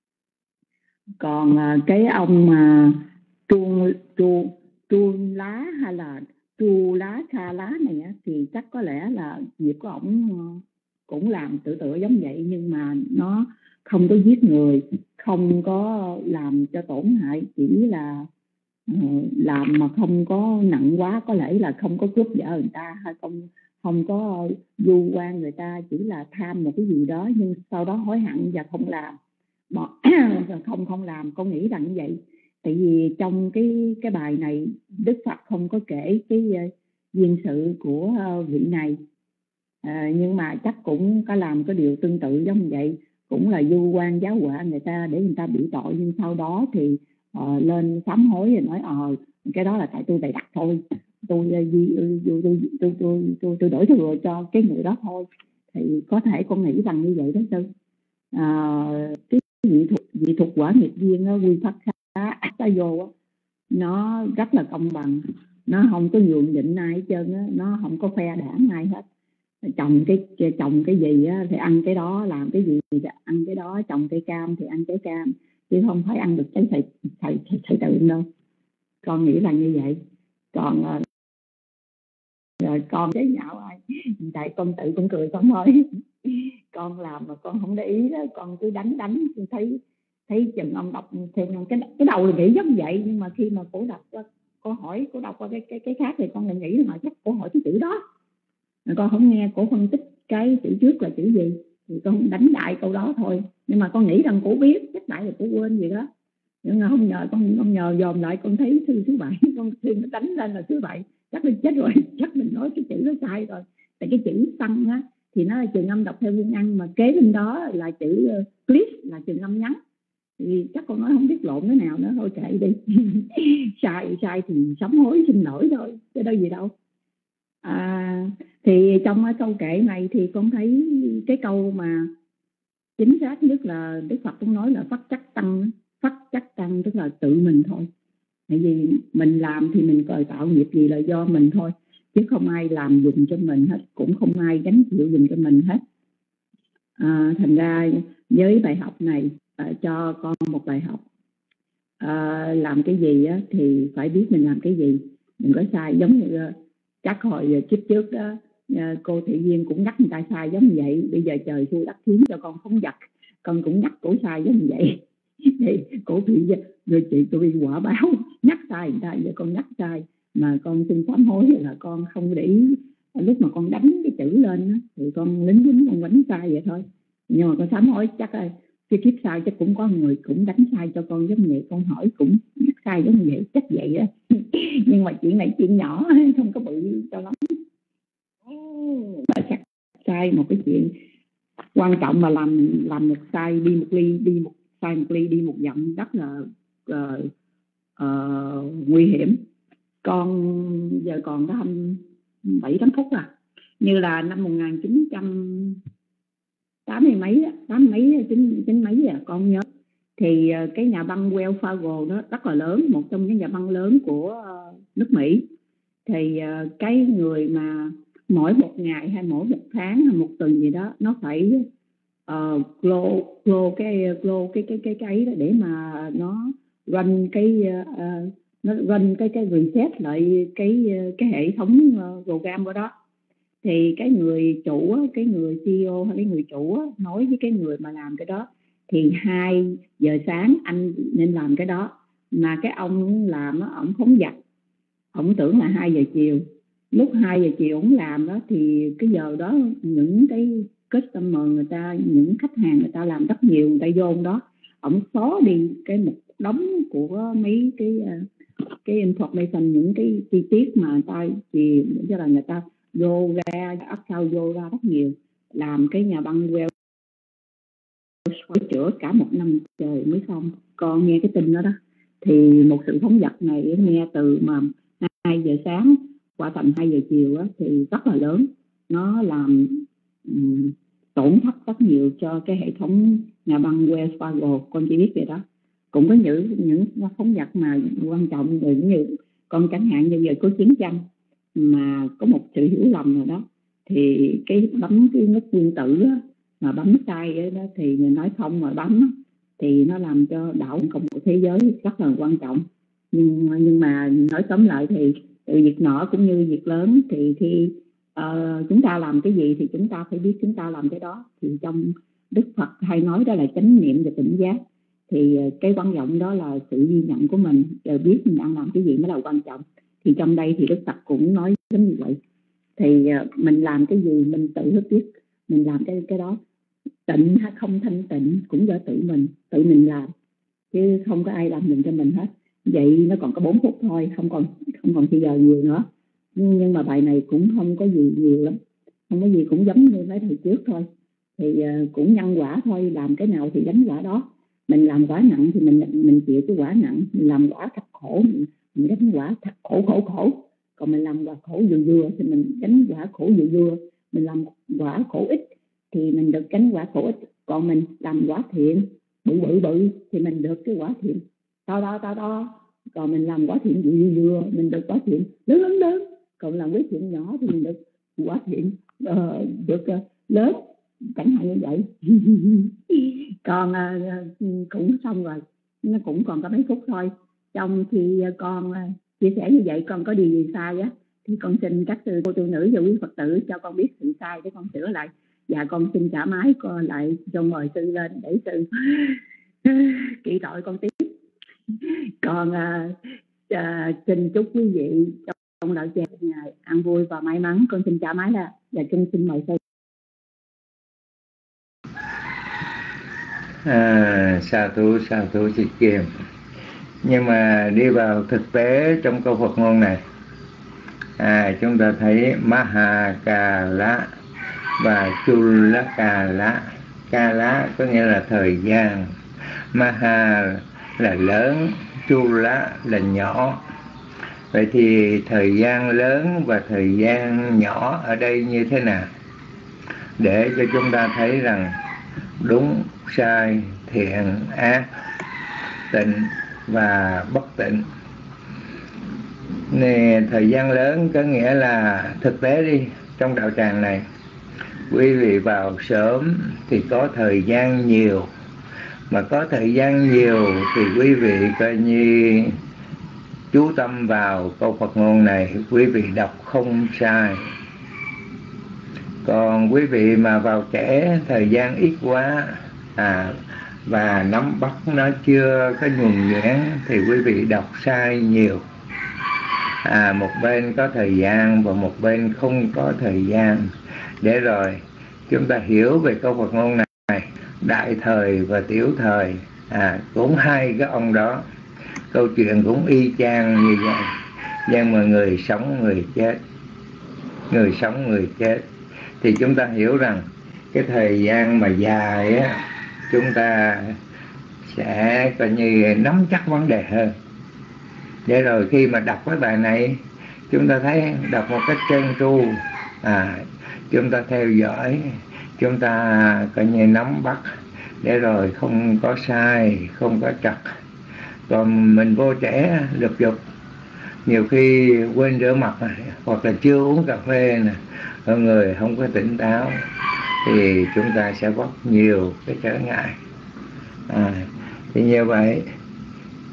Speaker 4: Còn uh, cái ông mà chuông chuông chuông lá hay là chu lá kha lá này á, thì chắc có lẽ là nghiệp của ổng uh, cũng làm tự tự giống vậy, nhưng mà nó không có giết người, không có làm cho tổn hại, chỉ là uh, làm mà không có nặng quá. Có lẽ là không có cướp vợ người ta, hay không không có vu oan người ta, chỉ là tham một cái gì đó, nhưng sau đó hối hận và không làm. không không làm con nghĩ rằng như vậy. Tại vì trong cái cái bài này Đức Phật không có kể cái uh, duyên sự của uh, vị này, uh, nhưng mà chắc cũng có làm cái điều tương tự giống vậy, cũng là vu oan giáo họa người ta để người ta bị tội, nhưng sau đó thì uh, lên sám hối rồi nói ờ uh, cái đó là tại tôi bày đặt thôi, tôi tôi tôi tôi tôi tôi, tôi, tôi đổi thừa cho cái người đó thôi. Thì có thể con nghĩ rằng như vậy đó sư. Uh, cái vị thuộc vị thuộc quả nghiệp duyên quy phát khá ác vô, nó rất là công bằng, nó không có nhường nhịn ai hết trơn á, nó không có phe đảng ai hết. Trồng cái trồng cái gì á, thì ăn cái đó, làm cái gì thì ăn cái đó, trồng cây cam thì ăn trái cam, chứ không phải ăn được trái thầy thầy thầy tự đâu. Con nghĩ là như vậy. Còn rồi con chế nhạo ai, tại con tự con cười con thôi. Con làm mà con không để ý đó, con cứ đánh đánh thấy thấy chừng ông đọc thì cái cái đầu là nghĩ giống vậy, nhưng mà khi mà cổ đọc cô hỏi cô đọc qua cái cái cái khác thì con lại nghĩ là chắc cổ hỏi cái chữ đó, mà con không nghe cổ phân tích cái chữ trước là chữ gì, thì con đánh đại câu đó thôi. Nhưng mà con nghĩ rằng cổ biết, chắc đại là cổ quên gì đó, nhưng mà không nhờ con con nhờ dòm lại, con thấy thư số bảy, con khi nó đánh lên là số bảy, chắc mình chết rồi, chắc mình nói cái chữ nó sai rồi. Tại cái chữ tăng á thì nó là trường âm đọc theo nguyên âm, mà kế bên đó là chữ uh, clip là trường âm ngắn, thì chắc con nói không biết lộn cái nào nữa, thôi kệ đi. sai sai thì sám hối xin lỗi thôi, chứ đâu gì đâu. À, thì trong cái câu kệ này thì con thấy cái câu mà chính xác nhất là Đức Phật cũng nói là phát chắc tăng. Phát chắc tăng tức là tự mình thôi. Tại vì mình làm thì mình cởi tạo nghiệp gì là do mình thôi, chứ không ai làm dùng cho mình hết, cũng không ai gánh chịu dùng cho mình hết. À, thành ra với bài học này à, cho con một bài học. À, làm cái gì á, thì phải biết mình làm cái gì, đừng có sai. Giống như chắc hồi kiếp trước đó, cô Thị Duyên cũng nhắc người ta sai giống như vậy. Bây giờ trời xui đất khiến cho con không giật, con cũng nhắc cổ sai giống như vậy. Thì cổ Thị người chị tôi bị quả báo nhắc sai người ta, giờ con nhắc sai mà con xin sám hối là con không để ý. Lúc mà con đánh cái chữ lên đó, thì con lính quýnh con đánh sai vậy thôi. Nhưng mà con sám hối chắc là cái kiếp sau chắc cũng có người cũng đánh sai cho con giống vậy, con hỏi cũng nhắc sai giống vậy, chắc vậy đó. Nhưng mà chuyện này chuyện nhỏ, không có bự cho lắm. Chắc sai một cái chuyện quan trọng mà làm làm một sai đi một ly đi một sai một ly đi một dặm rất là uh, uh, nguy hiểm. Con giờ còn có hai bảy tám phút à, như là năm một nghìn chín trăm tám mươi mấy tám mấy chín chín mấy à, con nhớ thì uh, cái nhà băng Wells Fargo đó rất là lớn, một trong những nhà băng lớn của uh, nước Mỹ. Thì uh, cái người mà mỗi một ngày hay mỗi một tháng hay một tuần gì đó nó phải uh, close, close cái close cái cái cái cái đó để mà nó run cái uh, nó run cái cái reset lại cái cái hệ thống program của đó. Thì cái người chủ, cái người xê e ô hay cái người chủ nói với cái người mà làm cái đó thì hai giờ sáng anh nên làm cái đó, mà cái ông làm á, ông phóng dật, ông tưởng là hai giờ chiều. Lúc hai giờ chiều ông làm đó thì cái giờ đó những cái customer người ta, những khách hàng người ta làm rất nhiều, người ta vô đó, ông xóa đi cái một đống của mấy cái cái information, những cái chi tiết mà người ta chỉ cho là người ta vô ra ấp sau vô ra rất nhiều, làm cái nhà băng Wells chữa cả một năm trời mới xong. Con nghe cái tin đó đó thì một sự phóng dật này nghe từ mà hai giờ sáng qua tầm hai giờ chiều đó, thì rất là lớn, nó làm um, tổn thất rất nhiều cho cái hệ thống nhà băng Wells Fargo. Con chỉ biết vậy đó. Cũng có những những phóng dật mà quan trọng, rồi như con chẳng hạn như giờ có chiến tranh mà có một sự hiểu lầm nào đó thì cái bấm cái nút nguyên tử á, mà bấm sai đó thì người nói không mà bấm thì nó làm cho đảo cộng của thế giới rất là quan trọng. Nhưng nhưng mà nói tóm lại thì từ việc nhỏ cũng như việc lớn thì khi uh, chúng ta làm cái gì thì chúng ta phải biết chúng ta làm cái đó. Thì trong Đức Phật hay nói đó là chánh niệm và tỉnh giác, thì cái quan trọng đó là sự ghi nhận của mình, rồi biết mình đang làm cái gì mới là quan trọng. Thì trong đây thì Đức Phật cũng nói giống như vậy. Thì mình làm cái gì mình tự biết mình làm cái cái đó. Tịnh hay không thanh tịnh cũng do tự mình tự mình làm, chứ không có ai làm giùm cho mình hết. Vậy nó còn có bốn phút thôi, không còn không còn bây giờ nhiều nữa. Nhưng mà bài này cũng không có gì nhiều lắm, không có gì, cũng giống như mấy thời trước thôi. Thì cũng nhân quả thôi, làm cái nào thì đánh quả đó. Mình làm quả nặng thì mình mình chịu cái quả nặng, mình làm quả thật khổ mình, mình đánh quả thật khổ khổ khổ. Còn mình làm quả khổ vừa vừa thì mình đánh quả khổ vừa vừa. Mình làm quả khổ ít thì mình được đánh quả khổ ít. Còn mình làm quả thiện bự bự bự thì mình được cái quả thiện to to to to. Còn mình làm quả thiện vừa vừa vừa mình được quả thiện lớn lớn lớn. Còn làm quả thiện nhỏ thì mình được quả thiện uh, được uh, lớn, chẳng hạn như vậy. Còn uh, cũng xong rồi, nó cũng còn có mấy phút thôi. Trong khi uh, con uh, chia sẻ như vậy, con có điều gì sai á thì con xin các sư cô tu nữ và quý Phật tử cho con biết sự sai để con sửa lại. Và con xin trả máy con lại cho mời sư lên để sư kỹ tội con tiếp. Còn uh, uh, xin chúc quý vị trong đạo tràng ngày ăn vui và may mắn. Con xin trả máy ra và con xin mời sư.
Speaker 1: À, sa thú sa thú chị Kim. Nhưng mà đi vào thực tế trong câu Phật ngôn này, à, chúng ta thấy Mahakala và Chulakala. Kala có nghĩa là thời gian, Maha là lớn, Chula là nhỏ. Vậy thì thời gian lớn và thời gian nhỏ ở đây như thế nào? Để cho chúng ta thấy rằng đúng, sai, thiện, ác, tịnh và bất tịnh. Nè, thời gian lớn có nghĩa là thực tế đi, trong đạo tràng này quý vị vào sớm thì có thời gian nhiều. Mà có thời gian nhiều thì quý vị coi như chú tâm vào câu Phật ngôn này, quý vị đọc không sai. Còn quý vị mà vào trễ, thời gian ít quá à, và nắm bắt nó chưa có nhuần nhuyễn thì quý vị đọc sai nhiều. À, một bên có thời gian và một bên không có thời gian. Để rồi chúng ta hiểu về câu Phật ngôn này, đại thời và tiểu thời, à, cũng hai cái ông đó. Câu chuyện cũng y chang như vậy. Nhưng mà người sống người chết, người sống người chết. Thì chúng ta hiểu rằng cái thời gian mà dài á, chúng ta sẽ coi như nắm chắc vấn đề hơn. Để rồi khi mà đọc cái bài này, chúng ta thấy đọc một cách trơn tru, à, chúng ta theo dõi, chúng ta coi như nắm bắt, để rồi không có sai, không có trật. Còn mình vô trễ lục dục, nhiều khi quên rửa mặt hoặc là chưa uống cà phê nè, mọi người không có tỉnh táo thì chúng ta sẽ vấp nhiều cái trở ngại. À, thì như vậy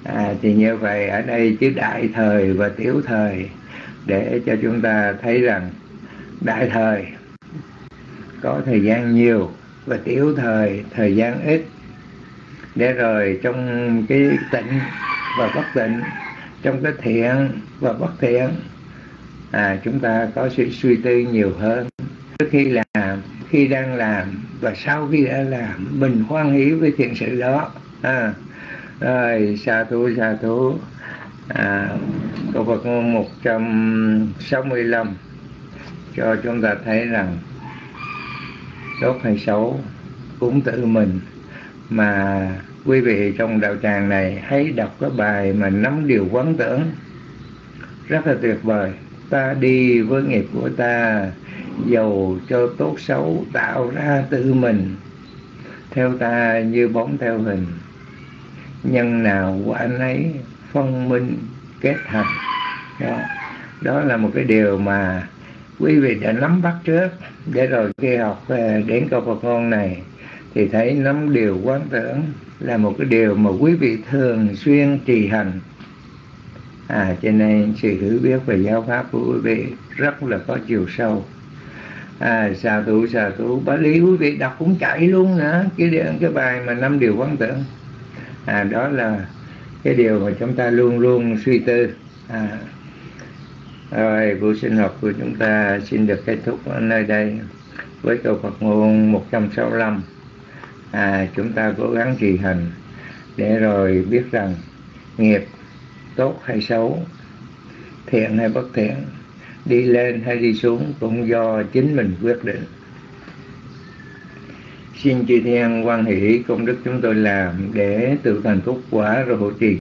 Speaker 1: À, thì như vậy ở đây chữ đại thời và tiểu thời để cho chúng ta thấy rằng đại thời có thời gian nhiều và tiểu thời thời gian ít, để rồi trong cái tịnh và bất tịnh, trong cái thiện và bất thiện, à, chúng ta có sự suy tư nhiều hơn. Trước khi làm, khi đang làm và sau khi đã làm, mình hoan hỷ với thiện sự đó. À, rồi sa thú sa thú. À, câu Phật ngôn một trăm sáu mươi lăm cho chúng ta thấy rằng tốt hay xấu cũng tự mình. Mà quý vị trong đạo tràng này hãy đọc cái bài mà năm điều quán tưởng rất là tuyệt vời. Ta đi với nghiệp của ta, dầu cho tốt xấu tạo ra tự mình, theo ta như bóng theo hình, nhân nào quả nấy phân minh kết thành. Đó, đó là một cái điều mà quý vị đã nắm bắt trước, để rồi khi học đến câu Phật ngôn này thì thấy năm điều quán tưởng là một cái điều mà quý vị thường xuyên trì hành. À, cho nên sự hiểu biết về giáo pháp của quý vị rất là có chiều sâu. À, xà thủ xà thủ Bá Lý quý vị đọc cũng chạy luôn nữa. Cái, cái bài mà năm điều quán tưởng, à, đó là cái điều mà chúng ta luôn luôn suy tư. À, rồi buổi sinh hoạt của chúng ta xin được kết thúc ở nơi đây với câu Phật ngôn một trăm sáu mươi lăm. À, chúng ta cố gắng trì hành để rồi biết rằng nghiệp tốt hay xấu, thiện hay bất thiện, đi lên hay đi xuống cũng do chính mình quyết định. Xin chư thiên hoan hỷ công đức chúng tôi làm để tự thành phúc quả rồi hộ trì